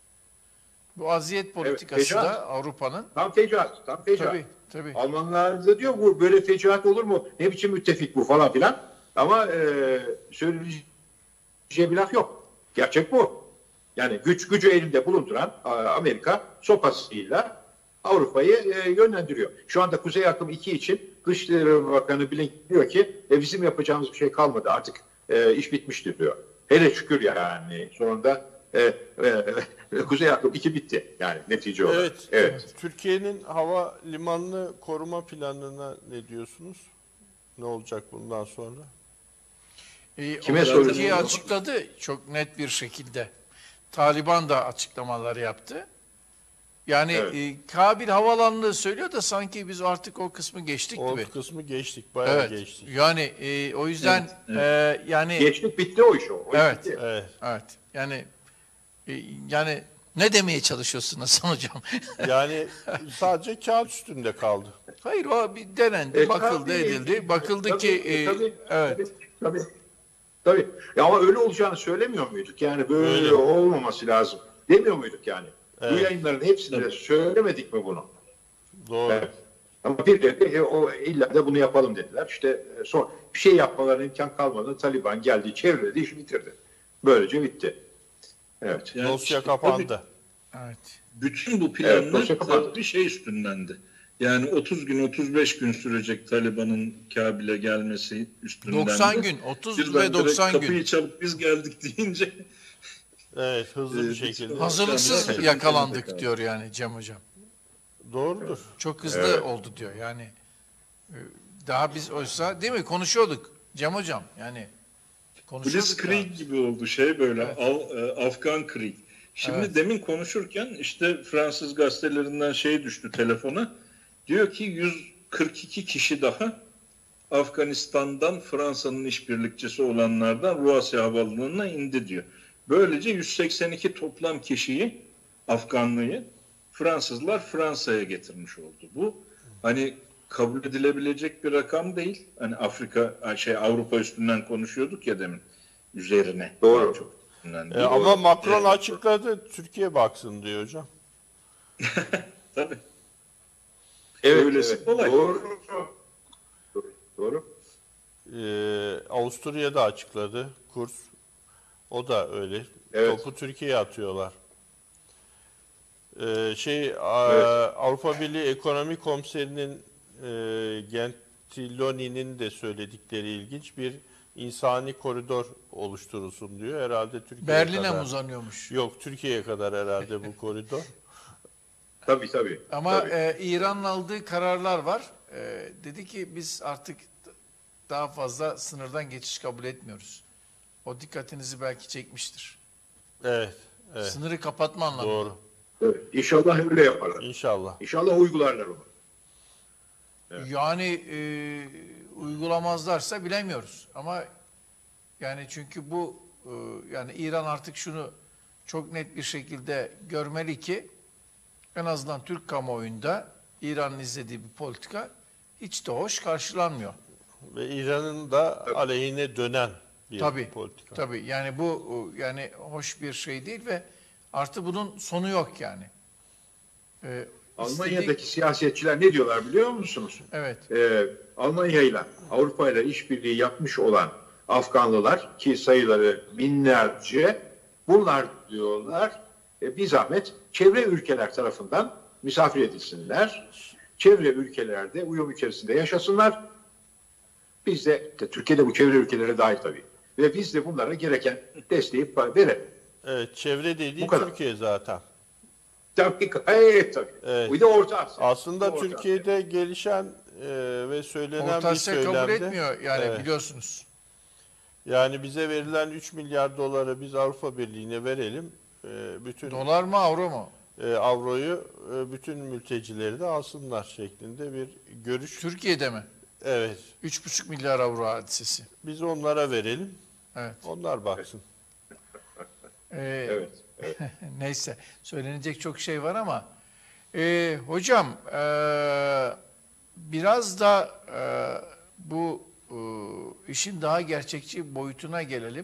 Bu aziyet politikası fecaat. da Avrupa'nın. Tam fecaat, tam fecaat. Tabii, tabii. Almanlar da diyor bu böyle fecaat olur mu? Ne biçim müttefik bu falan filan. Ama e, söyleyeceği bir laf yok. Gerçek bu. Yani güç gücü elinde bulunduran a, Amerika sopasıyla Avrupa'yı e, yönlendiriyor. Şu anda Kuzey Akım iki için Dışişleri Bakanı Blinken diyor ki e, bizim yapacağımız bir şey kalmadı artık e, iş bitmiştir diyor. Hele şükür yani sonunda e, e, Kuzey Akım iki bitti yani netice olarak. Evet. Evet. Türkiye'nin hava limanını koruma planına ne diyorsunuz? Ne olacak bundan sonra? E, Kime o soruyorsun? Türkiye açıkladı çok net bir şekilde. Taliban da açıklamaları yaptı. Yani Evet. e, Kabil Havalanı'nı söylüyor da sanki biz artık o kısmı geçtik O gibi. kısmı geçtik, bayağı Evet. geçtik. Yani e, o yüzden Evet, e, yani Geçtik bitti o iş o. o iş Evet. bitti. Evet. evet. Yani e, yani ne demeye çalışıyorsun Hasan hocam? Yani sadece kağıt üstünde kaldı. Hayır, o bir denendi, E, bakıldı, tabii, edildi. Bakıldı tabii, ki e, e, tabii, evet. tabii, tabii. Tabii. Ya ama öyle olacağını söylemiyor muyduk? Yani böyle Öyle. olmaması lazım. Demiyor muyduk yani? Bu Evet. yayınların hepsinde söylemedik mi bunu? Doğru. Evet. Ama birileri e, o illa da bunu yapalım dediler. İşte e, son bir şey yapmalarına imkan kalmadı. Taliban geldi, çevreledi, işi bitirdi. Böylece bitti. Evet. Yani Dosya işte kapandı. Evet. bütün bu Evet, planlar dosya kapandı. bir şey üstündendi. Yani otuz gün otuz beş gün sürecek Taliban'ın Kabil'e gelmesi üstündendi. doksan gün, otuz Birden ve direkt doksan gün. kapıyı çalıp biz geldik deyince Evet, hızlı bir Ee, şekilde. bütün- Hazırlıksız Gerçekten yakalandık kaldı. diyor yani Cem Hocam. Doğrudur. Çok hızlı Evet. oldu diyor yani. e, Daha biz oysa değil mi konuşuyorduk Cem Hocam yani konuşuyorduk. Blitzkrieg daha. gibi oldu şey böyle Evet. Av- e, Afgan Krieg. Şimdi Evet. demin konuşurken işte Fransız gazetelerinden şey düştü telefona. Diyor ki yüz kırk iki kişi daha Afganistan'dan Fransa'nın işbirlikçisi olanlardan Roissy Havalimanı'na indi diyor. Böylece yüz seksen iki toplam kişiyi Afganlıyı Fransızlar Fransa'ya getirmiş oldu. Bu hani kabul edilebilecek bir rakam değil. Hani Afrika şey Avrupa üstünden konuşuyorduk ya demin üzerine. Doğru. Daha çok üstünden E, değil. ama Macron Evet. açıkladı, Türkiye baksın diyor hocam. Tabii. Evet, Öylesi evet. kolay. Doğru. Doğru. Doğru. Ee, Avusturya'da açıkladı kurs. O da öyle. Evet. Topu Türkiye'ye atıyorlar. Ee, şey a- Evet. Avrupa Birliği Ekonomi Komiserinin e, Gentiloni'nin de söyledikleri ilginç, bir insani koridor oluşturulsun diyor. Herhalde Türkiye'ye Berlin'e kadar. mi uzanıyormuş? Yok, Türkiye'ye kadar herhalde bu koridor. Tabii tabii. Ama tabii. e, İran'ın aldığı kararlar var. E, dedi ki biz artık daha fazla sınırdan geçiş kabul etmiyoruz. O dikkatinizi belki çekmiştir. Evet, evet. Sınırı kapatma anlamında. Doğru. Evet. İnşallah öyle yaparlar. İnşallah. İnşallah uygularlar onu. Evet. Yani e, uygulamazlarsa bilemiyoruz. Ama yani çünkü bu e, yani İran artık şunu çok net bir şekilde görmeli ki en azından Türk kamuoyunda İran'ın izlediği bir politika hiç de hoş karşılanmıyor. Ve İran'ın da aleyhine dönen bir Tabii. politika. Tabii. Yani bu e, yani hoş bir şey değil ve artı bunun sonu yok yani. E, Almanya'daki istedik- siyasetçiler ne diyorlar biliyor musunuz? Evet. Ee, Almanya ile Avrupa ile işbirliği yapmış olan Afganlılar ki sayıları binlerce, bunlar diyorlar e, bir zahmet çevre ülkeler tarafından misafir edilsinler. Çevre ülkelerde uyum içerisinde yaşasınlar. Biz de, de Türkiye'de bu çevre ülkelere dahil tabii. Ve biz de bunlara gereken desteği verelim. Evet, çevre dediği Bu kadar. Türkiye zaten. Tabii, evet, tabii. Evet. Bu da Orta Asya. Aslında Bu Orta Türkiye'de gelişen e, ve söylenen Orta bir Asya söylemde, kabul etmiyor yani Evet. biliyorsunuz. yani bize verilen üç milyar doları biz Avrupa Birliği'ne verelim. E, bütün Dolar mı avro mu? e, avroyu e, bütün mültecileri de alsınlar şeklinde bir görüş. Türkiye'de mi? Evet. üç buçuk milyar avro hadisesi. Biz onlara verelim. Evet. Onlar baksın. Ee, Evet. evet. Neyse söylenecek çok şey var ama e, hocam e, biraz da e, bu e, işin daha gerçekçi boyutuna gelelim.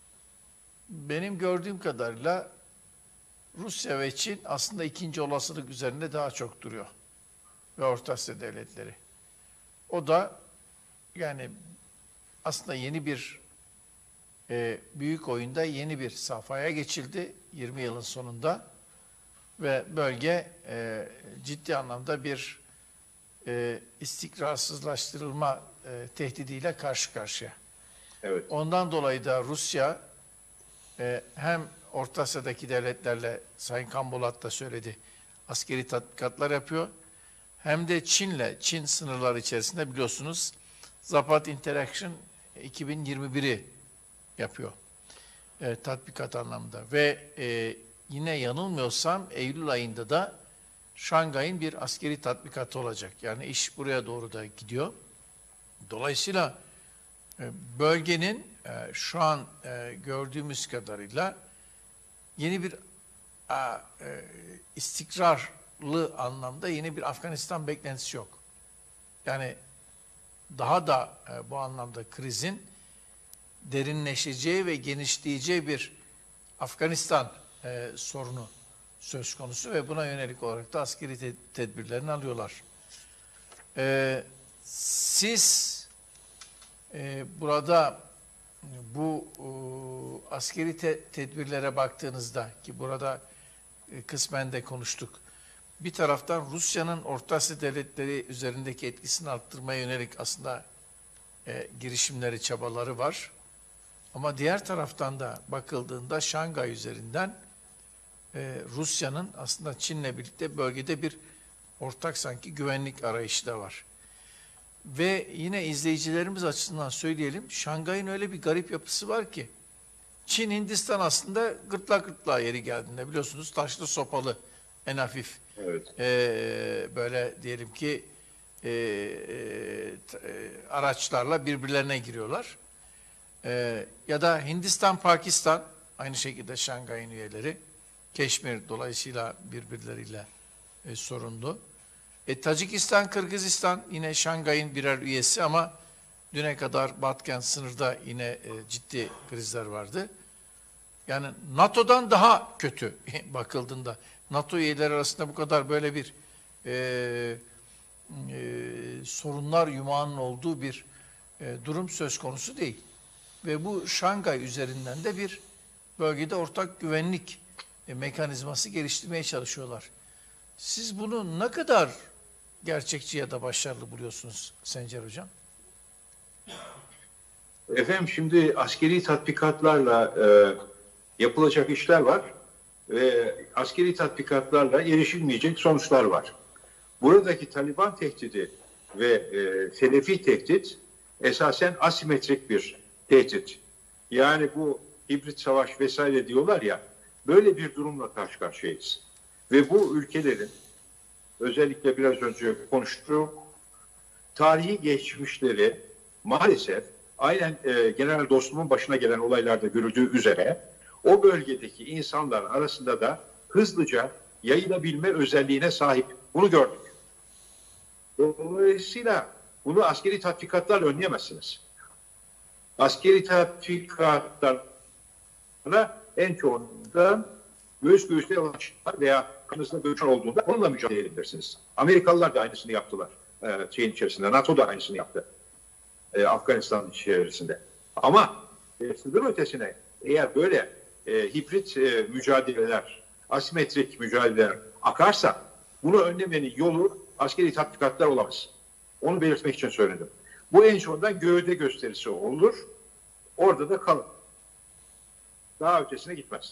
Benim gördüğüm kadarıyla Rusya ve Çin aslında ikinci olasılık üzerinde daha çok duruyor. Ve Orta Asya devletleri. O da yani aslında yeni bir e, büyük oyunda yeni bir safhaya geçildi yirmi yılın sonunda ve bölge e, ciddi anlamda bir e, istikrarsızlaştırılma e, tehdidiyle karşı karşıya. Evet. Ondan dolayı da Rusya e, hem Orta Asya'daki devletlerle Sayın Kambolat da söyledi askeri tatbikatlar yapıyor. Hem de Çin'le, Çin sınırları içerisinde biliyorsunuz Zapad Interaction iki bin yirmi biri yapıyor. E, tatbikat anlamında. Ve e, yine yanılmıyorsam Eylül ayında da Şangay'ın bir askeri tatbikatı olacak. Yani iş buraya doğru da gidiyor. Dolayısıyla e, bölgenin e, şu an e, gördüğümüz kadarıyla yeni bir a, e, istikrarlı anlamda yeni bir Afganistan beklentisi yok. Yani daha da e, bu anlamda krizin derinleşeceği ve genişleyeceği bir Afganistan e, sorunu söz konusu ve buna yönelik olarak da askeri te- tedbirlerini alıyorlar. E, siz e, burada bu e, askeri te- tedbirlere baktığınızda ki burada e, kısmen de konuştuk. Bir taraftan Rusya'nın Orta Asya devletleri üzerindeki etkisini arttırmaya yönelik aslında e, girişimleri, çabaları var. Ama diğer taraftan da bakıldığında Şangay üzerinden e, Rusya'nın aslında Çin'le birlikte bölgede bir ortak sanki güvenlik arayışı da var. Ve yine izleyicilerimiz açısından söyleyelim, Şangay'ın öyle bir garip yapısı var ki, Çin, Hindistan aslında gırtlak gırtlağa yeri geldiğinde biliyorsunuz taşlı sopalı, en hafif Evet. e, böyle diyelim ki e, e, araçlarla birbirlerine giriyorlar. E, ya da Hindistan, Pakistan aynı şekilde Şangay'ın üyeleri, Keşmir dolayısıyla birbirleriyle e, sorunlu. E, Tacikistan, Kırgızistan yine Şangay'ın birer üyesi ama düne kadar Batkent sınırda yine e, ciddi krizler vardı. Yani NATO'dan daha kötü bakıldığında. NATO üyeleri arasında bu kadar böyle bir e, e, sorunlar yumağının olduğu bir e, durum söz konusu değil. Ve bu Şangay üzerinden de bir bölgede ortak güvenlik e, mekanizması geliştirmeye çalışıyorlar. Siz bunu ne kadar gerçekçi ya da başarılı buluyorsunuz Sencer Hocam? Efendim şimdi askeri tatbikatlarla e, yapılacak işler var ve askeri tatbikatlarla erişilmeyecek sonuçlar var. Buradaki Taliban tehdidi ve e, Selefi tehdit esasen asimetrik bir tehdit. Yani bu hibrit savaş vesaire diyorlar ya, böyle bir durumla karşı karşıyayız. Ve bu ülkelerin özellikle biraz önce konuştuğum tarihi geçmişleri maalesef aynen e, General Dostum'un başına gelen olaylarda görüldüğü üzere o bölgedeki insanlar arasında da hızlıca yayılabilme özelliğine sahip. Bunu gördük. Dolayısıyla bunu askeri tatbikatlarla önleyemezsiniz. Askeri tatbikatlarla en çoğunda göğüs göğüste yavaşlar veya kanısında dövüşen olduğunda onunla mücadele edebilirsiniz. Amerikalılar da aynısını yaptılar. E, şeyin içerisinde. NATO da aynısını yaptı. E, Afganistan içerisinde. Ama e, sınır ötesine eğer böyle e, hibrit e, mücadeleler, asimetrik mücadeleler akarsa bunu önlemenin yolu askeri tatbikatlar olamaz. Onu belirtmek için söyledim. Bu en sonunda gövde gösterisi olur. Orada da kalın. Daha ötesine gitmez.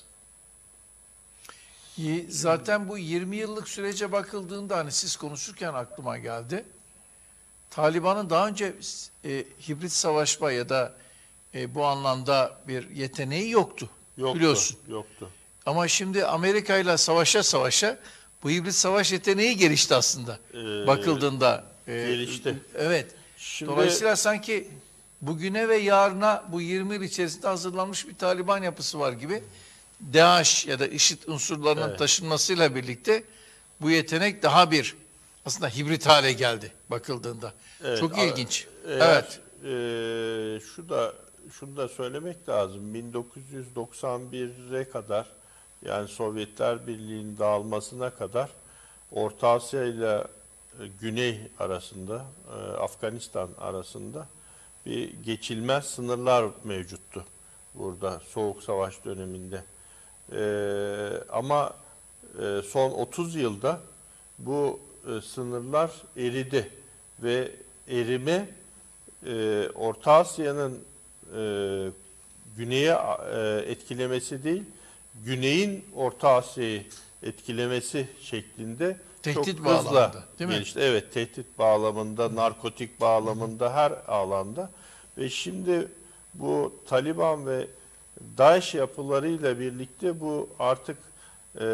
Zaten bu yirmi yıllık sürece bakıldığında hani siz konuşurken aklıma geldi. Taliban'ın daha önce e, hibrit savaşma ya da e, bu anlamda bir yeteneği yoktu. Yoktu, biliyorsun. Yoktu. Ama şimdi Amerika ile savaşa savaşa bu hibrit savaş yeteneği gelişti aslında. Ee, bakıldığında. E, gelişti. Evet. Şimdi, Dolayısıyla sanki bugüne ve yarına bu yirmi yıl içerisinde hazırlanmış bir Taliban yapısı var gibi. DAEŞ ya da IŞİD unsurlarının evet. taşınmasıyla birlikte bu yetenek daha bir aslında hibrit hale geldi bakıldığında. Evet, çok ilginç. Eğer, evet. E, şu da şunu da söylemek lazım. bin dokuz yüz doksan bire kadar yani Sovyetler Birliği'nin dağılmasına kadar Orta Asya ile Güney arasında, e, Afganistan arasında bir geçilmez sınırlar mevcuttu burada Soğuk Savaş döneminde. E, ama e, son otuz yılda bu e, sınırlar eridi ve erime e, Orta Asya'nın e, güneye e, etkilemesi değil, güneyin Orta Asya'yı etkilemesi şeklinde tehdit çok hızla değil mi? gelişti. Evet, tehdit bağlamında, narkotik bağlamında, her alanda. Ve şimdi bu Taliban ve DAEŞ yapılarıyla birlikte bu artık e,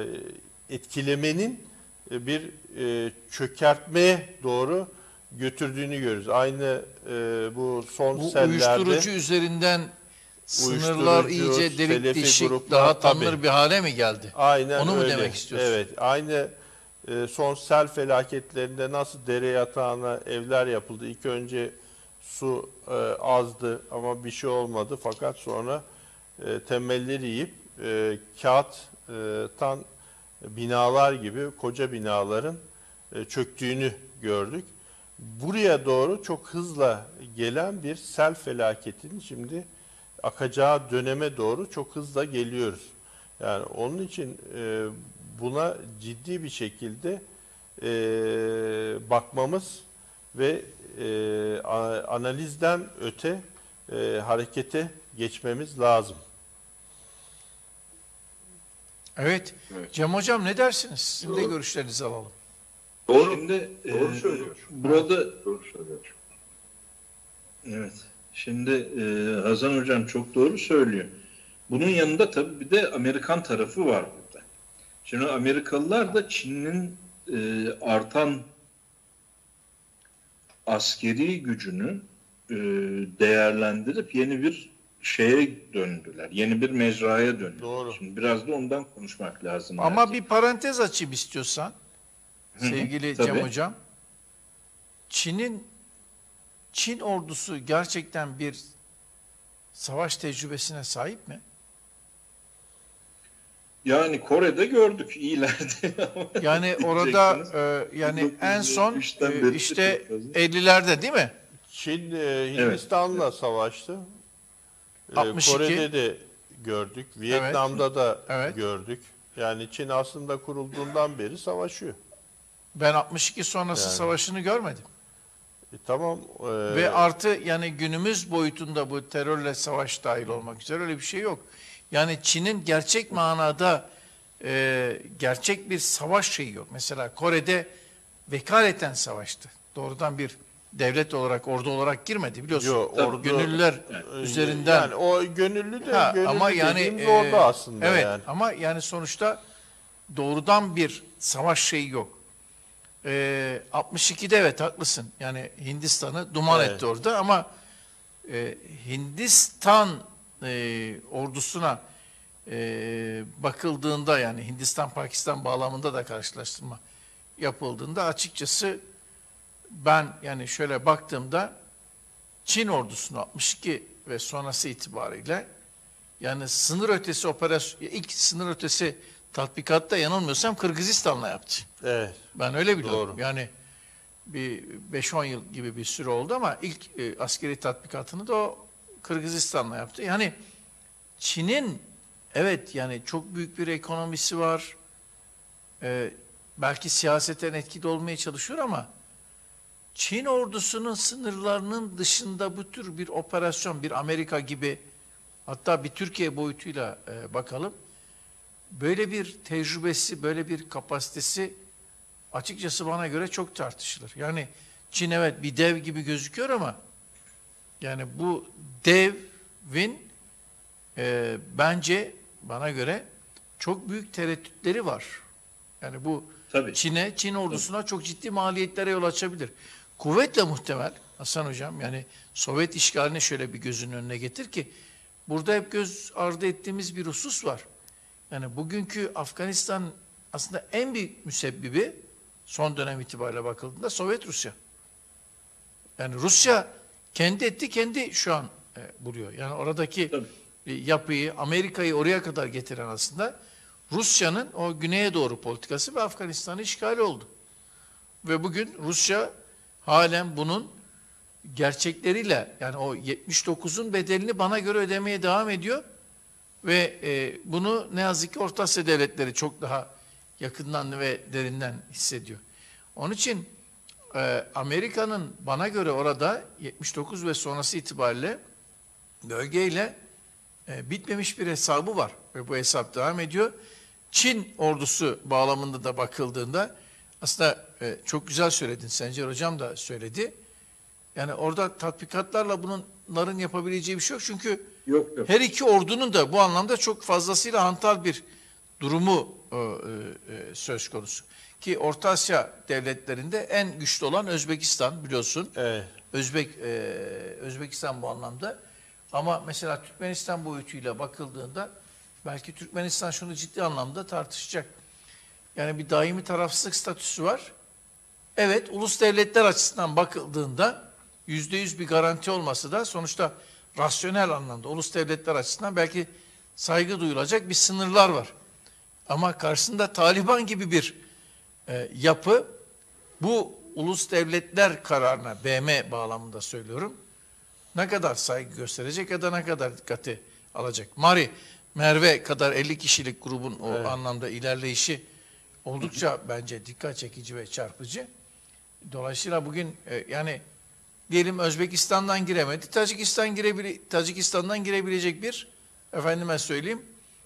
etkilemenin bir e, çökertmeye doğru götürdüğünü görüyoruz. Aynı e, bu son bu sellerde uyuşturucu üzerinden sınırlar iyice delik deşik daha tanınır tabii. bir hale mi geldi? Aynen Onu mu öyle. demek istiyorsun? Evet. Aynı e, son sel felaketlerinde nasıl dere yatağına evler yapıldı. İlk önce su e, azdı ama bir şey olmadı. Fakat sonra e, temelleri yiyip e, kağıttan binalar gibi koca binaların e, çöktüğünü gördük. Buraya doğru çok hızla gelen bir sel felaketinin şimdi akacağı döneme doğru çok hızla geliyoruz. Yani onun için e, buna ciddi bir şekilde e, bakmamız ve e, analizden öte e, harekete geçmemiz lazım. Evet. Evet. Cem Hocam ne dersiniz? Sizin de görüşlerinizi alalım. Doğru. Şimdi Doğru e, söylüyor. burada Doğru söylüyor. evet. Şimdi e, Hasan Hocam çok doğru söylüyor. Bunun yanında tabii bir de Amerikan tarafı var burada. Şimdi Amerikalılar da Çin'in e, artan askeri gücünü e, değerlendirip yeni bir şeye döndüler. Yeni bir mecraya döndüler. Doğru. Şimdi biraz da ondan konuşmak lazım. Ama belki. bir parantez açayım istiyorsan. Hı hı, Sevgili tabii. Cem Hocam. Çin'in Çin ordusu gerçekten bir savaş tecrübesine sahip mi? Yani Kore'de gördük iyilerde. Yani orada e, yani en son bin dokuz yüz yetmişten e, beri işte çok fazla. ellilerde değil mi? Çin e, Hindistan'la savaştı. E, altmış iki. Kore'de de gördük. Vietnam'da da Evet. gördük. Yani Çin aslında kurulduğundan beri savaşıyor. Ben altmış iki sonrası Yani. savaşını görmedim. E, tamam. e, Ve artı yani günümüz boyutunda bu terörle savaş dahil olmak üzere öyle bir şey yok. Yani Çin'in gerçek manada e, gerçek bir savaş şeyi yok. Mesela Kore'de vekaleten savaştı. Doğrudan bir devlet olarak, ordu olarak girmedi biliyorsun. Yo, ordu- Gönüllüler e, üzerinden. Yani o gönüllü de Ha, gönüllü ama yani dediğimiz e, orada aslında evet, yani. ama yani sonuçta doğrudan bir savaş şeyi yok. E, altmış ikide evet haklısın. Yani Hindistan'ı duman Evet. etti orada ama e, Hindistan e, ordusuna e, bakıldığında yani Hindistan-Pakistan bağlamında da karşılaştırma yapıldığında açıkçası ben yani şöyle baktığımda Çin ordusunu altmış iki ve sonrası itibariyle yani sınır ötesi operasyon, ilk sınır ötesi tatbikatta yanılmıyorsam Kırgızistan'la yaptı. Evet. Ben öyle biliyorum. Doğru. Yani bir beş on yıl gibi bir süre oldu ama ilk e, askeri tatbikatını da o Kırgızistan'la yaptı. Yani Çin'in evet yani çok büyük bir ekonomisi var. Ee, belki siyaseten etkili olmaya çalışıyor ama Çin ordusunun sınırlarının dışında bu tür bir operasyon, bir Amerika gibi hatta bir Türkiye boyutuyla e, bakalım. Böyle bir tecrübesi, böyle bir kapasitesi açıkçası bana göre çok tartışılır. Yani Çin evet bir dev gibi gözüküyor ama yani bu devin e, bence bana göre çok büyük tereddütleri var. Yani bu Tabii. Çin'e, Çin ordusuna çok ciddi maliyetlere yol açabilir. Kuvvetle muhtemel Hasan Hocam yani Sovyet işgalini şöyle bir gözünün önüne getir ki burada hep göz ardı ettiğimiz bir husus var. Yani bugünkü Afganistan aslında en büyük müsebbibi son dönem itibariyle bakıldığında Sovyet Rusya. Yani Rusya kendi etti kendi şu an e, buluyor. Yani oradaki Tabii. e, yapıyı Amerika'yı oraya kadar getiren aslında Rusya'nın o güneye doğru politikası ve Afganistan'ın işgali oldu. Ve bugün Rusya halen bunun gerçekleriyle yani o yetmiş dokuzun bedelini bana göre ödemeye devam ediyor. Ve e, bunu ne yazık ki Orta Asya devletleri çok daha yakından ve derinden hissediyor. Onun için e, Amerika'nın bana göre orada yetmiş dokuz ve sonrası itibariyle bölgeyle e, bitmemiş bir hesabı var. Ve bu hesap devam ediyor. Çin ordusu bağlamında da bakıldığında aslında e, çok güzel söyledin. Sencer Hocam da söyledi. Yani orada tatbikatlarla bunların yapabileceği bir şey yok. Çünkü Yok yok. her iki ordunun da bu anlamda çok fazlasıyla hantal bir durumu e, e, söz konusu. Ki Orta Asya devletlerinde en güçlü olan Özbekistan biliyorsun. Evet. Özbek e, Özbekistan bu anlamda. Ama mesela Türkmenistan boyutuyla bakıldığında belki Türkmenistan şunu ciddi anlamda tartışacak. Yani bir daimi tarafsızlık statüsü var. Evet, ulus devletler açısından bakıldığında yüzde yüz bir garanti olması da sonuçta rasyonel anlamda ulus devletler açısından belki saygı duyulacak bir sınırlar var. Ama karşısında Taliban gibi bir e, yapı bu ulus devletler kararına B M bağlamında söylüyorum. ne kadar saygı gösterecek ya da ne kadar dikkate alacak. Mari, Merve kadar elli kişilik grubun o Evet. anlamda ilerleyişi oldukça bence dikkat çekici ve çarpıcı. Dolayısıyla bugün e, yani diyelim Özbekistan'dan giremedi. Tacikistan girebile Tacikistan'dan girebilecek bir efendime söyleyeyim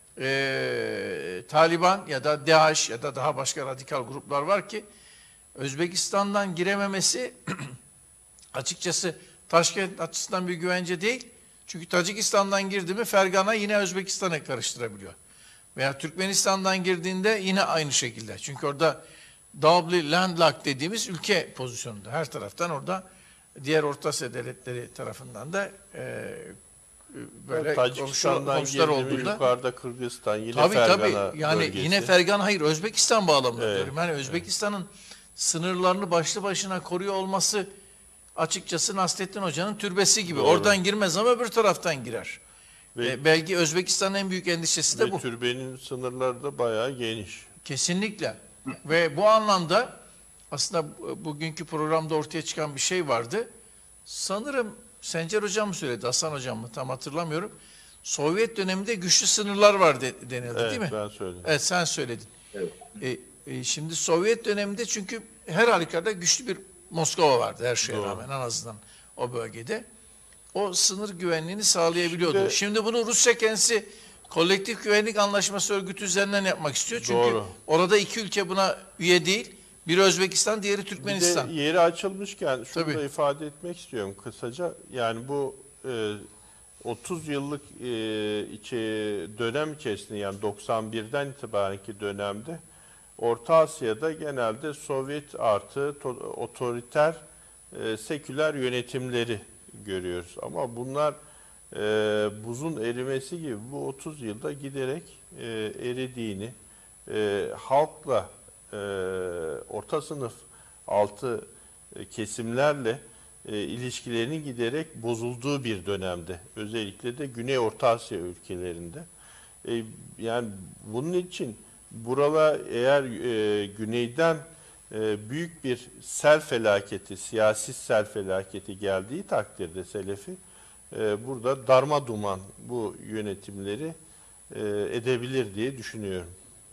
e, Taliban ya da DAEŞ ya da daha başka radikal gruplar var ki Özbekistan'dan girememesi açıkçası Taşkent açısından bir güvence değil. Çünkü Tacikistan'dan girdi mi Fergana yine Özbekistan'a karıştırabiliyor. Veya Türkmenistan'dan girdiğinde yine aynı şekilde. Çünkü orada doubly landlocked dediğimiz ülke pozisyonunda. Her taraftan orada diğer Orta Asya devletleri tarafından da e, böyle Tacikistan'dan komşular girdi mi olduğunda. yukarıda Kırgızistan yine Tabii Fergana tabii yani bölgesi. yine Fergana hayır Özbekistan bağlamında Evet, diyorum. Yani Özbekistan'ın sınırlarını başlı başına koruyor olması açıkçası Nasrettin Hoca'nın türbesi gibi. Doğru. Oradan girmez ama öbür taraftan girer. Ve- E, belki Özbekistan'ın en büyük endişesi de Ve bu. türbenin sınırları da bayağı geniş. Kesinlikle. Ve bu anlamda aslında bugünkü programda ortaya çıkan bir şey vardı. Sanırım Sencer Hocam mı söyledi, Hasan Hocam mı tam hatırlamıyorum. Sovyet döneminde güçlü sınırlar var de, denildi Evet, değil mi? ben söyledim. Evet sen söyledin. Evet. E, e, şimdi Sovyet döneminde çünkü her halükarda güçlü bir Moskova vardı her şeye Doğru. rağmen en azından o bölgede. O sınır güvenliğini sağlayabiliyordu. Şimdi, Şimdi- bunu Rusya kendisi kolektif güvenlik anlaşması örgütü üzerinden yapmak istiyor. Çünkü Doğru. orada iki ülke buna üye değil. Biri Özbekistan, diğeri Bir Türkmenistan. de yeri açılmışken şunu Tabii. da ifade etmek istiyorum kısaca. Yani bu e, otuz yıllık e, içi dönem içerisinde yani doksan birden itibarenki dönemde Orta Asya'da genelde Sovyet artı to- otoriter e, seküler yönetimleri görüyoruz. Ama bunlar e, buzun erimesi gibi bu otuz yılda giderek e, eridiğini, e, halkla e, orta sınıf altı e, kesimlerle e, ilişkilerinin giderek bozulduğu bir dönemde. Özellikle de Güney Orta Asya ülkelerinde. E, yani bunun için buralar eğer e, güneyden e, büyük bir sel felaketi, siyasi sel felaketi geldiği takdirde Selefi e, burada darma duman bu yönetimleri e, edebilir diye düşünüyorum.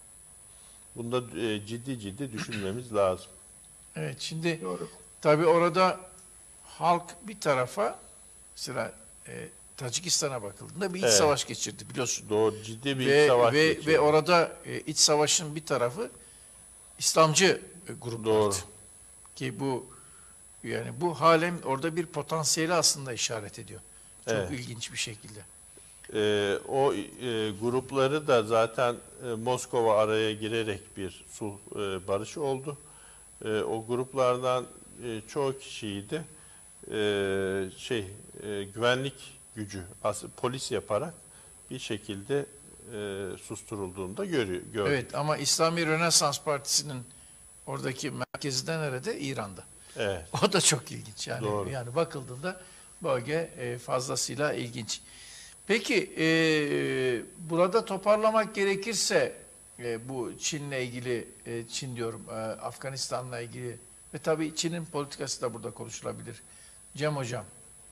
Bunda e, ciddi ciddi düşünmemiz lazım. Evet şimdi Doğru. tabii orada halk bir tarafa mesela e, Tacikistan'a bakıldığında bir iç Evet. savaş geçirdi biliyorsun. Doğru, ciddi bir iç Ve, savaş ve, geçirdi. ve orada e, iç savaşın bir tarafı İslamcı e, gruplardı. Doğru. Ki bu yani bu halen orada bir potansiyeli aslında işaret ediyor. Çok Evet. ilginç bir şekilde. Ee, o e, grupları da zaten e, Moskova araya girerek bir sulh e, barışı oldu. E, o gruplardan e, çoğu kişiyi de e, şey e, güvenlik gücü, as- polis yaparak bir şekilde e, susturulduğunu da görüyor, gördük. Evet ama İslami Rönesans Partisi'nin oradaki merkezi de nerede? İran'da. Evet. O da çok ilginç. Yani Doğru. yani bakıldığında bölge e, fazlasıyla ilginç. Peki e, burada toparlamak gerekirse e, bu Çin'le ilgili, e, Çin diyorum, e, Afganistan'la ilgili ve tabii Çin'in politikası da burada konuşulabilir. Cem Hocam,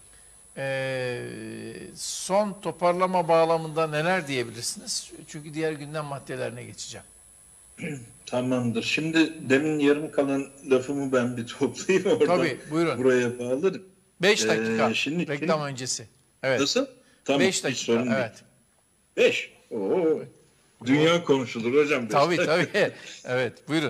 e, son toparlama bağlamında neler diyebilirsiniz? Çünkü diğer gündem maddelerine geçeceğim. Tamamdır. Şimdi demin yarım kalan lafımı ben bir toplayayım oradan. Tabii, buyurun. Buraya bağlarım. Beş Ee, dakika şimdi reklam Çin- öncesi. Evet. Nasıl? Tamam. Beş hiç dakika. sorun değil. Evet. Beş. Oo. Dünya konuşulur hocam. beş Tabii dakika. tabii. Evet, buyurun.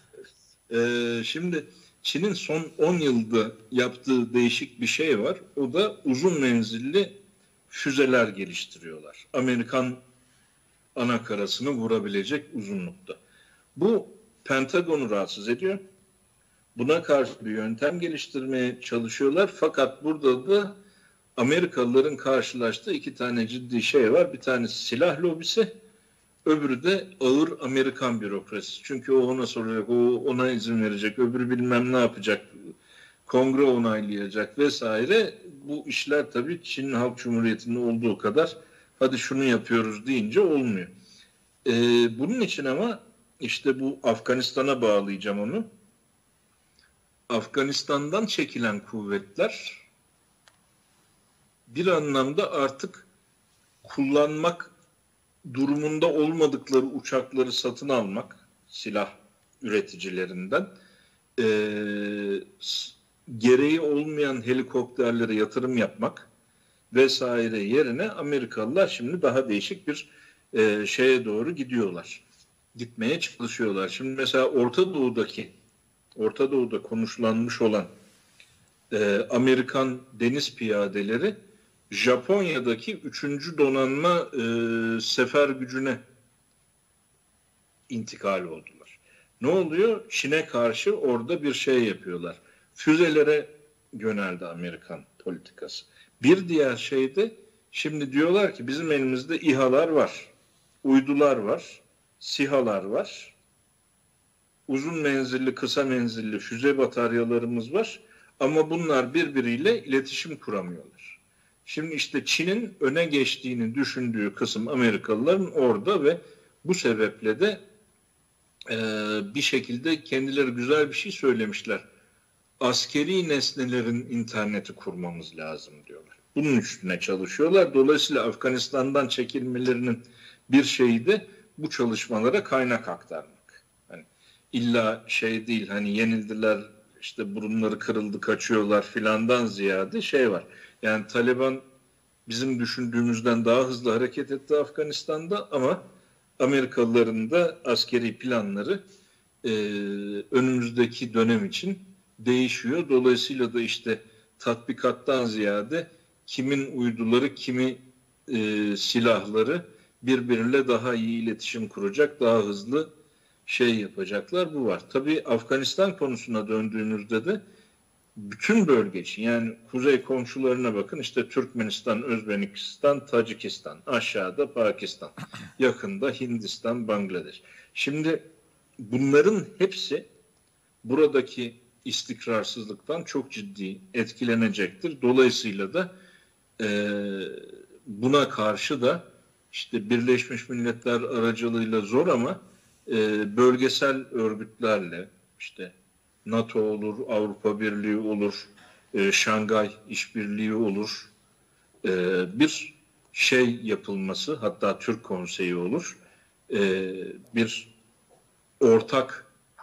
Ee, şimdi Çin'in son on yılda yaptığı değişik bir şey var. O da uzun menzilli füzeler geliştiriyorlar. Amerikan anakarasını vurabilecek uzunlukta. Bu Pentagon'u rahatsız ediyor. Buna karşı bir yöntem geliştirmeye çalışıyorlar. Fakat burada da Amerikalıların karşılaştığı iki tane ciddi şey var. Bir tanesi silah lobisi, öbürü de ağır Amerikan bürokrasisi. Çünkü o ona soracak, o ona izin verecek, öbürü bilmem ne yapacak, kongre onaylayacak vesaire. Bu işler tabii Çin Halk Cumhuriyeti'nde olduğu kadar hadi şunu yapıyoruz deyince olmuyor. Ee, bunun için ama işte bu Afganistan'a bağlayacağım onu. Afganistan'dan çekilen kuvvetler bir anlamda artık kullanmak durumunda olmadıkları uçakları satın almak, silah üreticilerinden, e, gereği olmayan helikopterlere yatırım yapmak vesaire yerine Amerikalılar şimdi daha değişik bir e, şeye doğru gidiyorlar. Gitmeye çalışıyorlar. Şimdi mesela Orta Doğu'daki, Orta Doğu'da konuşlanmış olan e, Amerikan deniz piyadeleri Japonya'daki üçüncü donanma e, sefer gücüne intikal oldular. Ne oluyor? Çin'e karşı orada bir şey yapıyorlar. Füzelere yöneldi Amerikan politikası. Bir diğer şey de şimdi diyorlar ki bizim elimizde İHA'lar var, uydular var, SİHA'lar var, uzun menzilli, kısa menzilli füze bataryalarımız var ama bunlar birbiriyle iletişim kuramıyorlar. Şimdi işte Çin'in öne geçtiğini düşündüğü kısım Amerikalıların orada ve bu sebeple de e, bir şekilde kendileri güzel bir şey söylemişler. Askeri nesnelerin interneti kurmamız lazım diyorlar. Bunun üstüne çalışıyorlar. Dolayısıyla Afganistan'dan çekilmelerinin bir şeyi de bu çalışmalara kaynak aktarmak. Hani illa şey değil, hani yenildiler, işte burunları kırıldı, kaçıyorlar filandan ziyade şey var. Yani Taliban bizim düşündüğümüzden daha hızlı hareket etti Afganistan'da ama Amerikalıların da askeri planları e, önümüzdeki dönem için değişiyor. Dolayısıyla da işte tatbikattan ziyade kimin uyduları, kimi e, silahları birbiriyle daha iyi iletişim kuracak, daha hızlı şey yapacaklar, bu var. Tabii Afganistan konusuna döndüğümüzde de bütün bölge için, yani kuzey komşularına bakın, işte Türkmenistan, Özbekistan, Tacikistan, aşağıda Pakistan, yakında Hindistan, Bangladeş. Şimdi bunların hepsi buradaki istikrarsızlıktan çok ciddi etkilenecektir. Dolayısıyla da e, buna karşı da işte Birleşmiş Milletler aracılığıyla zor ama e, bölgesel örgütlerle, işte NATO olur, Avrupa Birliği olur, e, Şangay İşbirliği olur, e, bir şey yapılması, hatta Türk Konseyi olur, e, bir ortak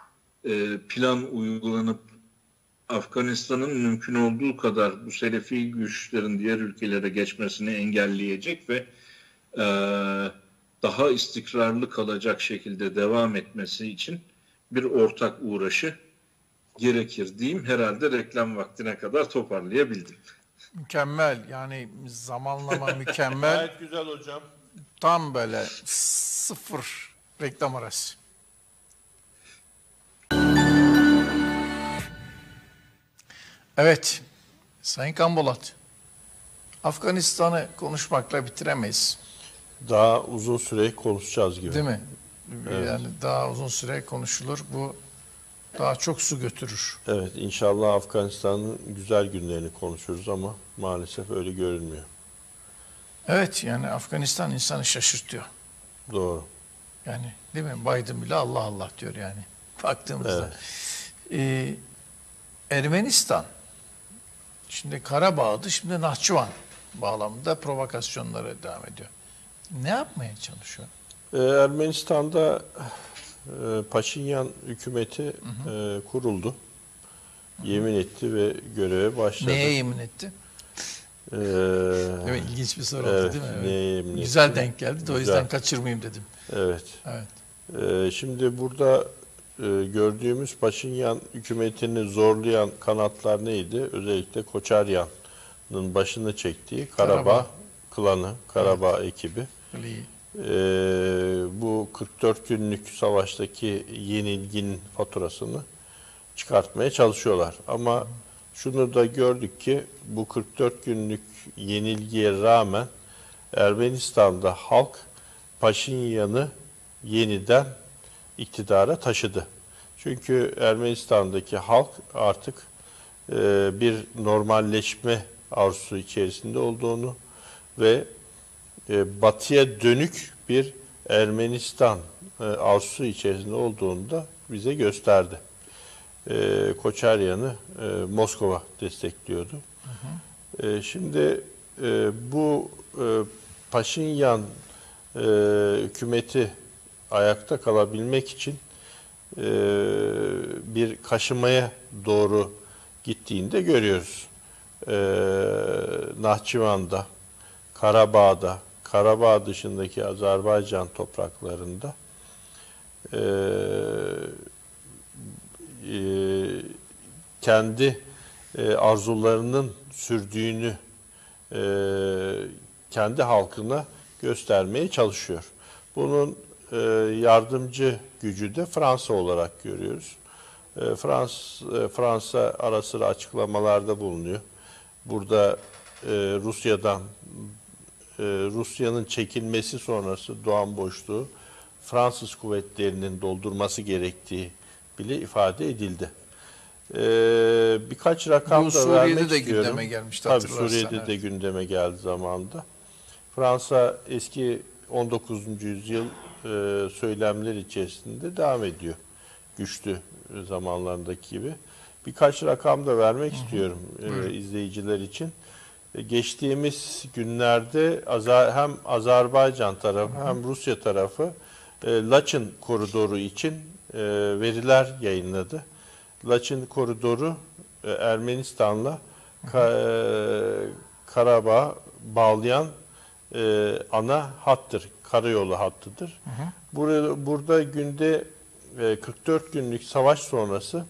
e, plan uygulanıp Afganistan'ın mümkün olduğu kadar bu Selefi güçlerin diğer ülkelere geçmesini engelleyecek ve e, daha istikrarlı kalacak şekilde devam etmesi için bir ortak uğraşı gerekir diyeyim. Herhalde reklam vaktine kadar toparlayabildim. Mükemmel, yani zamanlama mükemmel. Gayet güzel hocam. Tam böyle sıfır reklam arası. Evet, Sayın Kambolat, Afganistan'ı konuşmakla bitiremeyiz. Daha uzun süre konuşacağız gibi. Değil mi? Evet. Yani daha uzun süre konuşulur. Bu daha çok su götürür. Evet, inşallah Afganistan'ın güzel günlerini konuşuruz ama maalesef öyle görünmüyor. Evet, yani Afganistan insanı şaşırtıyor. Doğru. Yani değil mi? Biden bile Allah Allah diyor yani. Baktığımızda. Evet. Ee, Ermenistan, şimdi Karabağ'dı, şimdi Nahçıvan bağlamında provokasyonlara devam ediyor. Ne yapmaya çalışıyor? Ee, Ermenistan'da e, Paşinyan hükümeti hı hı. E, kuruldu. Hı hı. Yemin etti ve göreve başladı. Neye yemin etti? Ee, evet, ilginç bir soru evet, oldu değil mi? Evet. Neye yemin Güzel etti? denk geldi de o Güzel. yüzden kaçırmayayım dedim. Evet. Evet. Ee, şimdi burada e, gördüğümüz Paşinyan hükümetini zorlayan kanatlar neydi? Özellikle Koçaryan'ın başını çektiği Karabağ, Karabağ klanı, Karabağ evet. ekibi. Ee, bu kırk dört günlük savaştaki yenilginin faturasını çıkartmaya çalışıyorlar. Ama Hı. şunu da gördük ki bu kırk dört günlük yenilgiye rağmen Ermenistan'da halk Paşinyan'ı yeniden iktidara taşıdı. Çünkü Ermenistan'daki halk artık e, bir normalleşme arzusu içerisinde olduğunu ve e, batıya dönük bir Ermenistan e, arzusu içerisinde olduğunu da bize gösterdi. E, Koçaryan'ı e, Moskova destekliyordu. Hı hı. E, şimdi e, bu e, Paşinyan e, hükümeti ayakta kalabilmek için e, bir kaşımaya doğru gittiğini de görüyoruz. E, Nahçıvan'da, Karabağ'da, Karabağ dışındaki Azerbaycan topraklarında e, e, kendi e, arzularının sürdüğünü e, kendi halkına göstermeye çalışıyor. Bunun e, yardımcı gücü de Fransa olarak görüyoruz. E, Frans, e, Fransa ara sıra açıklamalarda bulunuyor. Burada e, Rusya'dan e, Rusya'nın çekilmesi sonrası doğan boşluğu Fransız kuvvetlerinin doldurması gerektiği bile ifade edildi. Ee, birkaç rakam Bu da Suriye'de vermek de istiyorum. gündeme gelmişti, Tabii hatırlarsan, Suriye'de evet. de gündeme geldi zamanında. Fransa eski on dokuzuncu yüzyıl e, söylemler içerisinde devam ediyor. Güçlü zamanlarındaki gibi. Birkaç rakam da vermek hı hı. istiyorum e, izleyiciler için. E, geçtiğimiz günlerde Azer, hem Azerbaycan tarafı hı hı. hem Rusya tarafı e, Laçin koridoru için e, veriler yayınladı. Laçin koridoru e, Ermenistan'la Ka, e, Karabağ bağlayan e, ana hattır. Karayolu hattıdır. Hı hı. Burada, burada günde e, kırk dört günlük savaş sonrası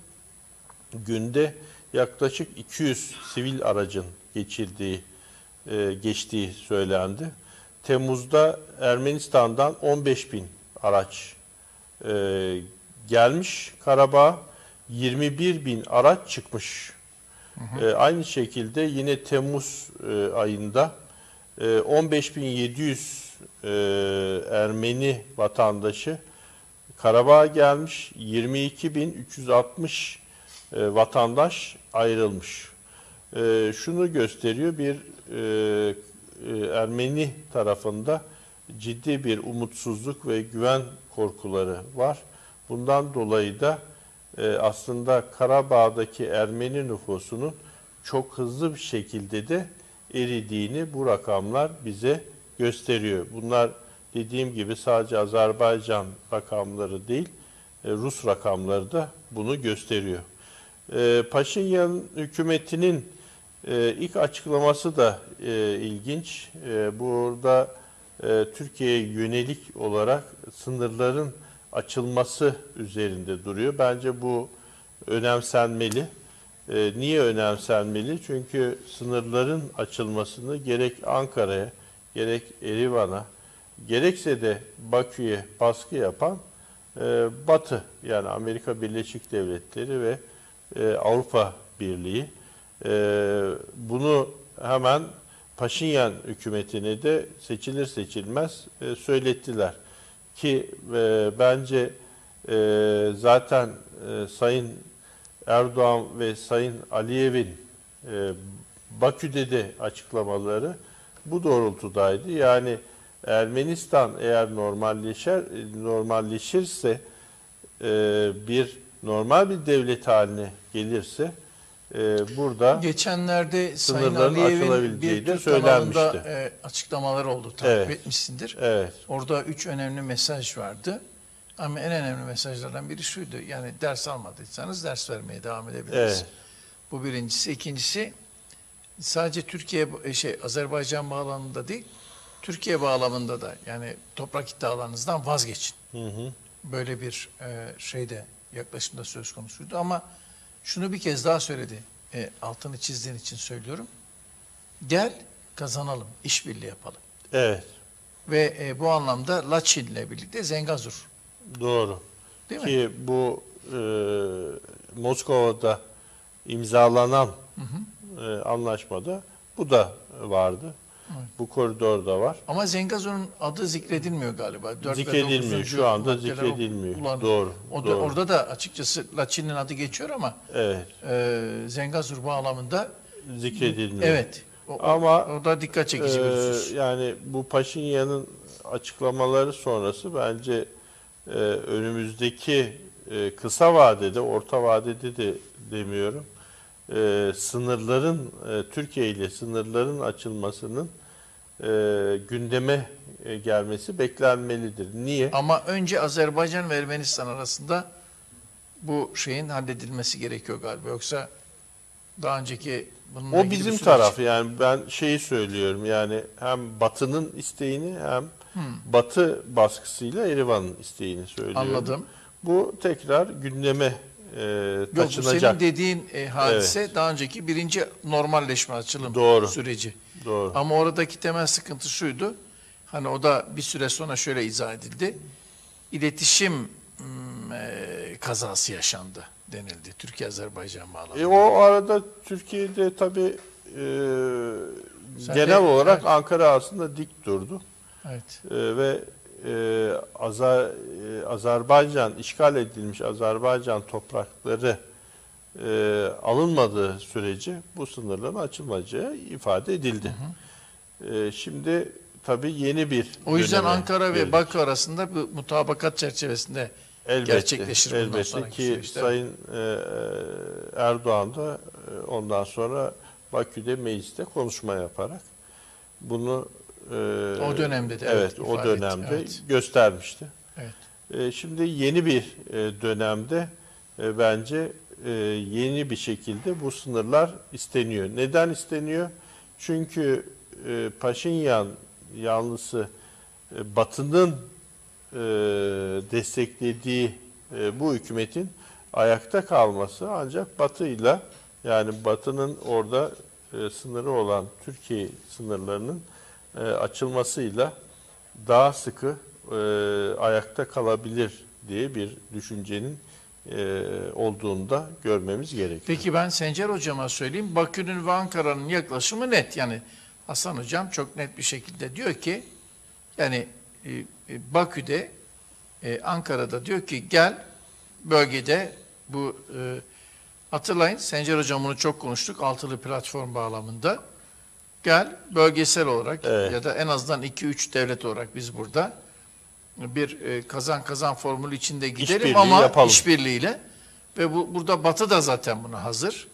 günde yaklaşık iki yüz sivil aracın geçirdiği, e, geçtiği söylendi. Temmuz'da Ermenistan'dan on beş bin araç e, gelmiş Karabağ, yirmi bir bin araç çıkmış. Hı hı. E, aynı şekilde yine Temmuz e, ayında e, on beş bin yedi yüz e, Ermeni vatandaşı Karabağ'a gelmiş, yirmi iki bin üç yüz altmış e, vatandaş ayrılmış. E, şunu gösteriyor, bir e, e, Ermeni tarafında ciddi bir umutsuzluk ve güven korkuları var. Bundan dolayı da e, aslında Karabağ'daki Ermeni nüfusunun çok hızlı bir şekilde de eridiğini bu rakamlar bize gösteriyor. Bunlar dediğim gibi sadece Azerbaycan rakamları değil, e, Rus rakamları da bunu gösteriyor. E, Paşinyan hükümetinin e, ilk açıklaması da e, ilginç. E, burada e, Türkiye'ye yönelik olarak sınırların açılması üzerinde duruyor. Bence bu önemsenmeli. E, niye önemsenmeli? Çünkü sınırların açılmasını gerek Ankara'ya, gerek Erivan'a, gerekse de Bakü'ye baskı yapan e, Batı, yani Amerika Birleşik Devletleri ve e, Avrupa Birliği. E, bunu hemen Paşinyan hükümetine de seçilir seçilmez e, söylettiler. Ki e, bence e, zaten e, Sayın Erdoğan ve Sayın Aliyev'in e, Bakü'de de açıklamaları bu doğrultudaydı. Yani Ermenistan eğer normalleşer, normalleşirse e, bir normal bir devlet haline gelirse e, burada geçenlerde Sayın Aliyev'in bir Türk kanalında e, açıklamalar oldu, takip evet. etmişsindir. Evet. Orada üç önemli mesaj vardı. Ama en önemli mesajlardan biri şuydu: yani ders almadıysanız ders vermeye devam edebiliriz. Evet. Bu birincisi. İkincisi, sadece Türkiye şey Azerbaycan bağlamında değil, Türkiye bağlamında da, yani toprak iddialarınızdan vazgeçin. Hı hı. Böyle bir e, şeyde yaklaşımda söz konusuydu. Ama şunu bir kez daha söyledi. E, altını çizdiğin için söylüyorum. Gel kazanalım, işbirliği yapalım. Evet. Ve e, bu anlamda Laçin'le birlikte Zengazur. Doğru. Değil Ki mi? bu e, Moskova'da imzalanan hı hı. E, anlaşmada bu da vardı. Evet. Bu koridorda var. Ama Zengazur'un adı zikredilmiyor galiba. Zikredilmiyor. Şu anda zikredilmiyor. Ulan, doğru. O da, doğru. Orada da açıkçası Laçin'in adı geçiyor ama evet. e, Zengazur bağlamında zikredilmiyor. Evet. O, ama o da dikkat çekici bir husus. E, yani bu Paşinyan'ın açıklamaları sonrası bence e, önümüzdeki e, kısa vadede, orta vadede de demiyorum, e, sınırların e, Türkiye ile sınırların açılmasının e, gündeme e, gelmesi beklenmelidir. Niye? Ama önce Azerbaycan ve Ermenistan arasında bu şeyin halledilmesi gerekiyor galiba. Yoksa daha önceki bununla O ilgili bizim bir süreç- taraf, yani ben şeyi söylüyorum, yani hem Batı'nın isteğini hem Batı baskısıyla Erivan'ın isteğini söylüyorum. Anladım. Bu tekrar gündeme e, Yok, bu taşınacak. senin dediğin e, hadise daha önceki birinci normalleşme açılım Doğru. süreci. Doğru. Ama oradaki temel sıkıntı şuydu. Hani o da bir süre sonra şöyle izah edildi. İletişim hmm, e, kazası yaşandı denildi. Türkiye-Azerbaycan bağlamında. E, o arada Türkiye'de tabii e, genel de- olarak evet. Ankara aslında dik durdu. Evet. E, ve e, Azer, e, Azerbaycan, işgal edilmiş Azerbaycan toprakları e, alınmadığı sürece bu sınırların açılmayacağı ifade edildi. Hı hı. E, şimdi tabii yeni bir O yüzden döneme Ankara ve geldik. Bakü arasında bu mutabakat çerçevesinde Elbette, gerçekleşir bundan elbette sonraki ki süreçte. Sayın e, Erdoğan da e, ondan sonra Bakü'de mecliste konuşma yaparak bunu e, O dönemde de, evet, evet, o ifade etti, dönemde evet. göstermişti. Evet. E, şimdi yeni bir e, dönemde e, bence e, yeni bir şekilde bu sınırlar isteniyor. Neden isteniyor? Çünkü e, Paşinyan yanlısı e, Batı'nın e, desteklediği e, bu hükümetin ayakta kalması ancak Batı'yla, yani Batı'nın orada e, sınırı olan Türkiye sınırlarının e, açılmasıyla daha sıkı e, ayakta kalabilir diye bir düşüncenin e, olduğunu da görmemiz gerekiyor. Peki ben Sencer Hocam'a söyleyeyim. Bakü'nün ve Ankara'nın yaklaşımı net. Yani Hasan Hocam çok net bir şekilde diyor ki yani e, e, Bakü'de e, Ankara'da diyor ki gel bölgede bu e, hatırlayın Sencer Hocam bunu çok konuştuk altılı platform bağlamında. Gel bölgesel olarak Evet. ya da en azından iki üç devlet olarak biz burada bir e, kazan kazan formülü içinde gidelim İşbirliği ama yapalım. işbirliğiyle ve bu burada Batı da zaten buna hazır.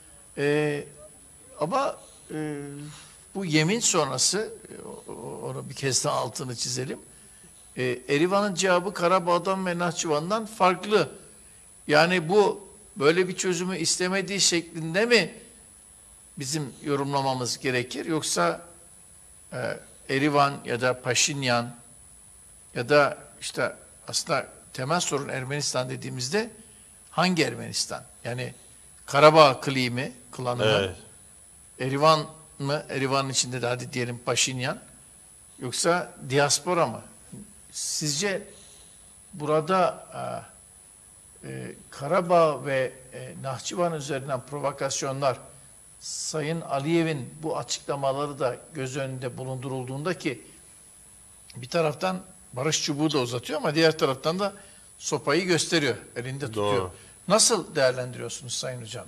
E, ama e, bu yemin sonrası e, onu bir kez daha altını çizelim. E, Erivan'ın cevabı Karabağ'dan ve Nahçıvan'dan farklı. Yani bu böyle bir çözümü istemediği şeklinde mi bizim yorumlamamız gerekir? Yoksa e, Erivan ya da Paşinyan ya da işte aslında temel sorun Ermenistan dediğimizde hangi Ermenistan? Yani Karabağ klimi, klanı mı? Evet. Erivan mı? Erivan'ın içinde de hadi diyelim Paşinyan. Yoksa diaspora mı? Sizce burada e, e, Karabağ ve e, Nahçıvan üzerinden provokasyonlar Sayın Aliyev'in bu açıklamaları da göz önünde bulundurulduğunda ki bir taraftan barış çubuğu da uzatıyor ama diğer taraftan da sopayı gösteriyor, elinde tutuyor. Doğru. Nasıl değerlendiriyorsunuz Sayın Hocam?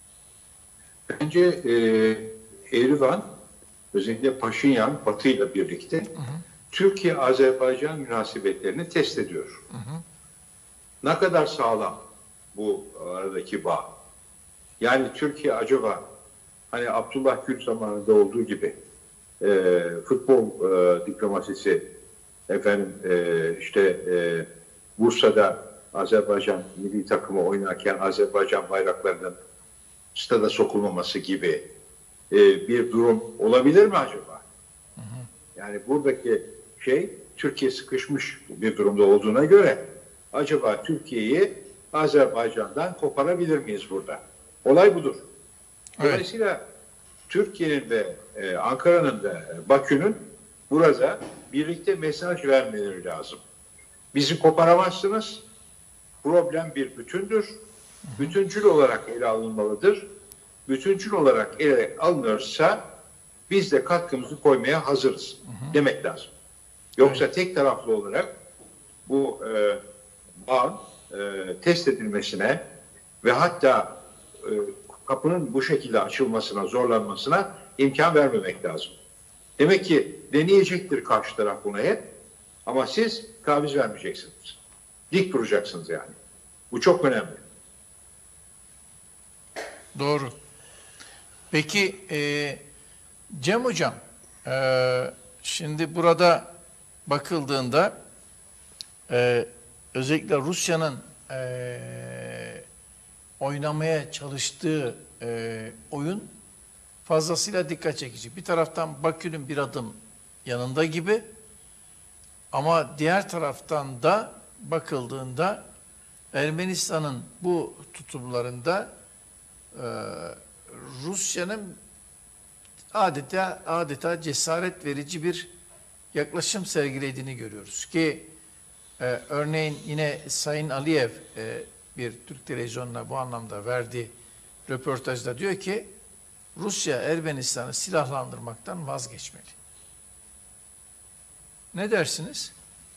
Bence e, Erivan, özellikle Paşinyan Batı ile birlikte Türkiye-Azerbaycan münasebetlerini test ediyor. Hı hı. Ne kadar sağlam bu aradaki bağ? Yani Türkiye acaba hani Abdullah Gül zamanında olduğu gibi e, futbol e, diplomasisi efendim e, işte e, Bursa'da Azerbaycan milli takımı oynarken Azerbaycan bayraklarının stada sokulmaması gibi e, bir durum olabilir mi acaba? Hı hı. Yani buradaki şey Türkiye sıkışmış bir durumda olduğuna göre acaba Türkiye'yi Azerbaycan'dan koparabilir miyiz burada? Olay budur. Dolayısıyla evet. Türkiye'nin de e, Ankara'nın da Bakü'nün burada birlikte mesaj vermeleri lazım. Bizi koparamazsınız. Problem bir bütündür. Bütüncül olarak ele alınmalıdır. Bütüncül olarak ele alınırsa biz de katkımızı koymaya hazırız demek lazım. Yoksa evet. tek taraflı olarak bu e, bağın e, test edilmesine ve hatta e, kapının bu şekilde açılmasına, zorlanmasına imkan vermemek lazım. Demek ki deneyecektir karşı taraf bunu hep ama siz taviz vermeyeceksiniz. Dik duracaksınız yani. Bu çok önemli. Doğru. Peki e, Cem Hocam, e, şimdi burada bakıldığında e, özellikle Rusya'nın e, oynamaya çalıştığı e, oyun fazlasıyla dikkat çekici. Bir taraftan Bakü'nün bir adım yanında gibi, ama diğer taraftan da bakıldığında Ermenistan'ın bu tutumlarında e, Rusya'nın adeta adeta cesaret verici bir yaklaşım sergilediğini görüyoruz ki e, örneğin yine Sayın Aliyev e, bir Türk televizyonuna bu anlamda verdiği röportajda diyor ki Rusya Ermenistan'ı silahlandırmaktan vazgeçmeli. Ne dersiniz?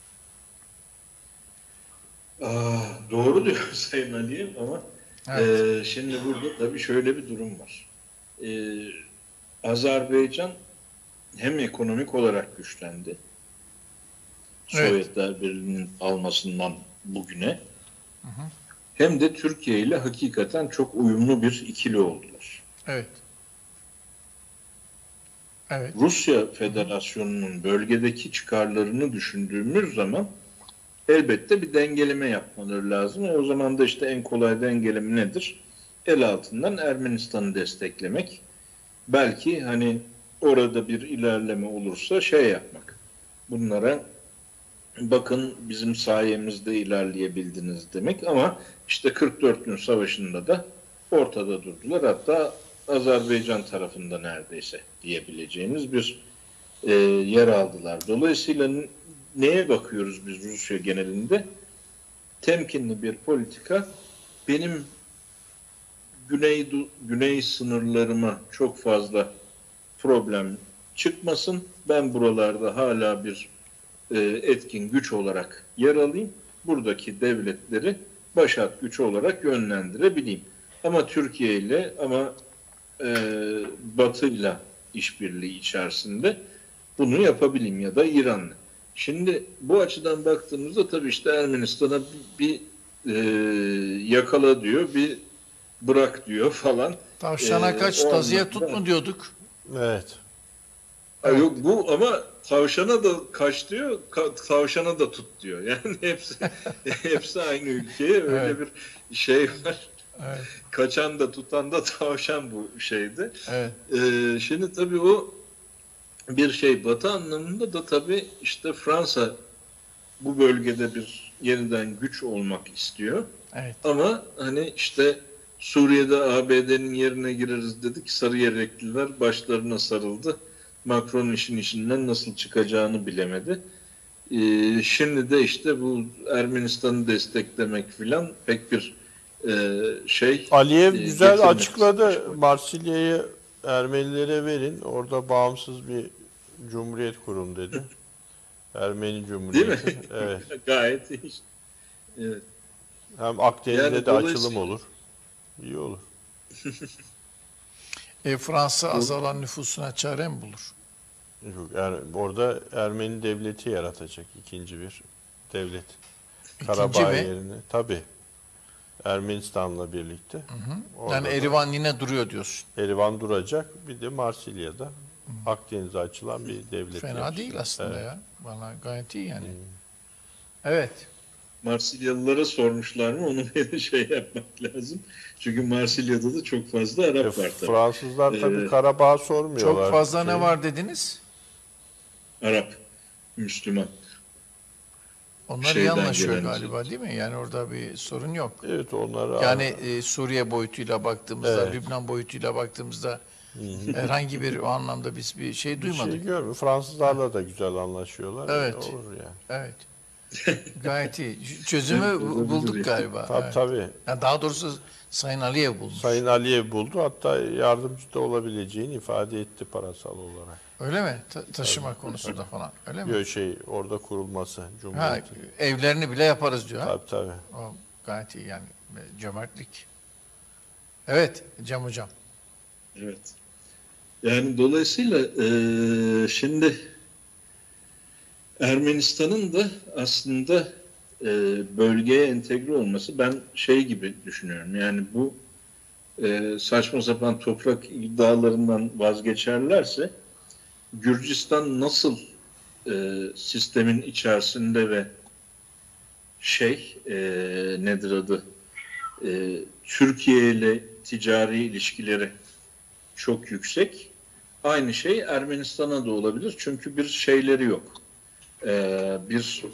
Aa, doğru diyor Sayın Aliyev ama Evet. e, şimdi burada tabii şöyle bir durum var. E, Azerbaycan hem ekonomik olarak güçlendi. Evet. Sovyetler Birliği'nin almasından bugüne. Hı hı. Hem de Türkiye ile hakikaten çok uyumlu bir ikili oldular. Evet. Evet. Rusya Federasyonu'nun bölgedeki çıkarlarını düşündüğümüz zaman elbette bir dengeleme yapmaları lazım. E o zaman da işte en kolay dengeleme nedir? El altından Ermenistan'ı desteklemek. Belki hani orada bir ilerleme olursa şey yapmak. Bunlara bakın bizim sayemizde ilerleyebildiniz demek, ama işte kırk dört gün savaşında da ortada durdular. Hatta Azerbaycan tarafında neredeyse diyebileceğimiz bir e, yer aldılar. Dolayısıyla neye bakıyoruz biz Rusya genelinde? Temkinli bir politika. Benim güney güney sınırlarıma çok fazla problem çıkmasın. Ben buralarda hala bir e, etkin güç olarak yer alayım. Buradaki devletleri başat güç olarak yönlendirebileyim. Ama Türkiye ile ama e, Batı ile işbirliği içerisinde bunu yapabileyim, ya da İran'la. Şimdi bu açıdan baktığımızda tabii işte Ermenistan'a bir, bir e, yakala diyor, bir bırak diyor falan. Tavşana Ee, kaç, o tazıya anlamda- tut mu diyorduk? Evet. Ha, yok bu, ama tavşana da kaç diyor, ka- tavşana da tut diyor. Yani hepsi hepsi aynı ülkeye öyle Evet. bir şey var. Evet. Kaçan da tutan da tavşan bu şeydi. Evet. Ee, şimdi tabii o bir şey, Batı anlamında da tabii işte Fransa bu bölgede bir yeniden güç olmak istiyor. Evet. Ama hani işte Suriye'de A B D'nin yerine gireriz dedik. Sarı yelekliler başlarına sarıldı. Macron işin içinden nasıl çıkacağını bilemedi. Ee, şimdi de işte bu Ermenistan'ı desteklemek filan pek bir e, şey Aliyev e, güzel getirmedi. açıkladı. Marsilya'yı Ermenilere verin. Orada bağımsız bir cumhuriyet kurun dedi. Ermeni Değil Cumhuriyeti. mi? Evet. Gayet iyi. Evet. Hem Akdeniz'de Yani de dolayısıyla- açılım olur. İyi olur. E, Fransa azalan nüfusuna çare mi bulur? Yok, yani orada Ermeni devleti yaratacak ikinci bir devlet. Karabağ mi? yerine. Tabii. Ermenistan'la birlikte. Orada Yani da Erivan yine duruyor diyorsun. Erivan duracak. Bir de Marsilya'da Akdeniz'e açılan bir devlet. Fena yapacak. değil aslında Evet. ya. Bana gayet iyi yani. Evet. Marsilyalılara sormuşlar mı? Onu bir şey yapmak lazım. Çünkü Marsilya'da da çok fazla E, Arap var tabii. Fransızlar tabii Ee, Karabağ sormuyorlar. Çok fazla Şey, ne var dediniz? Arap, Müslüman. Onlar iyi Şeyden anlaşıyor gelen galiba değil mi? Yani orada bir sorun yok. Evet onları Yani e, Suriye boyutuyla baktığımızda, Evet. Lübnan boyutuyla baktığımızda herhangi bir o anlamda biz bir şey bir duymadık. şey görmüyor. Fransızlarla da güzel anlaşıyorlar. Evet. Olur yani. Evet. Gayet iyi. Ç- Çözümü bu- bulduk galiba. Tabii Evet. tabii. Yani daha doğrusu Sayın Aliyev bulmuş. Sayın Aliyev buldu. Hatta yardımcı da olabileceğini ifade etti parasal olarak. Öyle mi? Ta- taşıma konusunda falan. Öyle mi? Diyor şey orada kurulması Ha, Cumhuriyeti. evlerini bile yaparız diyor. ha? Tabii tabii. O gayet iyi yani. Cömertlik. Evet Cem Hocam. Evet. Yani dolayısıyla eee, şimdi Ermenistan'ın da aslında eee, bölgeye entegre olması, ben şey gibi düşünüyorum. Yani bu e, saçma sapan toprak iddialarından vazgeçerlerse Gürcistan nasıl e, sistemin içerisinde ve şey e, nedir adı e, Türkiye ile ticari ilişkileri çok yüksek. Aynı şey Ermenistan'a da olabilir. Çünkü bir şeyleri yok. E, bir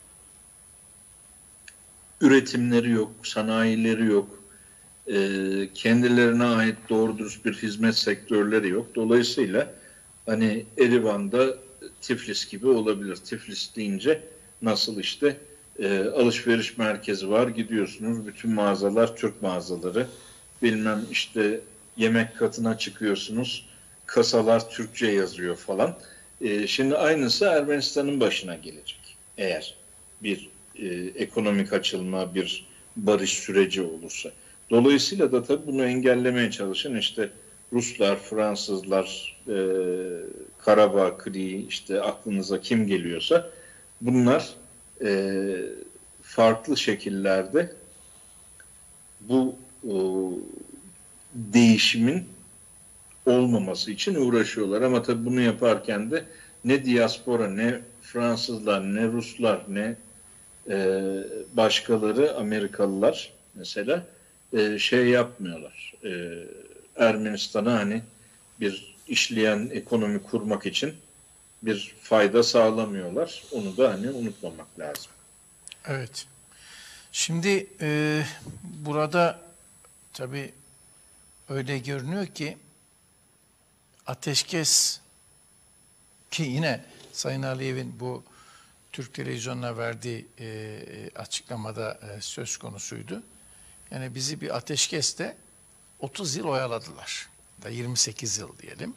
üretimleri yok, sanayileri yok. E, kendilerine ait doğru dürüst bir hizmet sektörleri yok. Dolayısıyla hani Erivan'da Tiflis gibi olabilir. Tiflis deyince nasıl işte e, alışveriş merkezi var, gidiyorsunuz, bütün mağazalar Türk mağazaları, bilmem işte yemek katına çıkıyorsunuz, kasalar Türkçe yazıyor falan. E, şimdi aynısı Ermenistan'ın başına gelecek eğer bir e, ekonomik açılma, bir barış süreci olursa. Dolayısıyla da tabii bunu engellemeye çalışan işte Ruslar, Fransızlar, e, Karabağ, Kri, işte aklınıza kim geliyorsa bunlar e, farklı şekillerde bu o, değişimin olmaması için uğraşıyorlar. Ama tabii bunu yaparken de ne diaspora, ne Fransızlar, ne Ruslar, ne e, başkaları, Amerikalılar mesela e, şey yapmıyorlar. E, Ermenistan'a hani bir işleyen ekonomi kurmak için bir fayda sağlamıyorlar. Onu da hani unutmamak lazım. Evet. Şimdi e, burada tabii öyle görünüyor ki ateşkes, ki yine Sayın Aliyev'in bu Türk televizyonuna verdiği e, açıklamada e, söz konusuydu. Yani bizi bir ateşkeste otuz yıl oyaladılar. Da yirmi sekiz yıl diyelim.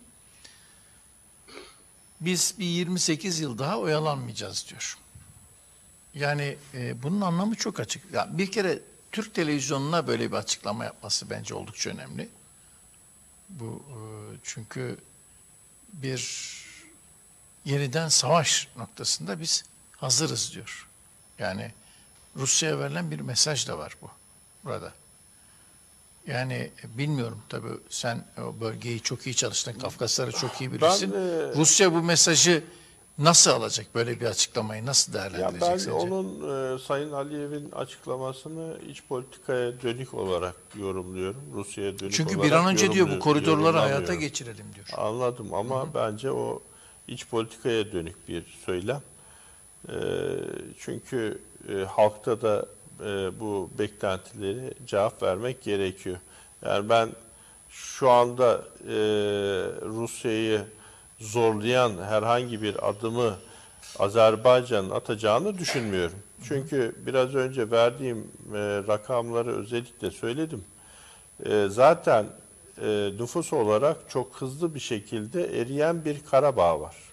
Biz bir yirmi sekiz yıl daha oyalanmayacağız diyor. Yani e, bunun anlamı çok açık. Yani bir kere Türk televizyonuna böyle bir açıklama yapması bence oldukça önemli. Bu e, çünkü bir yeniden savaş noktasında biz hazırız diyor. Yani Rusya'ya verilen bir mesaj da var bu burada. Yani bilmiyorum tabii, sen o bölgeyi çok iyi çalıştın, Kafkasları çok iyi bilirsin. Ben, e, Rusya bu mesajı nasıl alacak, böyle bir açıklamayı nasıl Ya değerlendirecek ben sence? onun e, Sayın Aliyev'in açıklamasını iç politikaya dönük olarak yorumluyorum. Rusya'ya dönük Çünkü olarak bir an önce diyor bu yorumluyorum- koridorları hayata yorumlamıyorum. geçirelim diyor. Anladım ama bence o iç politikaya dönük bir söylem. E, çünkü e, halkta da e, bu beklentileri cevap vermek gerekiyor. Yani ben şu anda e, Rusya'yı zorlayan herhangi bir adımı Azerbaycan'ın atacağını düşünmüyorum. Çünkü biraz önce verdiğim e, rakamları özellikle söyledim. E, zaten e, nüfus olarak çok hızlı bir şekilde eriyen bir Karabağ var.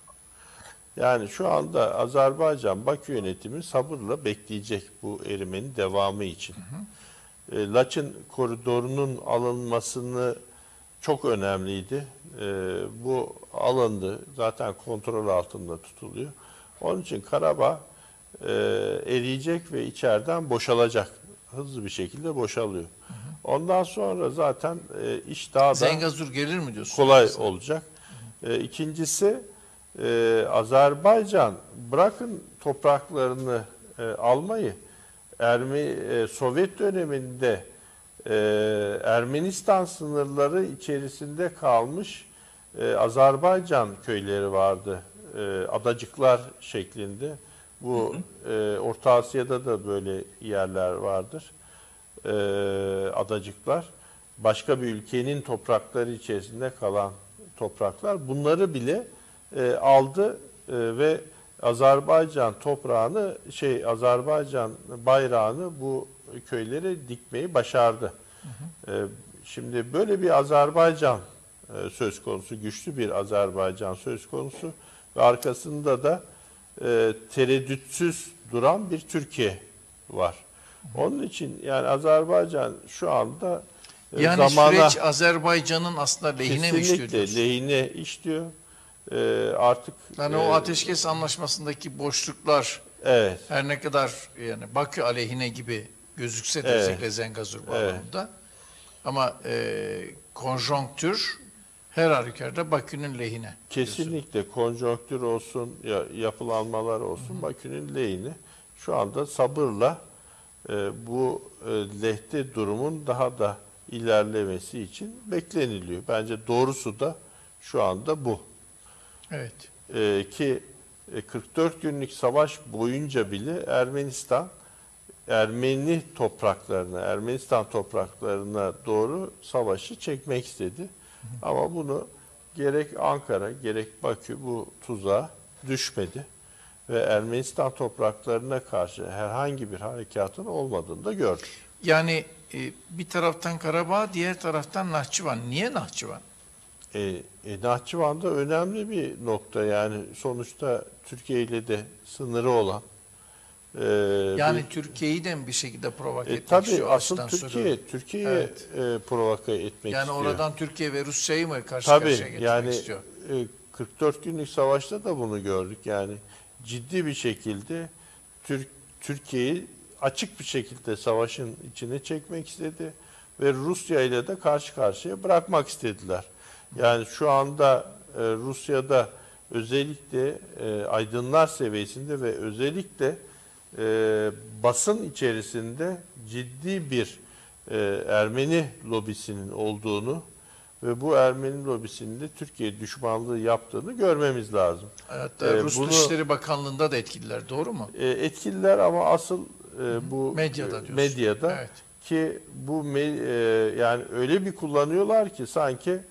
Yani şu anda Azerbaycan Bakü yönetimi sabırla bekleyecek bu erimenin devamı için. E, Laçin koridorunun alınmasını çok önemliydi. E, bu alındı. Zaten kontrol altında tutuluyor. Onun için Karabağ e, eriyecek ve içeriden boşalacak. Hızlı bir şekilde boşalıyor. Hı hı. Ondan sonra zaten e, iş daha da Zengazur gelir mi diyorsun? kolay Mesela? olacak. E, ikincisi e, Azerbaycan bırakın topraklarını e, almayı, Ermi, e, Sovyet döneminde e, Ermenistan sınırları içerisinde kalmış e, Azerbaycan köyleri vardı. E, adacıklar şeklinde. Bu e, Orta Asya'da da böyle yerler vardır. E, adacıklar. Başka bir ülkenin toprakları içerisinde kalan topraklar. Bunları bile e, aldı e, ve Azerbaycan toprağını, şey Azerbaycan bayrağını bu köylere dikmeyi başardı. Hı hı. E, şimdi böyle bir Azerbaycan e, söz konusu, güçlü bir Azerbaycan söz konusu. Ve arkasında da e, tereddütsüz duran bir Türkiye var. Onun için yani Azerbaycan şu anda e, yani zamana süreç Azerbaycan'ın aslında lehine mi işliyor diyorsun? lehine işliyor. E, artık yani e, o ateşkes anlaşmasındaki boşluklar, evet, her ne kadar yani Bakü aleyhine gibi gözükse de, evet, özellikle Zengazur bağlamında, Ama e, konjonktür her halükarda Bakü'nün lehine. Kesinlikle konjonktür olsun, ya, yapılanmalar olsun Hı-hı. Bakü'nün lehine. Şu anda sabırla e, bu e, lehte durumun daha da ilerlemesi için bekleniliyor. Bence doğrusu da şu anda bu. Evet. E, ki e, kırk dört günlük savaş boyunca bile Ermenistan Ermeni topraklarına, Ermenistan topraklarına doğru savaşı çekmek istedi. Hı hı. Ama bunu gerek Ankara, gerek Bakü bu tuzağa düşmedi. Ve Ermenistan topraklarına karşı herhangi bir harekatın olmadığını da gördük. Yani e, bir taraftan Karabağ, diğer taraftan Nahçıvan. Niye Nahçıvan? E, e, Nahçıvan da önemli bir nokta. Yani sonuçta Türkiye ile de sınırı olan. E, yani bir, Türkiye'yi de bir şekilde provoke e, etmek tabii istiyor. Asıl Türkiye, Türkiye'yi evet. e, provoke etmek yani istiyor. Yani oradan Türkiye ve Rusya'yı mı karşı tabii, karşıya getirmek yani, istiyor? E, kırk dört günlük savaşta da bunu gördük. Yani ciddi bir şekilde Türk Türkiye'yi açık bir şekilde savaşın içine çekmek istedi ve Rusya ile de karşı karşıya bırakmak istediler. Yani şu anda e, Rusya'da özellikle e, aydınlar seviyesinde ve özellikle e, basın içerisinde ciddi bir e, Ermeni lobisinin olduğunu ve bu Ermeni lobisinin de Türkiye düşmanlığı yaptığını görmemiz lazım. Hatta ee, Rus bunu, Dışişleri Bakanlığı'nda da etkililer, doğru mu? E, etkililer ama asıl e, bu medyada diyorsun. Medyada evet. ki bu e, yani öyle bir kullanıyorlar ki sanki e,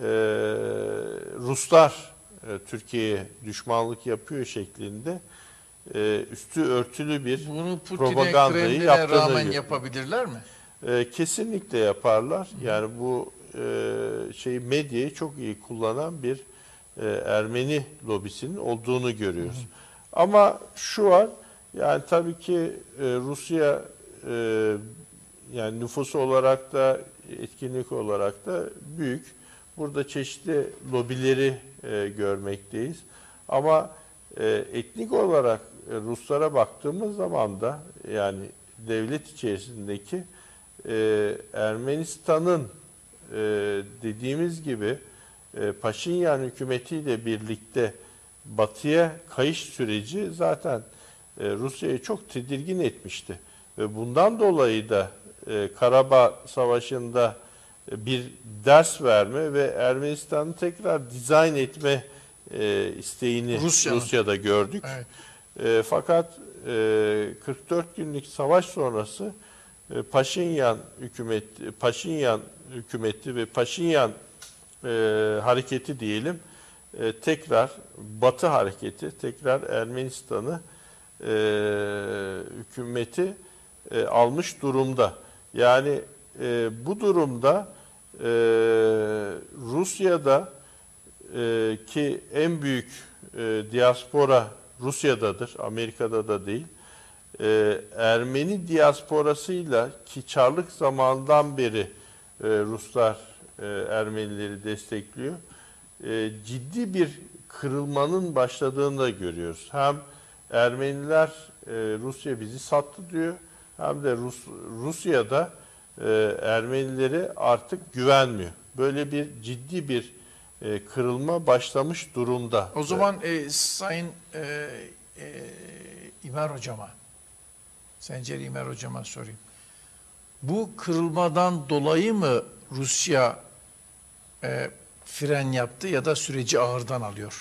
Ruslar e, Türkiye'ye düşmanlık yapıyor şeklinde e, üstü örtülü bir bunu propagandayı yaptığını rağmen gibi. Yapabilirler mi? E, kesinlikle yaparlar. Hı. Yani bu e, şey medyayı çok iyi kullanan bir e, Ermeni lobisinin olduğunu görüyoruz. Hı hı. Ama şu var, yani tabii ki e, Rusya e, yani nüfusu olarak da etkinlik olarak da büyük. Burada çeşitli lobileri e, görmekteyiz. Ama e, etnik olarak e, Ruslara baktığımız zaman da yani devlet içerisindeki e, Ermenistan'ın e, dediğimiz gibi e, Paşinyan hükümetiyle birlikte Batı'ya kayış süreci zaten e, Rusya'yı çok tedirgin etmişti. Ve bundan dolayı da e, Karabağ Savaşı'nda e, bir ders verme ve Ermenistan'ı tekrar dizayn etme e, isteğini Rusya Rusya'da gördük. Evet. E, fakat e, kırk dört günlük savaş sonrası e, Paşinyan hükümeti, Paşinyan hükümeti ve Paşinyan e, hareketi diyelim e, tekrar Batı hareketi tekrar Ermenistan'ı e, hükümeti e, almış durumda. Yani e, bu durumda e, Rusya'da e, ki en büyük e, diaspora Rusya'dadır, Amerika'da da değil. E, Ermeni diasporasıyla ki Çarlık zamandan beri e, Ruslar e, Ermenileri destekliyor. E, ciddi bir kırılmanın başladığını da görüyoruz. Hem Ermeniler e, Rusya bizi sattı diyor, hem de Rus, Rusya'da e, Ermenileri artık güvenmiyor. Böyle bir ciddi bir e, kırılma başlamış durumda. O zaman e, Sayın e, e, İmer Hocama, Sencer İmer Hocama sorayım. Bu kırılmadan dolayı mı Rusya e, fren yaptı ya da süreci ağırdan alıyor?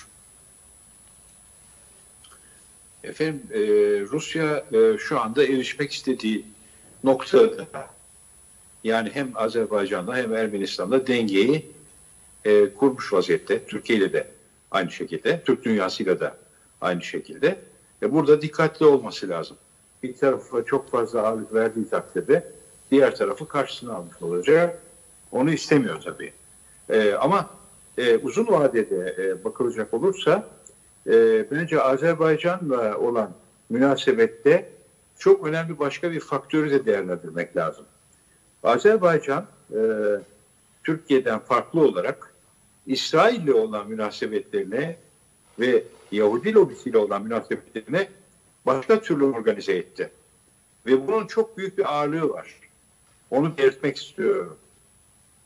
Efendim e, Rusya e, şu anda erişmek istediği noktada, yani hem Azerbaycan'la hem Ermenistan'la dengeyi e, kurmuş vaziyette. Türkiye ile de aynı şekilde, Türk dünyasıyla da aynı şekilde. E, burada dikkatli olması lazım. Bir tarafa çok fazla ağırlık verdiği takdirde diğer tarafı karşısına almış olacak. Onu istemiyor tabii. E, ama e, uzun vadede e, bakılacak olursa e, bence Azerbaycan'la olan münasebette çok önemli başka bir faktörü de değerlendirmek lazım. Azerbaycan e, Türkiye'den farklı olarak İsrail'le olan münasebetlerine ve Yahudi lobisiyle olan münasebetlerine başka türlü organize etti. Ve bunun çok büyük bir ağırlığı var. Onu belirtmek istiyorum.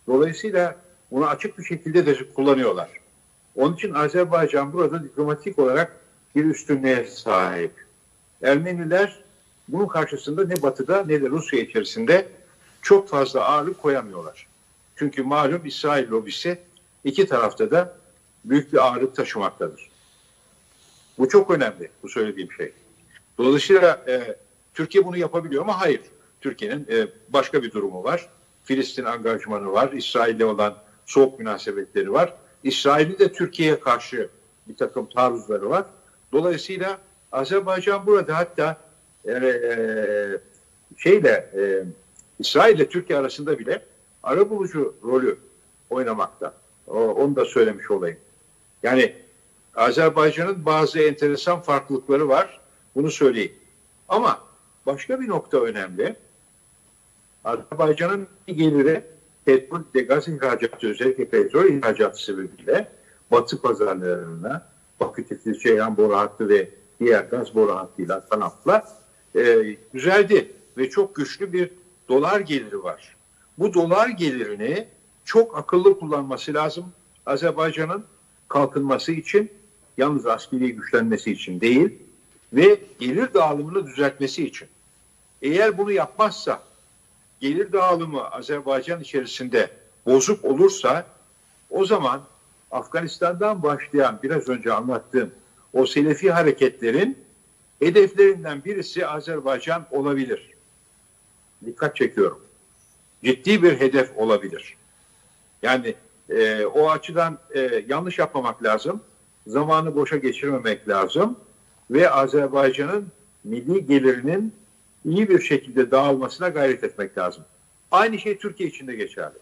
Dolayısıyla bunu açık bir şekilde de kullanıyorlar. Onun için Azerbaycan burada diplomatik olarak bir üstünlüğe sahip. Ermeniler bunun karşısında ne Batı'da ne de Rusya içerisinde çok fazla ağırlık koyamıyorlar. Çünkü malum İsrail lobisi iki tarafta da büyük bir ağırlık taşımaktadır. Bu çok önemli, bu söylediğim şey. Dolayısıyla e, Türkiye bunu yapabiliyor mu? Hayır. Türkiye'nin e, başka bir durumu var. Filistin angajmanı var. İsrail'le olan soğuk münasebetleri var. İsrail'in de Türkiye'ye karşı bir takım taarruzları var. Dolayısıyla Azerbaycan burada hatta e, e, şeyle e, İsrail ile Türkiye arasında bile arabulucu rolü oynamakta. O, onu da söylemiş olayım. Yani Azerbaycan'ın bazı enteresan farklılıkları var. Bunu söyleyeyim. Ama başka bir nokta önemli. Azerbaycan'ın geliri petrol ve gaz ihracatı, özellikle petrol ihracatı sebebiyle Batı pazarlarına, Bakü, Tiflis, Ceyhan boru hattı ve diğer gaz boru hattıyla, kanatla e, düzeldi ve çok güçlü bir dolar geliri var. Bu dolar gelirini çok akıllı kullanması lazım Azerbaycan'ın kalkınması için, yalnız askeri güçlenmesi için değil ve gelir dağılımını düzeltmesi için. Eğer bunu yapmazsa, gelir dağılımı Azerbaycan içerisinde bozuk olursa, o zaman Afganistan'dan başlayan biraz önce anlattığım o Selefi hareketlerin hedeflerinden birisi Azerbaycan olabilir. Dikkat çekiyorum. Ciddi bir hedef olabilir. Yani e, o açıdan e, yanlış yapmamak lazım. Zamanı boşa geçirmemek lazım. Ve Azerbaycan'ın milli gelirinin iyi bir şekilde dağılmasına gayret etmek lazım. Aynı şey Türkiye için de geçerli.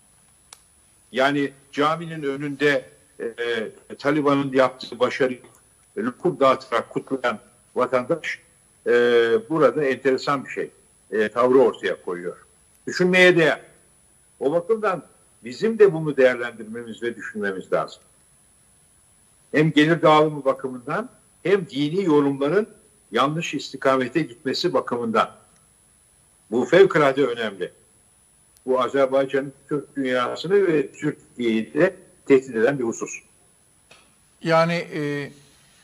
Yani caminin önünde e, e, Taliban'ın yaptığı başarıyı lokum dağıtarak kutlayan vatandaş e, burada enteresan bir şey. E, tavrı ortaya koyuyor. Düşünmeye değer. O bakımdan bizim de bunu değerlendirmemiz ve düşünmemiz lazım. Hem gelir dağılımı bakımından hem dini yorumların yanlış istikamete gitmesi bakımından. Bu fevkalade önemli. Bu Azerbaycan'ın Türk dünyasını ve Türkiye'yi de tehdit eden bir husus. Yani e,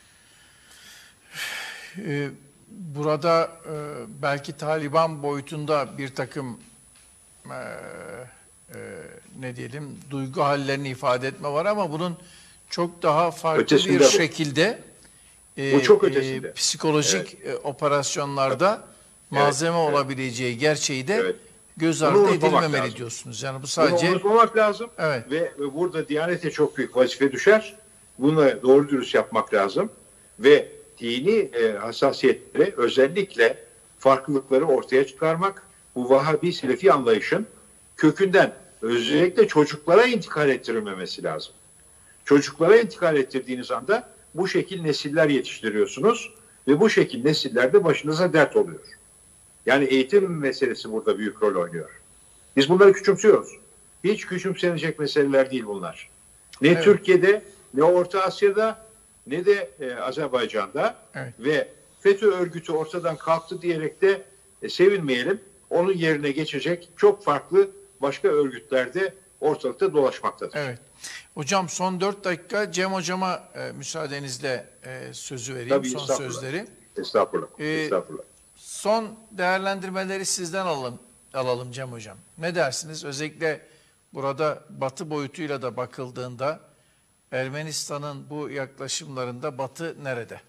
e, burada e, belki Taliban boyutunda bir takım e, e, ne diyelim duygu hallerini ifade etme var ama bunun çok daha farklı Ötesinde bir bu. şekilde e, Bu çok e, ötesinde. psikolojik Evet. e, operasyonlarda malzeme Evet, evet. olabileceği gerçeği de Evet. göz Bunu ardı unutmamak edilmemeli lazım. diyorsunuz. Yani bu Bunu sadece unutmamak lazım. evet. Ve, ve burada Diyanet'e çok büyük vazife düşer. Bunu doğru dürüst yapmak lazım. Ve dini e, hassasiyetleri, özellikle farklılıkları ortaya çıkarmak, bu Vahabi Selefi anlayışın kökünden özellikle çocuklara intikal ettirilmemesi lazım. Çocuklara intikal ettirdiğiniz anda bu şekil nesiller yetiştiriyorsunuz ve bu şekil nesiller de başınıza dert oluyor. Yani eğitim meselesi burada büyük rol oynuyor. Biz bunları küçümsüyoruz. Hiç küçümsenecek meseleler değil bunlar. Ne Evet. Türkiye'de, ne Orta Asya'da, ne de e, Azerbaycan'da. Evet. Ve FETÖ örgütü ortadan kalktı diyerek de e, sevinmeyelim. Onun yerine geçecek çok farklı başka örgütler de ortalıkta dolaşmaktadır. Evet. Hocam son dört dakika Cem hocama e, müsaadenizle e, sözü vereyim. Tabii, son estağfurullah. sözleri. Estağfurullah. Ee, Estağfurullah. Son değerlendirmeleri sizden alalım, alalım Cem hocam. Ne dersiniz? Özellikle burada Batı boyutuyla da bakıldığında Ermenistan'ın bu yaklaşımlarında Batı nerede?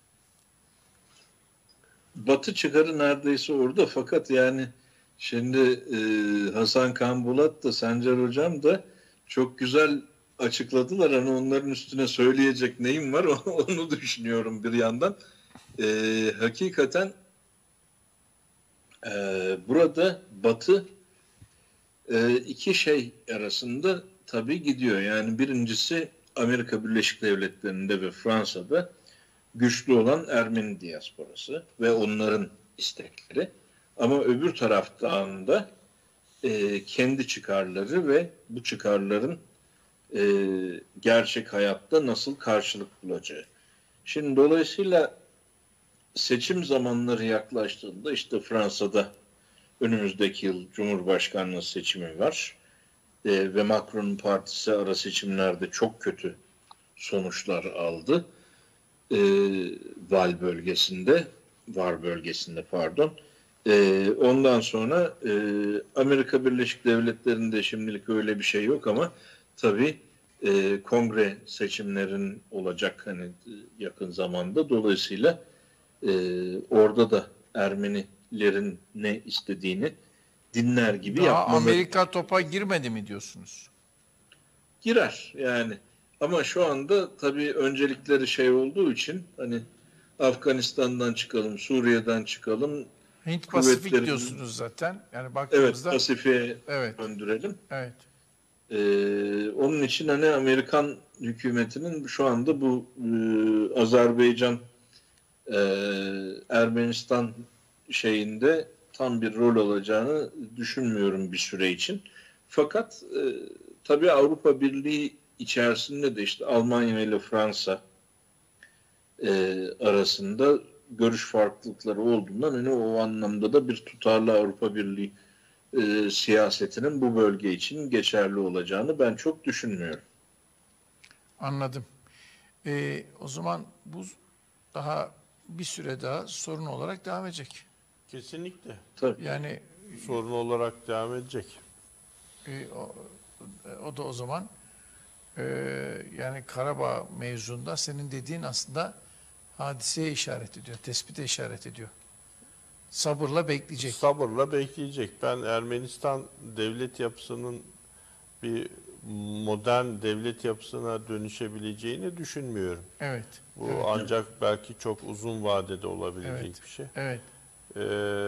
Batı çıkarı neredeyse orada, fakat yani şimdi e, Hasan Kambulat da Sencer Hocam da çok güzel açıkladılar. Hani onların üstüne söyleyecek neyim var onu düşünüyorum bir yandan. E, hakikaten e, burada Batı e, iki şey arasında tabii gidiyor. Yani birincisi Amerika Birleşik Devletleri'nde ve Fransa'da güçlü olan Ermeni diasporası ve onların istekleri. Ama öbür taraftan da e, kendi çıkarları ve bu çıkarların e, gerçek hayatta nasıl karşılık bulacağı. Şimdi dolayısıyla seçim zamanları yaklaştığında işte Fransa'da önümüzdeki yıl Cumhurbaşkanlığı seçimi var. e, ve Macron'un partisi ara seçimlerde çok kötü sonuçlar aldı. E, Val bölgesinde, Var bölgesinde pardon. E, ondan sonra e, Amerika Birleşik Devletleri'nde şimdilik öyle bir şey yok ama tabii e, kongre seçimlerin olacak hani yakın zamanda. Dolayısıyla e, orada da Ermenilerin ne istediğini dinler gibi Daha yapmalı. Amerika topa girmedi mi diyorsunuz? Girer yani. Ama şu anda tabii öncelikleri şey olduğu için hani Afganistan'dan çıkalım, Suriye'den çıkalım. Hint Pasifik Kuvvetlerin- diyorsunuz zaten. Yani Evet, baktığımızda Pasifik'e evet. döndürelim. Evet. Ee, onun için hani Amerikan hükümetinin şu anda bu e, Azerbaycan e, Ermenistan şeyinde tam bir rol alacağını düşünmüyorum bir süre için. Fakat e, tabii Avrupa Birliği içerisinde de işte Almanya ile Fransa e, arasında görüş farklılıkları olduğundan hani o anlamda da bir tutarlı Avrupa Birliği e, siyasetinin bu bölge için geçerli olacağını ben çok düşünmüyorum. Anladım. Ee, o zaman bu daha bir süre daha sorun olarak devam edecek. Kesinlikle. Tabii. Yani Sorun olarak devam edecek. e, o, o da o zaman e, yani Karabağ mevzunda senin dediğin aslında hadiseye işaret ediyor, tespite işaret ediyor. Sabırla bekleyecek. Sabırla bekleyecek. Ben Ermenistan devlet yapısının bir modern devlet yapısına dönüşebileceğini düşünmüyorum. Evet. Bu evet, ancak belki çok uzun vadede olabilecek Evet. bir şey. Evet. Ee,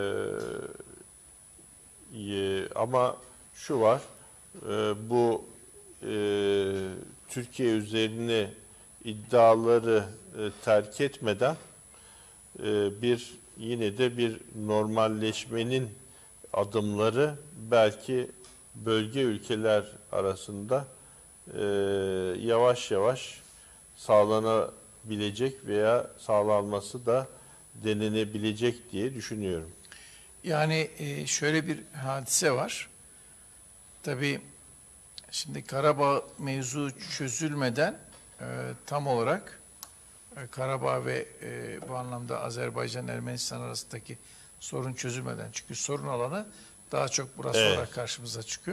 ye- ama şu var, e, bu e, Türkiye üzerine iddiaları e, terk etmeden e, bir yine de bir normalleşmenin adımları belki bölge ülkeler arasında e, yavaş yavaş sağlanabilecek veya sağlanması da denenebilecek diye düşünüyorum. Yani e, şöyle bir hadise var. Tabii şimdi Karabağ mevzu çözülmeden e, tam olarak e, Karabağ ve e, bu anlamda Azerbaycan-Ermenistan arasındaki sorun çözülmeden, çünkü sorun alanı daha çok burası Evet. olarak karşımıza çıkıyor.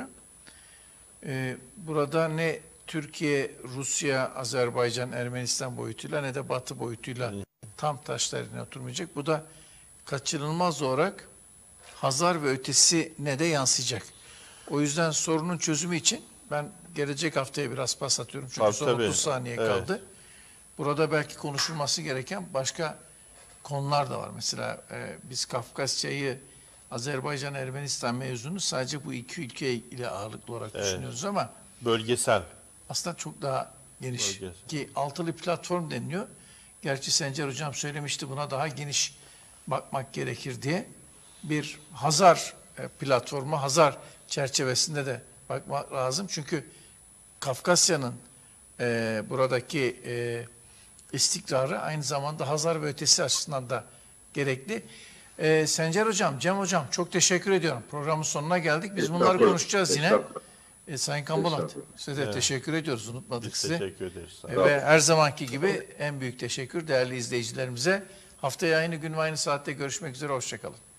E, burada ne Türkiye, Rusya, Azerbaycan, Ermenistan boyutuyla ne de Batı boyutuyla tam taşlarına oturmayacak. Bu da kaçınılmaz olarak Hazar ve ötesi ne de yansıyacak. O yüzden sorunun çözümü için ben gelecek haftaya biraz pas atıyorum. Çünkü Tabii, son tabii. otuz saniye Evet. kaldı. Burada belki konuşulması gereken başka konular da var. Mesela e, biz Kafkasya'yı, Azerbaycan, Ermenistan mevzunu sadece bu iki ülke ile ağırlıklı olarak Evet. düşünüyoruz ama Bölgesel. aslında çok daha geniş. Bölgesel. Ki altılı platform deniliyor. Gerçi Sencer Hocam söylemişti, buna daha geniş bakmak gerekir diye. Bir Hazar e, platformu, Hazar çerçevesinde de bakmak lazım. Çünkü Kafkasya'nın e, buradaki e, istikrarı aynı zamanda Hazar ve ötesi açısından da gerekli. E, Sencer Hocam, Cem Hocam çok teşekkür ediyorum. Programın sonuna geldik. Biz bunları Estağfurullah, konuşacağız yine. estağfurullah. E, Sayın Kambolat, Estağfurullah. size de teşekkür ediyoruz. Unutmadık Biz sizi. teşekkür ederiz. E, ve her zamanki gibi en büyük teşekkür değerli izleyicilerimize. Haftaya aynı gün ve aynı saatte görüşmek üzere. Hoşçakalın.